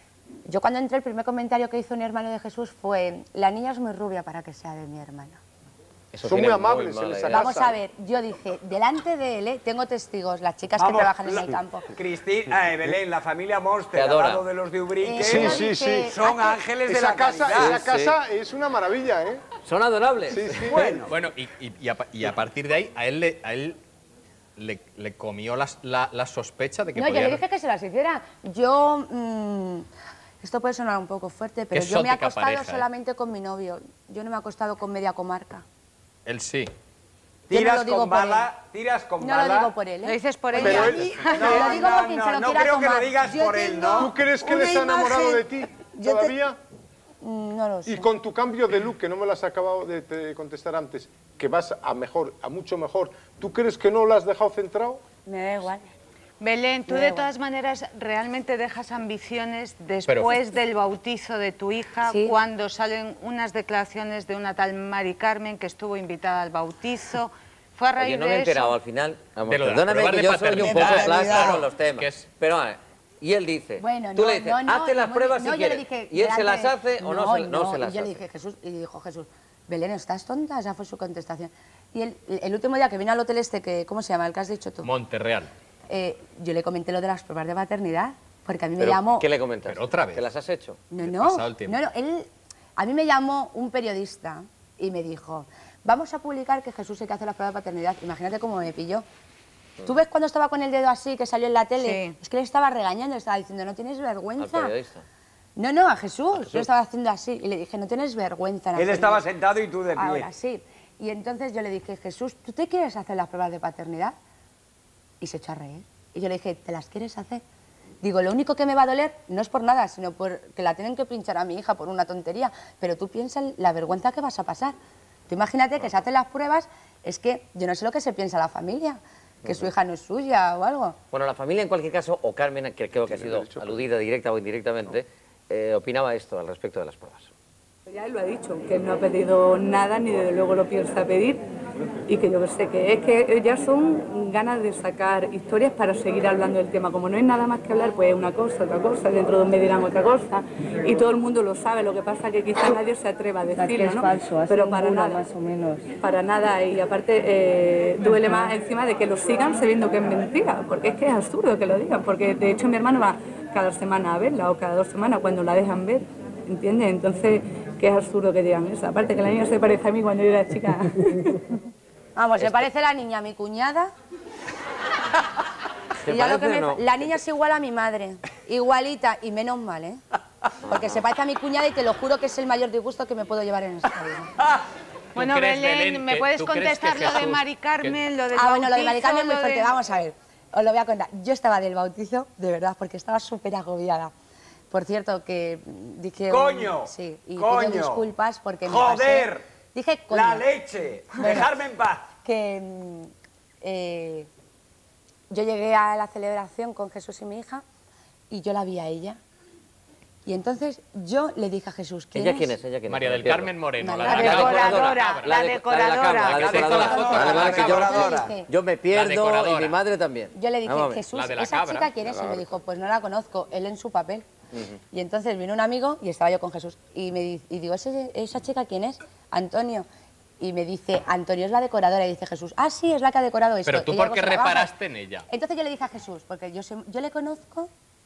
Yo cuando entré, el primer comentario que hizo un hermano de Jesús fue, la niña es muy rubia para que sea de mi hermano. Eso Son tiene muy amables mala en esa idea. casa. Vamos a ver, yo dije, delante de él, ¿eh? Tengo testigos, las chicas que Vamos, trabajan en la- el campo. Cristina, eh, Belén, la familia Monster, Te al adora. lado de los de Ubrique, Eh, Sí, yo sí, dije, sí. son "Ah, ángeles de Esa la casa, caridad". esa casa es una maravilla, ¿eh? Son adorables. Sí, sí. Bueno, Bueno, y, y- y a, pa- y a partir de ahí, a él le, a él le, le comió las- la, la sospecha de que No, yo podía... le dije que se las hiciera. Yo, mm, esto puede sonar un poco fuerte, pero Qué yo me he exótica acostado pareja, ¿eh? solamente con mi novio. Yo no me he acostado con media comarca. Él sí. Yo no tiras lo digo con por bala, tiras con No bala. lo digo por él, ¿eh? Lo dices por Oye, ella. a Pero mí- No, Lo digo no, por quien no, se lo no quiera creo que lo tomar. digas Yo por él, tengo- ¿no? ¿Tú crees que él Una está enamorado imagen- de ti yo te- todavía? Mm, No lo sé. Y con tu cambio de look, que no me lo has acabado de, de contestar antes, que vas a mejor, a mucho mejor, ¿tú crees que no lo has dejado centrado? Me da igual. Belén, tú Me da de igual. todas maneras realmente dejas ambiciones después del bautizo de tu hija, Sí. cuando salen unas declaraciones de una tal Mari Carmen que estuvo invitada al bautizo. Fue a raíz Oye, no de me he enterado eso. al final. Vamos, De lo de las perdóname pruebas que de yo soy un paternidad. poco De plástico paternidad. con los temas. Que es- Pero, a ver, y él dice, Bueno, tú no, le dices, no, no, hazte las muy- pruebas no, si yo le quieres. dije, ¿Y él se delante- las hace o no, se, no se las y yo hace? le dije, Jesús, y dijo Jesús, Belén, ¿estás tonta? Esa fue su contestación. Y el, el último día que vino al hotel este, que, ¿cómo se llama? El que has dicho tú. Monterreal. Eh, yo le comenté lo de las pruebas de paternidad, porque a mí me Pero, llamó... ¿qué le comentas? Pero otra vez. ¿Que las has hecho? No, Qué no, pasado el tiempo. no, no, él, a mí me llamó un periodista y me dijo, vamos a publicar que Jesús hay que hacer la prueba de paternidad. Imagínate cómo me pilló. ¿Tú ves cuando estaba con el dedo así, que salió en la tele? Sí. Es que le estaba regañando, le estaba diciendo, no tienes Al vergüenza. periodista. No, no, a Jesús. Yo estaba haciendo así y le dije, no tienes vergüenza. en Él hacerlo". estaba sentado y tú de pie. Ahora sí. Y entonces yo le dije, Jesús, ¿tú te quieres hacer las pruebas de paternidad? Y se echó a reír. Y yo le dije, ¿te las quieres hacer? Digo, lo único que me va a doler no es por nada, sino por que la tienen que pinchar a mi hija por una tontería. Pero tú piensas la vergüenza que vas a pasar. Tú imagínate que se hacen las pruebas, es que yo no sé lo que se piensa la familia, que su hija no es suya o algo. Bueno, la familia en cualquier caso, o Carmen, que creo que ha sido aludida directa o indirectamente, eh, opinaba esto al respecto de las pruebas. Ya él lo ha dicho, que él no ha pedido nada, ni desde luego lo piensa pedir. y que yo sé que es que ya son ganas de sacar historias para seguir hablando del tema. Como no hay nada más que hablar, pues una cosa, otra cosa, dentro de un mes dirán otra cosa, y todo el mundo lo sabe. Lo que pasa es que quizás nadie se atreva a decirlo, es ¿no? falso, Pero para nada, más o menos. para nada, y aparte eh, duele más encima de que lo sigan sabiendo que es mentira, porque es que es absurdo que lo digan, porque de hecho mi hermano va cada semana a verla o cada dos semanas cuando la dejan ver, ¿entiendes? Entonces, que es absurdo que digan eso. Aparte que la niña se parece a mí cuando yo era chica. Vamos, se parece la niña a mi cuñada. ¿Te Y ya lo que parece me- o no? La niña es igual a mi madre, igualita, y menos mal, ¿eh? Porque se parece a mi cuñada y te lo juro que es el mayor disgusto que me puedo llevar en esta vida. Bueno, crees, Belén, Belén, ¿me que- puedes tú crees que contestar lo de Jesús- Mari Carmen, lo del Ah, bueno, lo de bautizo, Mari Carmen es muy lo fuerte. de- Vamos a ver, os lo voy a contar. Yo estaba del bautizo, de verdad, porque estaba súper agobiada. Por cierto, que dije... un- ¡Coño! Sí, y ¡Coño! pido disculpas porque me ¡Joder! pasé. Dije coño. ¡La leche! Bueno. ¡Dejarme en paz! Que mm, eh, yo llegué a la celebración con Jesús y mi hija y yo la vi a ella. Y entonces yo le dije a Jesús, ¿quién ¿Ella es? quién es? ¿Ella quién es? María No del entiendo. Carmen Moreno, La la, de la decoradora, cabra. la de- decoradora. La, de la La que se hizo decoradora. la foto Vale, de la vale, que yo- decoradora. yo me pierdo decoradora. y mi madre también. Yo le dije, Vamos a ver. Jesús, La de la ¿esa cabra. chica quién es? Y me dijo, pues no la conozco, él en su papel. Y entonces vino un amigo y estaba yo con Jesús. Y, me di- y digo, ¿Ese, ¿esa chica quién es? Antonio. Y me dice, Antonio es la decoradora. Y dice Jesús, ah, sí, es la que ha decorado esto. Pero tú, Y ¿por luego qué se la baja. reparaste en ella? Entonces yo le dije a Jesús, porque yo, sé- yo le conozco,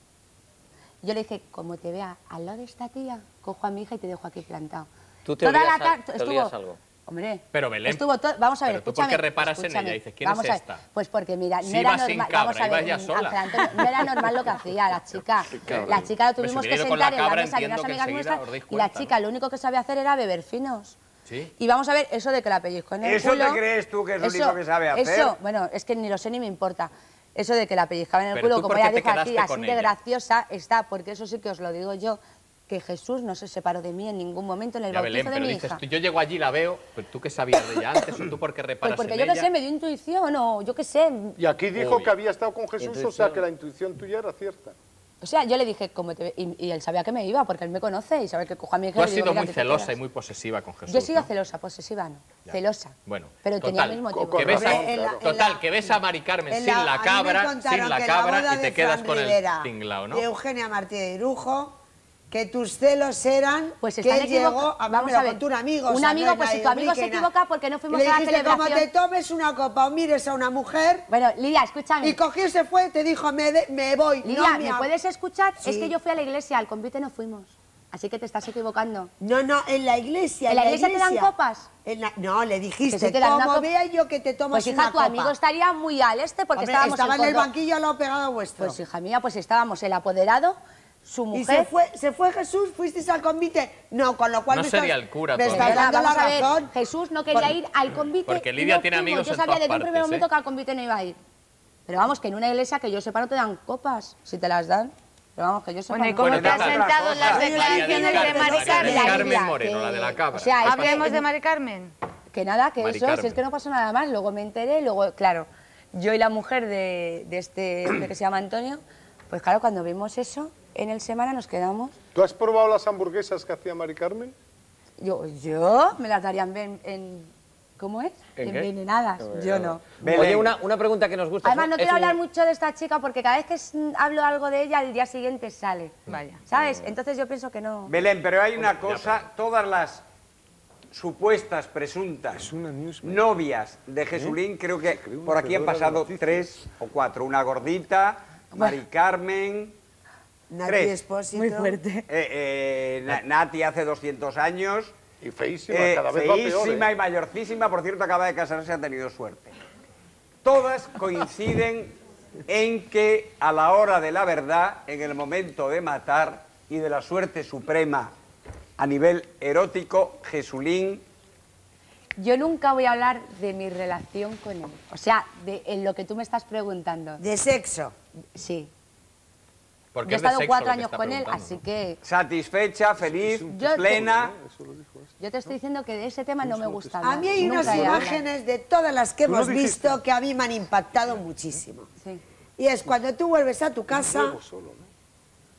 yo le dije, como te vea al lado de esta tía, cojo a mi hija y te dejo aquí plantado. ¿Tú te Toda olías la al- tar- te estuvo- olías algo? Hombre, Pero, Belén, estuvo todo, vamos a ver, pero tú, ¿por escúchame. qué reparas en escúchame, ella? Dices, ¿quién vamos es a ver, esta? Pues porque mira, no Si era iba sin normal, cabra, vamos a iba ver, ella mm, sola. Ángel Antonio, no era normal lo que hacía la chica. La chica lo Pero si tuvimos que hubiera ido con la sentar en la cabra, mesa de entiendo unas que amigas enseguida nuestras os dais y la cuenta, chica ¿no? lo único que sabía hacer era beber finos. Sí. Y vamos a ver, eso de que la pellizco en el ¿Eso culo... te crees tú que es lo eso- único que sabe hacer? Eso, bueno, es que ni lo sé ni me importa. Eso de que la pellizcaba en el Pero culo, tú, como ¿por ella qué te dijo aquí, quedaste así con de ella? graciosa, está, porque eso sí que os lo digo yo, que Jesús no se separó de mí en ningún momento en el Ya, bautizo Belén, de pero mi dices, hija. tú, yo llego allí, la veo, pero tú qué sabías de ella antes, o tú por qué Pues reparas porque en yo qué ella. sé, me dio intuición o yo qué sé. Y aquí dijo Uy. que había estado con Jesús, o sea que la intuición tuya era cierta. O sea, yo le dije, como te ve- y, y él sabía que me iba, porque él me conoce y sabe que cojo a mi hija Tú y has le digo, sido "Mira, muy que te celosa quedas". y muy posesiva con Jesús. Yo he sido ¿no? celosa, posesiva, no. Celosa. Bueno, Pero total, tenía el mismo motivo. que ves a, En la- en total, la- que ves a Mari Carmen En sin la- a la mí me cabra, contaron sin la que cabra boda y te de quedas Fran con Rivera, el tinglao, ¿no? de Eugenia Martínez de Irujo, que tus celos eran Pues que están él llegó, equivocados. a, Vamos me lo a ver. contó un amigo. Un o sea, amigo, no es pues si nadie tu amigo se ubrique, equivoca porque no fuimos le a la dijiste, como celebración. te tomes una copa o mires a una mujer, Bueno, Lidia, escúchame. y cogió y se fue, te dijo, me, de- me voy. Lidia, no ¿me hab- puedes escuchar? Sí. Es que yo fui a la iglesia, al convite no fuimos. Así que te estás equivocando. No, no, en la iglesia. ¿En la iglesia te dan copas? En la- no, le Que dijiste, sí te dan una como copa. vea yo que te tomas Pues hija, una tu copa. amigo estaría muy al este porque Hombre, estábamos estaba en el Córdoba. banquillo al lado pegado vuestro. Pues hija mía, pues estábamos el apoderado, su Y mujer... se fue, se fue Jesús, fuisteis al convite. No, con lo cual No me sería estás, el cura me todavía. estás dando Vamos la a ver, razón. Jesús no quería Por- ir al convite. Porque y Lidia no tiene fuimos. amigos Yo en sabía todas desde un primer partes, momento ¿eh? que al convite no iba a ir. Pero vamos, que en una iglesia que yo sepa no te dan copas, si te las dan. Pero vamos, que yo sepa Bueno, ¿y no. cómo Bueno, te has total. sentado en las María del declaraciones de Carmen, Mari María del Carmen? Carmen Lidia, Moreno, que- la de la cabra. O sea, es que- Hablemos de Mari Carmen. Que nada, que Mari eso, si Carmen. es que no pasó nada más. Luego me enteré, luego, claro, yo y la mujer de, de este hombre que se llama Antonio, pues claro, cuando vimos eso, en el semana nos quedamos. ¿Tú has probado las hamburguesas que hacía Mari Carmen? Yo, yo me las darían en, en- ¿cómo es? ¿En qué? Envenenadas. Yo no. Belén. Oye, una, una pregunta que nos gusta. Además, es no un- quiero es un- hablar mucho de esta chica porque cada vez que s- hablo algo de ella, al día siguiente sale. Vaya. ¿Sabes? Entonces yo pienso que no. Belén, pero hay una cosa, todas las supuestas, presuntas novias de Jesulín, creo que por aquí han pasado tres o cuatro. Una gordita, Mari Carmen, Nati tres. Espósito. Muy fuerte. eh, eh, Na- Nati hace doscientos años, Y feísima, eh, cada vez va peor. feísima ¿eh? y mayorcísima, por cierto, acaba de casarse, ha tenido suerte. Todas coinciden en que a la hora de la verdad, en el momento de matar y de la suerte suprema a nivel erótico, Jesulín Yo nunca voy a hablar de mi relación con él. O sea, de en lo que tú me estás preguntando. De sexo. Sí. Porque Yo he es de estado sexo cuatro lo que años está con él, preguntando, así ¿no? que satisfecha, feliz, Yo- plena. yo te estoy diciendo que de ese tema no me gusta A hablar. mí hay Nunca unas he hablado. imágenes de todas las que Tú lo hemos dijiste. visto que a mí me han impactado muchísimo. Sí. Y es cuando tú vuelves a tu casa,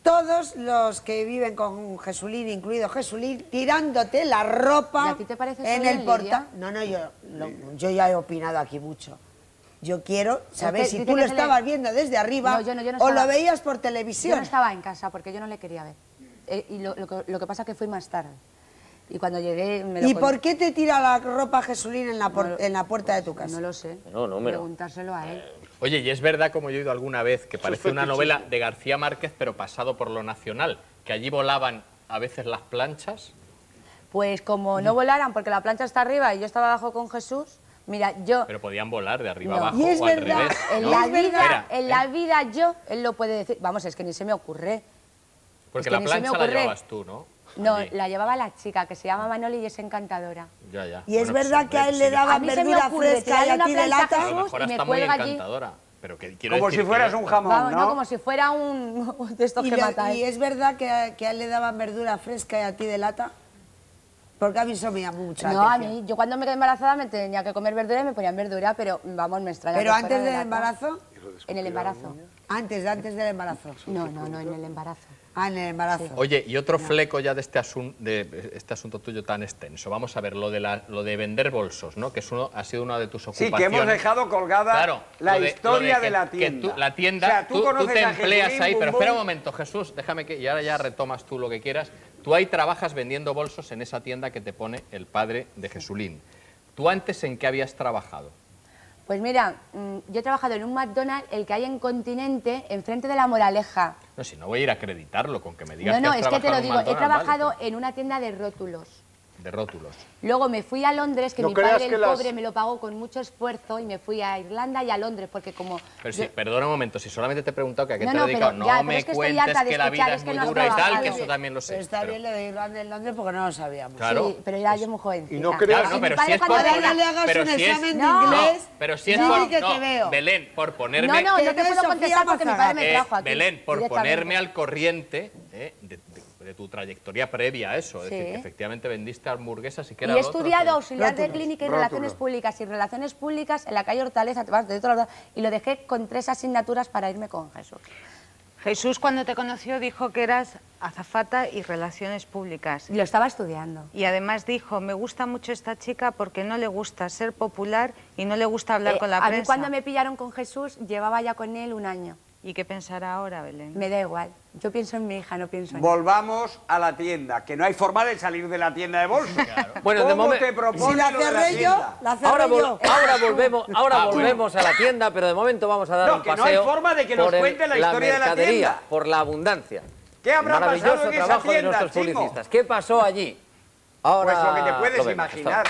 todos los que viven con Jesulín, incluido Jesulín, tirándote la ropa ¿Y a ti te parece en eso el bien, portal. Lidia? No, no, yo, lo- yo ya he opinado aquí mucho. Yo quiero saber que si dice tú que lo se le- estabas viendo desde arriba No, yo no, yo no o estaba- lo veías por Yo televisión. no estaba en casa porque yo no le quería ver. Eh, y lo, lo que, lo que pasa es que fui más tarde. Y cuando llegué me lo ¿Y con- por qué te tira la ropa Jesulín en la, por- No lo- en la puerta de tu casa? No lo sé. No, número. Preguntárselo a él. Oye, y es verdad, como yo he oído alguna vez, que parece una novela de García Márquez, pero pasado por lo nacional, que allí volaban a veces las planchas. Pues como no volaran porque la plancha está arriba y yo estaba abajo con Jesús, mira, yo... Pero podían volar de arriba No. abajo Y es o al verdad, revés. En ¿no? la Es verdad. vida, Espera, en ¿eh? la vida yo, él lo puede decir. Vamos, es que ni se me ocurre. Porque es que la ni se me plancha la ocurre. llevabas tú, ¿no? No, Allí. la llevaba la chica, que se llama Manoli y es encantadora. Ya, ya. Y es Bueno, pues, verdad hombre, que a él pues le sí, daban A mí se me verdura ocurre fresca y tirarle a una ti de plancha a lata. A lo Jesús mejor y me está muy cuelga allí. encantadora. Pero que quiero Como decir si fueras que- un jamón, Vamos, ¿no? no, como si fuera un de estos Y, que lo- mata. y es verdad que a, que a él le daban verdura fresca y a ti de lata. Porque a mí eso me llamó mucho la No, a atención. mí, yo cuando me quedé embarazada me tenía que comer verdura y me ponían verdura, pero vamos, me extraña. Pero que antes fuera de del lata. embarazo, En el embarazo. antes, antes del embarazo. No, no, no, en el embarazo. Ah, en el embarazo. Oye, y otro fleco ya de este, asun- de este asunto tuyo tan extenso. Vamos a ver, lo de, la, lo de vender bolsos, ¿no? Que es uno, ha sido una de tus Sí, ocupaciones. que hemos dejado colgada Claro, la lo de- historia lo de, que- la que tienda. tú- la tienda, O sea, tú, tú, tú conoces te a empleas Jesulín, ahí, pero Bum espera un Bum. momento, Jesús, déjame que... Y ahora ya retomas tú lo que quieras. Tú ahí trabajas vendiendo bolsos en esa tienda que te pone el padre de Jesulín. ¿Tú antes en qué habías trabajado? Pues mira, mm, yo he trabajado en un McDonald's, el que hay en Continente, enfrente de La Moraleja. No, si no voy a ir a acreditarlo con que me digas No, no, que has es que te lo trabajado en digo, he McDonald's, vale, trabajado pero- en una tienda de rótulos. de rótulos. Luego me fui a Londres, que No mi creas padre, que el las- pobre, me lo pagó con mucho esfuerzo y me fui a Irlanda y a Londres, porque como... Pero yo- sí, perdona un momento, si solamente te he preguntado que a qué No, te no, has dedicado, pero no ya, pero me es que estoy cuentes harta de que la escuchar, vida es es que muy no has dura y tal, trabajado. que eso también lo sé. Pero está pero- bien lo de Irlanda en Londres porque no lo sabíamos. Claro. Sí, pero era yo muy jovencita. Y no creas- Claro, Y no, mi pero padre si es cuando por... era- Ahora le hagas pero un si es- examen de No, inglés. No, pero si es no, por... que no, te veo. Belén, por ponerme... No, no, Que no te no es puedo Sofía contestar porque mi padre me Eh, trajo aquí. Belén, por directamente. ponerme al corriente eh, de, de- de tu trayectoria previa a eso, es Sí. decir, que efectivamente vendiste hamburguesas y que Y era he lo otro, estudiado pero- auxiliar de Rótulos, clínica y rótulos. relaciones públicas y relaciones públicas en la calle Hortaleza, te vas de todos lados, y lo dejé con tres asignaturas para irme con Jesús. Jesús, cuando te conoció, dijo que eras azafata y relaciones públicas. Y lo estaba estudiando. Y además dijo, me gusta mucho esta chica porque no le gusta ser popular y no le gusta hablar Eh, con la a prensa. mí cuando me pillaron con Jesús, llevaba ya con él un año. ¿Y qué pensará ahora, Belén? Me da igual. Yo pienso en mi hija, no pienso en él. Volvamos a la tienda, que no hay forma de salir de la tienda de bolsos. Bueno, de ¿Cómo momen- te propone Si la lo de la cerré yo, tienda? la cerré Ahora, vol- yo. ahora volvemos, ahora Ah, bueno. volvemos a la tienda, pero de momento vamos a dar No, un que no paseo hay forma de que nos por el- cuente la historia de la mercadería, tienda. por la abundancia. ¿Qué habrá Maravilloso pasado en esa trabajo de tienda, nuestros chico? publicistas. ¿Qué pasó allí? Ahora Pues lo que te puedes lo vemos. imaginar.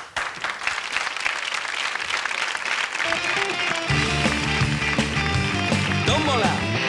Tómbola.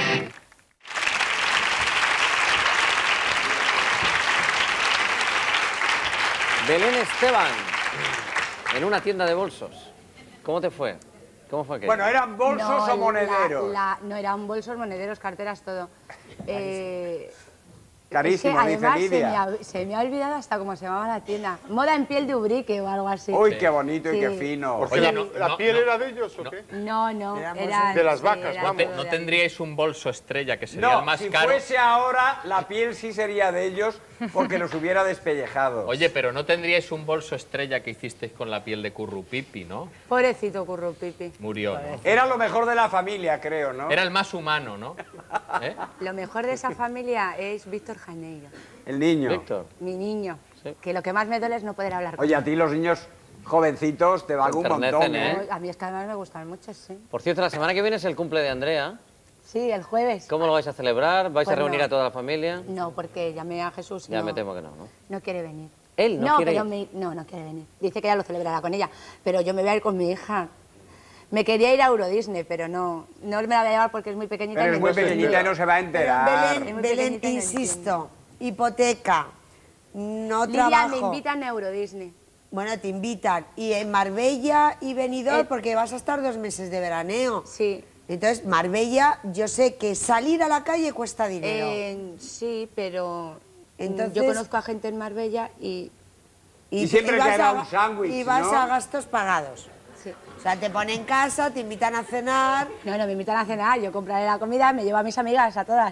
Belén Esteban, en una tienda de bolsos. ¿Cómo te fue? ¿Cómo fue aquello? Bueno, ¿eran bolsos No, o monederos? la- la- no, eran bolsos, monederos, carteras, todo. Eh, Carísimo, es que dice además se Lidia. me, ha, se me ha olvidado hasta cómo se llamaba la tienda. Moda en piel de Ubrique o algo así. Uy, qué bonito y Sí. qué fino. Porque Oye, la, no, la no, piel no. era de ellos o No. qué? No, no, Eran eran, de las sí, vacas, eran ¿No, te- todo no de tendríais un bolso estrella que sería No, el más si caro? fuese ahora, la piel sí sería de ellos porque los hubiera despellejado. Oye, pero no tendríais un bolso estrella que hicisteis con la piel de Currupipi, ¿no? Pobrecito Currupipi. Murió, ¿no? Era lo mejor de la familia, creo, ¿no? Era el más humano, ¿no? ¿Eh? Lo mejor de esa familia es Víctor Janeiro, El niño. Víctor. mi niño. Que lo que más me duele es no poder hablar con Oye, a ti los niños jovencitos te valgo un Enternecen, montón, ¿eh? ¿eh? A mí es que además me gustan mucho, sí. Por cierto, la semana que viene es el cumple de Andrea. Sí, el jueves. ¿Cómo lo vais a celebrar? ¿Vais Pues a reunir no. a toda la familia? No, porque llamé a Jesús y Ya no, me temo que no, ¿no? no quiere venir. Él no quiere pero ir. me- no, no quiere venir. Dice que ya lo celebrará con ella, pero yo me voy a ir con mi hija. Me quería ir a Euro Disney, pero no, no me la voy a llevar porque es muy pequeñita. Pero y es me muy entiende. pequeñita y no se va a Pero enterar. Belén, Es muy Belén, pequeñita y no insisto, hipoteca, no Lidia, trabajo. me invitan a Euro Disney. Bueno, te invitan. Y en Marbella y Benidorm, Eh. porque vas a estar dos meses de veraneo. Sí. Entonces, Marbella, yo sé que salir a la calle cuesta dinero. Eh, sí, pero mm, Entonces- yo conozco a gente en Marbella y... y siempre vas te hará a- un sándwich, Y vas ¿no? a gastos pagados. Sí. O sea, te ponen casa, te invitan a cenar. No, no, me invitan a cenar, yo compraré la comida, me llevo a mis amigas, a todas.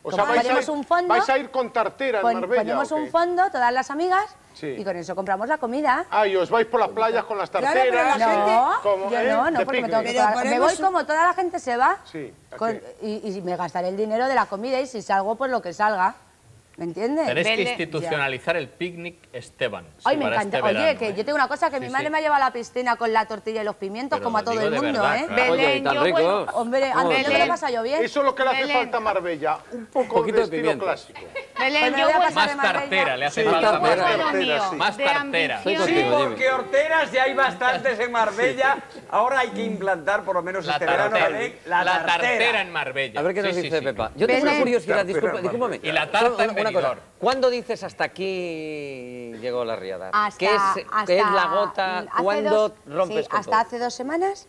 O sea, vais a, ponemos ir, un fondo, vais a ir con tartera en pon, Marbella. ponemos ¿o qué? un fondo, todas las amigas, Sí. y con eso compramos la comida. Ah, y os vais por las playas con las Claro, tarteras. pero la gente- No, como, yo ¿eh? no, no, de porque me tengo que picnic. pagar. Pero Me voy ponemos un- como toda la gente se va, Sí, ¿a con- qué? y, y me gastaré el dinero de la comida, y si salgo, pues lo que salga. ¿Me entiendes? Tenéis que Vele- institucionalizar el picnic Esteban. Ay, me para encanta. este Oye, verano, que ¿eh? yo tengo una cosa, que mi Sí, madre sí. me ha llevado a la piscina con la tortilla y los pimientos, Pero como a lo todo digo el de mundo, verdad, ¿eh? claro. Oye, y Belén, tan yo rico. vuelvo- Hombre, ¿Cómo? antes yo me Belén. lo he pasado yo bien. Eso es lo que le hace Belén. falta a Marbella, un poco poquito de de estilo pimienta. clásico. Belén, Pues me yo voy a vuelvo- pasar de Más Marbella. tartera, le hace Sí, falta yo más vuelvo a lo tartera, mío, sí. Más de tartera. Soy ambición. Sí, contigo, Jimmy. porque horteras ya hay bastantes en Marbella. Ahora hay que implantar, por lo menos La este verano, tartera, Belén, la la tartera tartera. en Marbella. A ver qué nos Sí, sí, dice sí. Pepa. Yo tengo una Belén. curiosidad, disculpa, discúlpame. Y la tarta Solo en una, una cosa. Benidorm. ¿Cuándo dices hasta aquí llegó la riada? Hasta, ¿Qué es, hasta- qué es la gota? hace ¿Cuándo dos- rompes sí, con hasta todo? hace dos semanas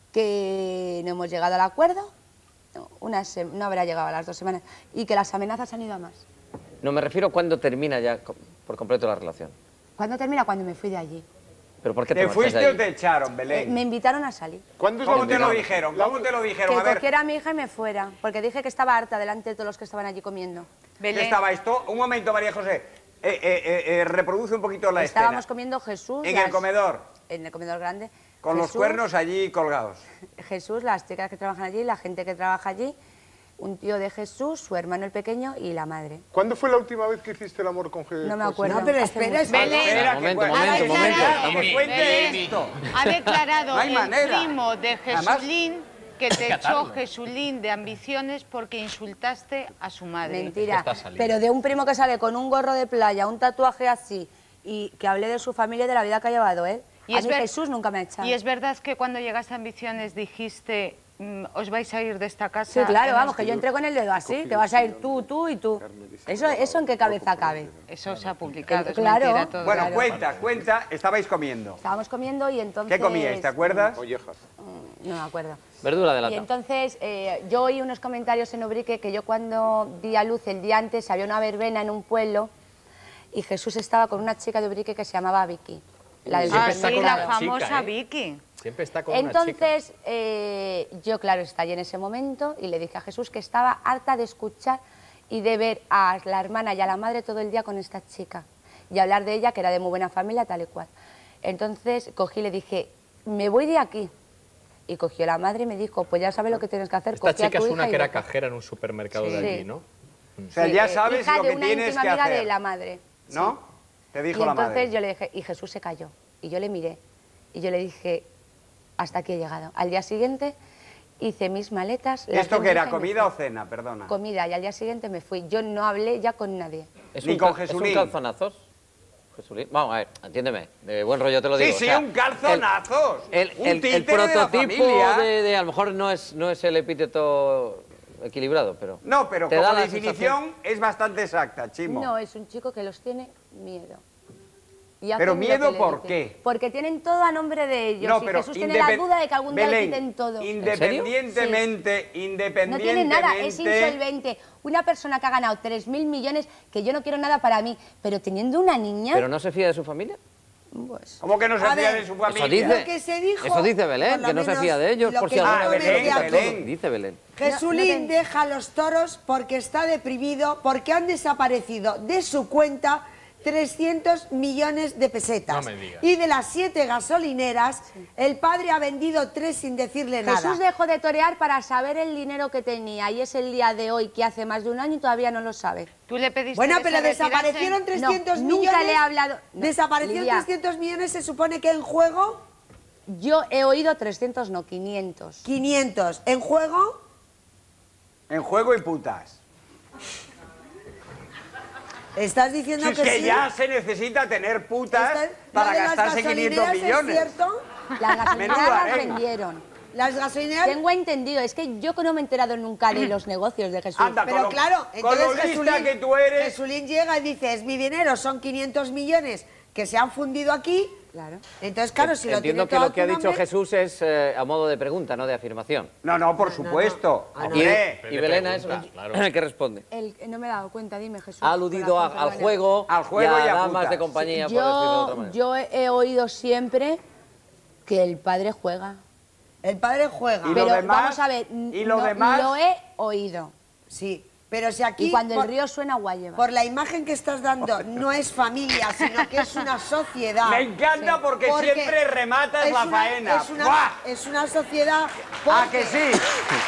que no hemos llegado al acuerdo. No, una se- no habrá llegado a las dos semanas. Y que las amenazas han ido a más. No, me refiero a cuándo termina ya co- por completo la relación. ¿Cuándo termina? Cuando me fui de allí. ¿Pero por qué te, ¿Te marchas de fuiste ahí? o te echaron, Eh, Belén? me invitaron a salir. ¿Cuándo es la ¿Cómo te lo última- dijeron? la- ¿Cómo te lo dijeron? Que A ver, cogiera a mi hija y me fuera. Porque dije que estaba harta delante de todos los que estaban allí comiendo. ¿qué Belén, estaba esto? Un momento, María José. Eh, eh, eh, eh, reproduce un poquito la Estábamos escena. comiendo Jesús. En las- el comedor, En el comedor grande. con los Jesús, cuernos allí colgados. Jesús, las chicas que trabajan allí, la gente que trabaja allí, un tío de Jesús, su hermano el pequeño y la madre. ¿Cuándo fue la última vez que hiciste el amor con Jesús? No me acuerdo. No, pero Hace espera, mucho. espera. Belén. Espera, que Momento, cuente. momento, Ay, momento. espera, Estamos- que cuente Belén. esto. ha declarado No hay el manera. primo de Además- Jesulín que te catarlo. echó Jesulín de ambiciones porque insultaste a su madre. Mentira. está saliendo. Pero de un primo que sale con un gorro de playa, un tatuaje así, y que hablé de su familia y de la vida que ha llevado él. Y a es mí ver- Jesús nunca me ha echado. Y es verdad que cuando llegaste a Ambiciones dijiste, mm, os vais a ir de esta casa. Sí, claro, en vamos, el- que yo entré con el dedo así, te vas a ir tú, tú y tú. ¿Eso, eso en qué cabeza cabe? Eso se ha publicado, es Claro. mentira todo. Bueno, Claro. cuenta, cuenta. Estabais comiendo. Estábamos comiendo y entonces... ¿Qué comíais? ¿Te acuerdas? Mollejas. No me acuerdo. Verdura de Y lata. entonces eh, yo oí unos comentarios en Ubrique que yo cuando di a luz el día antes había una verbena en un pueblo y Jesús estaba con una chica de Ubrique que se llamaba Vicky. La del Ah, está sí, con la una chica, famosa ¿eh? Vicky. Siempre está con una chica. Entonces eh, yo, claro, estallé en ese momento y le dije a Jesús que estaba harta de escuchar y de ver a la hermana y a la madre todo el día con esta chica y hablar de ella, que era de muy buena familia, tal y cual. Entonces cogí y le dije, me voy de aquí. Y cogió la madre y me dijo, pues ya sabes lo que tienes que hacer. Esta cogí a chica tu es una hija y que era vete". cajera en un supermercado de Sí. allí, ¿no? O sea, Sí, ya eh, sabes hija lo de que una tienes íntima que amiga hacer. de la madre. ¿No? Te dijo Y la entonces madre. yo le dije, y Jesús se cayó. Y yo le miré. Y yo le dije, hasta aquí he llegado. Al día siguiente hice mis maletas. las ¿Esto de que mi era, hija y me comida o fui. cena? Perdona. Comida. Y al día siguiente me fui. Yo no hablé ya con nadie. ¿Es Ni un con cal- ¿Es Jesulín. un calzonazos? Jesulín. Vamos, a ver, entiéndeme. De buen rollo te lo Sí, digo. sí, o sea, un calzonazos. El, Un el, el títere de la prototipo familia. de, de- a lo mejor no es, no es el epíteto equilibrado, pero... No, pero te como da la definición es bastante exacta, Chimo. No, es un chico que los tiene miedo. Y hacen Pero lo que miedo, le ¿por dicen. qué? Porque tienen todo a nombre de ellos. No, y pero Jesús tiene la independ- duda de que algún día le Belén, quiten todo. Independientemente, No independientemente... tiene nada, es insolvente. Una persona que ha ganado tres mil millones, que yo no quiero nada para mí, pero teniendo una niña... ¿Pero no se fía de su familia? Pues, ¿Cómo que no se A fía ver, de su Eso familia? dice, Lo que se dijo, eso dice por Belén, lo que no se menos fía de ellos lo por si que alguna yo vez Belén, se quita Belén. todo. Dice Belén. Jesulín No, no te- deja a los toros porque está deprimido, porque han desaparecido de su cuenta trescientos millones de pesetas. No me digas. Y de las siete gasolineras, el padre ha vendido tres sin decirle nada. Jesús dejó de torear para saber el dinero que tenía y es el día de hoy que hace más de un año y todavía no lo sabe. Tú le pediste Bueno, que pero se retirase. desaparecieron trescientos No, millones. nunca le he hablado- no, Desaparecieron Lidia. trescientos millones, se supone que en juego Yo he oído trescientos, no, quinientos. quinientos. ¿En juego? En juego y putas. ¿Estás diciendo Si es que, que sí? ya se necesita tener putas ¿Estás- para lo de las gastarse quinientos gasolineras millones. ¿Es cierto? Las gasolineras Menuda las arenga. vendieron. Las gasolineras... Tengo entendido, es que yo no me he enterado nunca de los negocios de Jesús. Anda, Pero con lo- claro, con lo entonces lista Jesulín, que tú eres... Jesulín llega y dice, es mi dinero, son quinientos millones que se han fundido aquí. Claro. Entonces, claro, si lo Entiendo tiene que todo lo que a ha tu dicho nombre- Jesús es eh, a modo de pregunta, no de afirmación. No, no, por supuesto. Ah, no. Y, Hombre, y Belén a eso, pregunta, claro. ¿qué responde? El, no me he dado cuenta, dime Jesús. Ha aludido a- Corazón, al perdona. juego, Al juego y a, y a damas putas. de compañía, por decirlo de otra Yo, manera. yo he oído siempre que el padre juega. El padre juega. Y lo Pero demás- vamos a ver, y lo no- demás- lo he oído. Sí. Pero si aquí... Y cuando por, el río suena, agua lleva. Por la imagen que estás dando, no es familia, sino que es una sociedad. Me encanta Sí. porque, siempre rematas es la una- faena. Es una, ¡Buah! es una sociedad... ¿A porque que sí?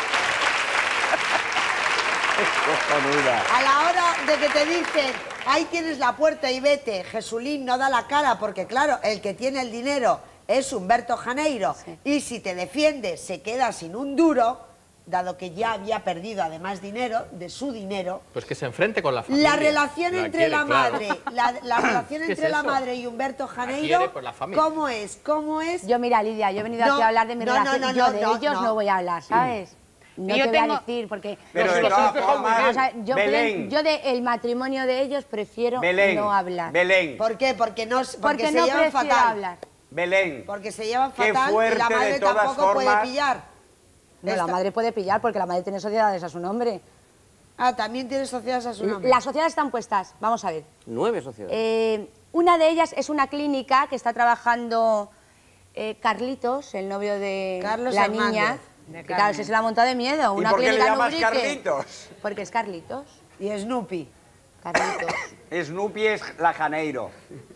A la hora de que te dicen, ahí tienes la puerta y vete, Jesulín no da la cara porque, claro, el que tiene el dinero es Humberto Janeiro. Sí. Y si te defiende, se queda sin un duro, dado que ya había perdido además dinero, de su dinero. Pues que se enfrente con la familia. La relación La entre quiere, la claro. madre, la, la relación ¿Qué entre es la eso? madre y Humberto Janeiro, quiere por la familia. ¿cómo es? ¿Cómo es? Yo, mira, Lidia, yo he venido No, aquí a hablar de mi no, relación. no, no, yo no, de no, ellos no. no. voy a hablar, ¿sabes? No Yo te voy tengo- a decir porque... Pero Los de hijos todas han dejado muy formas, O sea, yo, Belén, yo del matrimonio de ellos prefiero Belén, no hablar. Belén, ¿Por qué? Porque, no, porque, porque se no llevan prefiero fatal. hablar. Belén. Porque se llevan Qué fatal y fuerte, la de madre todas tampoco puede formas. pillar. No, Esta- la madre puede pillar porque la madre tiene sociedades a su nombre. Ah, también tiene sociedades a su nombre. Las sociedades están puestas, vamos a ver. Nueve sociedades. Eh, una de ellas es una clínica que está trabajando eh, Carlitos, el novio de Carlos la Hernández. niña. De Que claro, Carmen. se se la ha montado de miedo. ¿Y Una por qué le clínica llamas Lubrique. Carlitos? Porque es Carlitos. Y Snoopy. Carlitos. Snoopy es la Janeiro.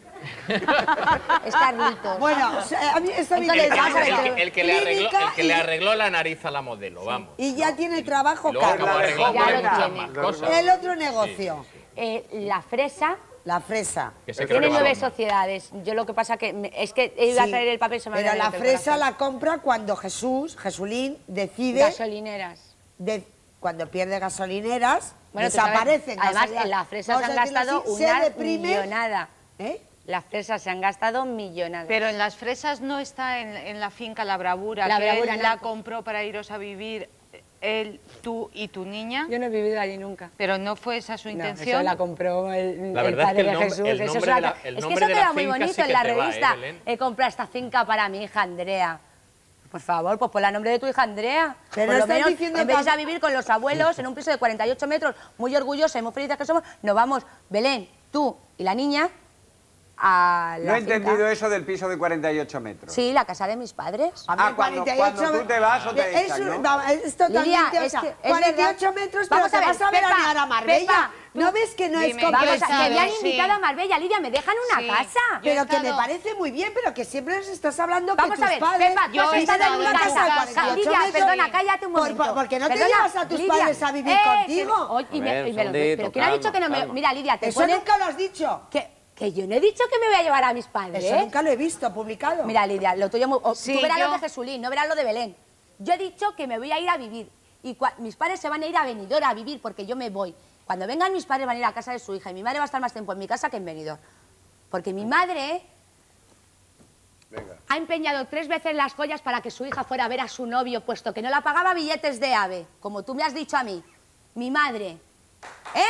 Es Carlitos. Bueno, o sea, a mí está bien Entonces, que- vamos a ver, El pero- que, el que le arregló, Clínica el que le y- arregló la nariz a la modelo, vamos. Y ya tiene trabajo Y luego caro. acabó la arreglando Ya lo muchas tiene. más cosas. El otro negocio, Eh, la fresa la fresa. Que se cree tiene que nueve son. sociedades. Yo lo que pasa que me- es que iba a Sí, traer el papel y se me pero había la roto el fresa corazón. la compra cuando Jesús, Jesulín, decide, Gasolineras. de- cuando pierde gasolineras, Bueno, tú sabes, desaparecen además, gasolineras. en las fresas Vamos se a han decirlo gastado así, una se deprime, millonada. ¿eh? Las fresas se han gastado millonadas. Pero en las fresas no está en, en la finca La Bravura, La que Bravura, él no. la compró para iros a vivir, él, tú y tu niña. Yo no he vivido allí nunca. Pero no fue esa su No, intención. eso la compró el, La el verdad es padre que el de nombre- Jesús. el Eso es nombre una- de la- el es que nombre eso de queda la muy finca bonito sí en que la te va, ¿eh, revista. Belén? He comprado esta finca para mi hija Andrea. Por favor, pues pon el nombre de tu hija Andrea. Pero Por no lo estás menos, diciendo en vez de que- ir a vivir con los abuelos en un piso de cuarenta y ocho metros, muy orgullosa y muy felices que somos, nos vamos, Belén, tú y la niña, a la No he finca. entendido eso del piso de cuarenta y ocho metros. Sí, la casa de mis padres. A mí Ah, cuando- cuarenta y ocho cuando tú te vas o te es, echan, un- ¿no? va- es totalmente, Lidia, o es sea, que es cuarenta y ocho verdad. metros, pero Vamos te a ver, vas a Pepa, veranear a Marbella. Pepa, ¿No ves que no Dime, es yo Vamos, he a, estado, que me han sí. invitado a Marbella, Lidia, me dejan una Sí. casa. Yo he Pero que me estado- parece muy bien, pero que siempre nos estás hablando Vamos que a tus ver, padres Pepa, tú Yo has he estado estado en en una tu casa. casa. Ca- cuarenta y ocho Lidia, metros. perdona, cállate un Por- momento. por- porque no te Perdona, llevas a tus Lidia. padres a vivir Eh, contigo. pero- oye, y me- A ver, y me lo- segundito, pero ¿quién ha dicho que no me...? calma. Mira, Lidia, te Eso pones... nunca lo has dicho. Que, que yo no he dicho que me voy a llevar a mis padres. Eso nunca lo he visto publicado. Mira, Lidia, lo tuyo... muy- o- Sí, tú verás yo- lo de Jesulín, no verás lo de Belén. Yo he dicho que me voy a ir a vivir. Y cua- mis padres se van a ir a Benidorm a vivir porque yo me voy. Cuando vengan mis padres van a ir a casa de su hija y mi madre va a estar más tiempo en mi casa que en Benidorm. Porque mi madre Venga. ha empeñado tres veces las joyas para que su hija fuera a ver a su novio, puesto que no la pagaba billetes de AVE, como tú me has dicho a mí. Mi madre. ¿Eh?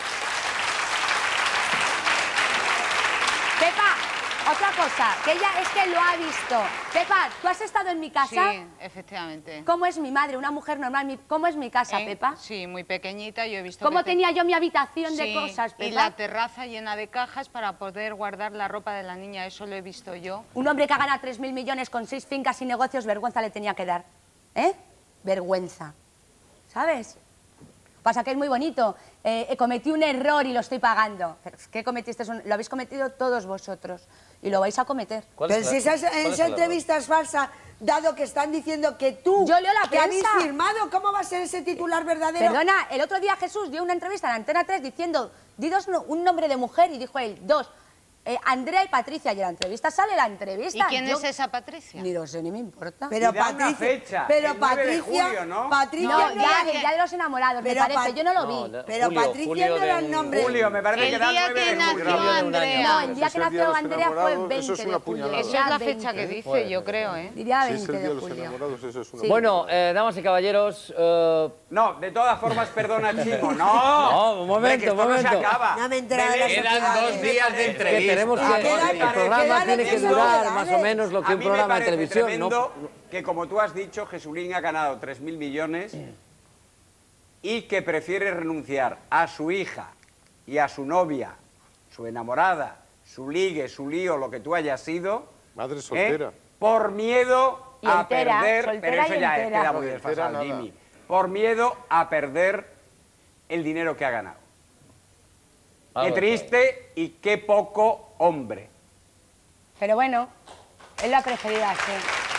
Pepa, otra cosa, que ella es que lo ha visto. Pepa, ¿tú has estado en mi casa? Sí, efectivamente. ¿Cómo es mi madre? Una mujer normal. Mi- ¿Cómo es mi casa, ¿Eh? Pepa? Sí, muy pequeñita, yo he visto ¿Cómo que te- tenía yo mi habitación de Sí, cosas, Pepa? y la terraza llena de cajas para poder guardar la ropa de la niña, eso lo he visto yo. Un hombre que gana tres mil millones con seis fincas y negocios, vergüenza le tenía que dar. ¿Eh? Vergüenza. ¿Sabes? Pasa que es muy bonito. Eh, eh, cometí un error y lo estoy pagando. Pero, ¿qué cometiste? Un- Lo habéis cometido todos vosotros. Y lo vais a cometer. ¿Cuál Pero es si la- esa, cuál es esa el error? entrevista es falsa, dado que están diciendo que tú, Yo leo la que habéis prensa. firmado, ¿cómo va a ser ese titular verdadero? Perdona, el otro día Jesús dio una entrevista en Antena tres diciendo, di dos no- un nombre de mujer y dijo él, dos, eh, Andrea y Patricia. Y en la entrevista sale la entrevista. ¿Y quién Yo- es esa Patricia? Ni lo sé, ni me importa. Pero Y da una Patricia, fecha, pero el nueve de Patricia, julio, ¿no? Patricia No, no ya, era- de- ya de los enamorados, me Pero parece. Pa- Yo no lo vi. No, de- Pero Julio, Patricia Julio no era del- el nombre. Julio, me parece El que da día nueve que de nació julio. Julio de un año. Andrea. No, el día Es que el día nació de los Andrea fue el enamorados, veinte eso es de una julio. puñalada. Eso Era es la veinte. fecha que dice, yo creo, ¿eh? Diría Si es veinte el día de de los julio. enamorados, eso es una... Sí. Bueno, eh, damas y caballeros, eh, No, de todas formas, perdona, Chimo. No, No, un Hombre, que momento, esto un no se momento. acaba. No me he enterado de Belén, las Quedan sociedades. dos días de que entrevista. tenemos que... Ah, el, quedan- el programa quedan tiene que tremendo, durar ¿verdad? más o menos lo que A un mí me programa de parece televisión, ¿no? tremendo que, como tú has dicho, Jesulín ha ganado tres mil millones y que prefiere renunciar a su hija y a su novia, su enamorada, su ligue, su lío, lo que tú hayas sido, Madre ¿eh? soltera. por miedo Y a entera, perder, soltera pero eso y ya entera. queda muy No, desfasado, entera nada. Jimmy, por miedo a perder el dinero que ha ganado. Ah, Qué bueno. triste y qué poco hombre. Pero bueno, es la preferida, sí.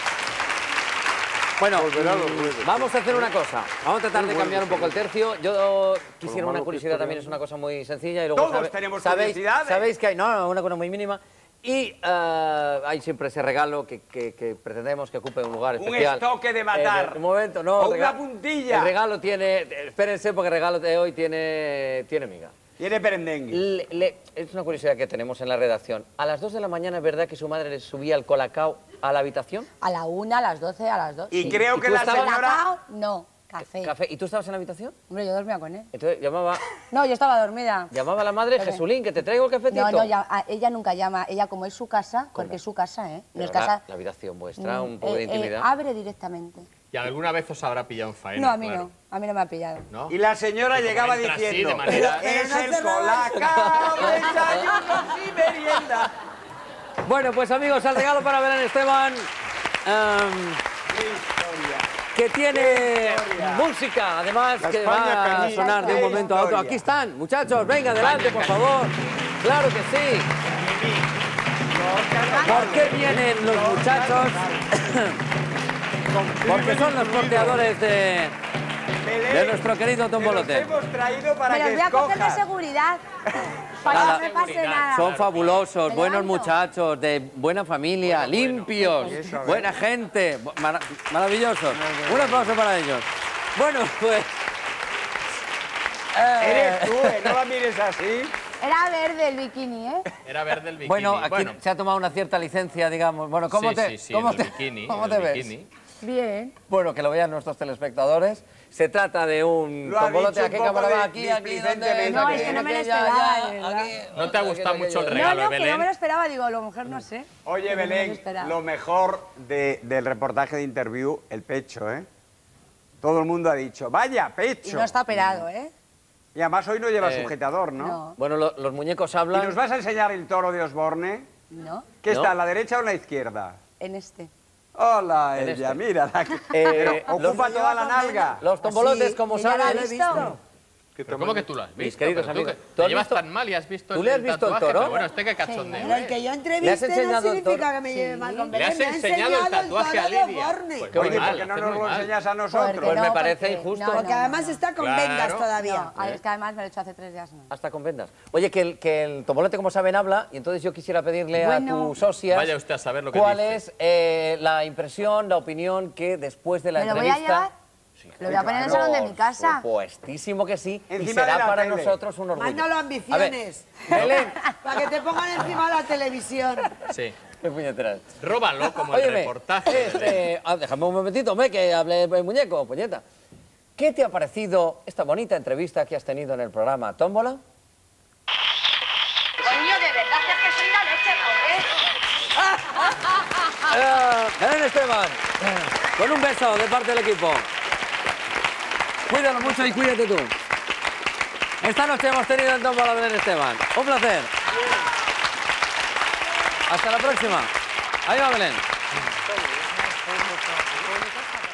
Bueno, mm, vamos a hacer una cosa. Vamos a tratar de cambiar un poco el tercio. Yo quisiera una curiosidad también, es una cosa muy sencilla. Y luego Todos sabe- tenemos sabéis, curiosidades. Sabéis que hay, no, no, una cosa muy mínima. Y eh, hay siempre ese regalo que, que- que pretendemos que ocupe un lugar Un especial. estoque de matar. Eh, un momento, no. O el rega- una puntilla. El regalo tiene, espérense porque el regalo de hoy tiene, tiene miga. Tiene perendengue. Le- le- es una curiosidad que tenemos en la redacción. A las dos de la mañana, ¿es verdad que su madre le subía el colacao a la habitación? A la una, a las doce, a las dos. Y sí. creo ¿Y que tú la estabas- señora... Cacao, no, café. ¿Café? ¿Y tú estabas en la habitación? Hombre, yo dormía con él. Entonces llamaba, No, yo estaba dormida. llamaba a la madre, Pero- Jesulín, que te traigo el cafetito. No, no, ya- a- ella nunca llama. Ella, como es su casa, porque es su casa, ¿eh? No Pero es la, casa. la habitación vuestra, Mm, un poco de eh, eh, intimidad. abre directamente. Y alguna vez os habrá pillado en faena. No, a mí claro. no. A mí no me ha pillado. ¿No? Y la señora Que como llegaba entra así, diciendo, de manera- es el colacao, desayunos y merienda. Bueno, pues amigos, el regalo para Belén Esteban, em, que tiene música, además, La que España va a canina. sonar de un Qué momento a otro. historia. Aquí están, muchachos, venga, adelante, por favor. Claro que sí. ¿Por qué vienen los muchachos? Porque son los sorteadores de, de nuestro querido Tombolote. Te los hemos traído para Me los que voy a coger de escojas. seguridad. Para Nada. que no me pase nada. Son fabulosos, Me buenos levanto. muchachos, de buena familia, limpios, Eso, buena gente, mara- maravillosos. Un aplauso para ellos. Bueno, pues... eh, Eres tú, ¿eh? No la mires así. Era verde el bikini, ¿eh? Era verde el bikini. bueno, aquí se ha tomado una cierta licencia, digamos. Bueno, ¿cómo sí, te, sí, sí, cómo en te, el bikini, cómo en te el ves? bikini. Bien. Bueno, que lo vean nuestros telespectadores. Se trata de un Lo ha tombolote. dicho ¿A qué un poco cámara va? de- Aquí, aquí, ¿dónde? displicentemente. No, es que no me lo Aquí, ya, esperaba, ya, de verdad. aquí, ¿No te ha aquí, gustado aquí, mucho el aquí. regalo No, no, de que Belén? no me lo esperaba. Digo, a lo mejor no sé. Oye, Pero no me lo Belén, esperaba. lo mejor de- del reportaje de interview, el pecho, ¿eh? Todo el mundo ha dicho, vaya, Y pecho. no está operado, ¿eh? Y además hoy no lleva Eh, sujetador, ¿no? No. Bueno, lo- los muñecos ¿Y hablan. nos vas a enseñar el toro de Osborne? No, ¿Qué ¿No? está, a la derecha o en la izquierda? en este. Hola, En ella, este. mira. La que- Eh, pero los- ocupa toda la nalga. Los tombolotes, Así, como que ya la saben... he visto. ¿Pero cómo que tú lo has visto? Mis queridos Pero tú amigos, que- ¿tú Te has llevas visto- tan mal y has visto ¿Tú el le has visto el tatuaje, toro? pero bueno, este que cachondeo, Pero el ¿eh? que yo ¿Le has entreviste no enseñado el significa toro? que me lleve mal con Le Belén. has me ha enseñado el tatuaje a toro de Lidia. Osborne. Pues qué Oye, mal, ¿por qué no haces nos muy lo mal. enseñas a Porque nosotros? Pues me no, parece porque- injusto. no, Porque no, además no. está con Claro. vendas todavía. No, ah, es que además me lo he hecho hace tres días. No. Hasta con vendas. Oye, que el, que el tombolote, como saben, habla, y entonces yo quisiera pedirle Bueno. a tu socia Vaya usted a saber lo que cuál dice. es eh, la impresión, la opinión que después de la ¿Me lo voy a entrevista... llevar? Lo voy a poner en el salón de mi casa. Supuestísimo que sí, y Encima de será la para tele. nosotros un orgullo. Mándalo A ambiciones. ver, Belén, Para que te pongan encima de la televisión. Sí. qué puñeteras. Róbalo como el Óyeme, reportaje. de Belén. este, ah, déjame un momentito, hombre, que hable el muñeco, puñeta. ¿Qué te ha parecido esta bonita entrevista que has tenido en el programa Tómbola? Coño, de verdad es que soy la leche, joder. Eh, Belén Esteban, con un beso de parte del equipo. Cuídalo mucho y cuídate tú. Esta noche hemos tenido en Tómbola a Belén Esteban. Un placer. Hasta la próxima. Ahí va Belén.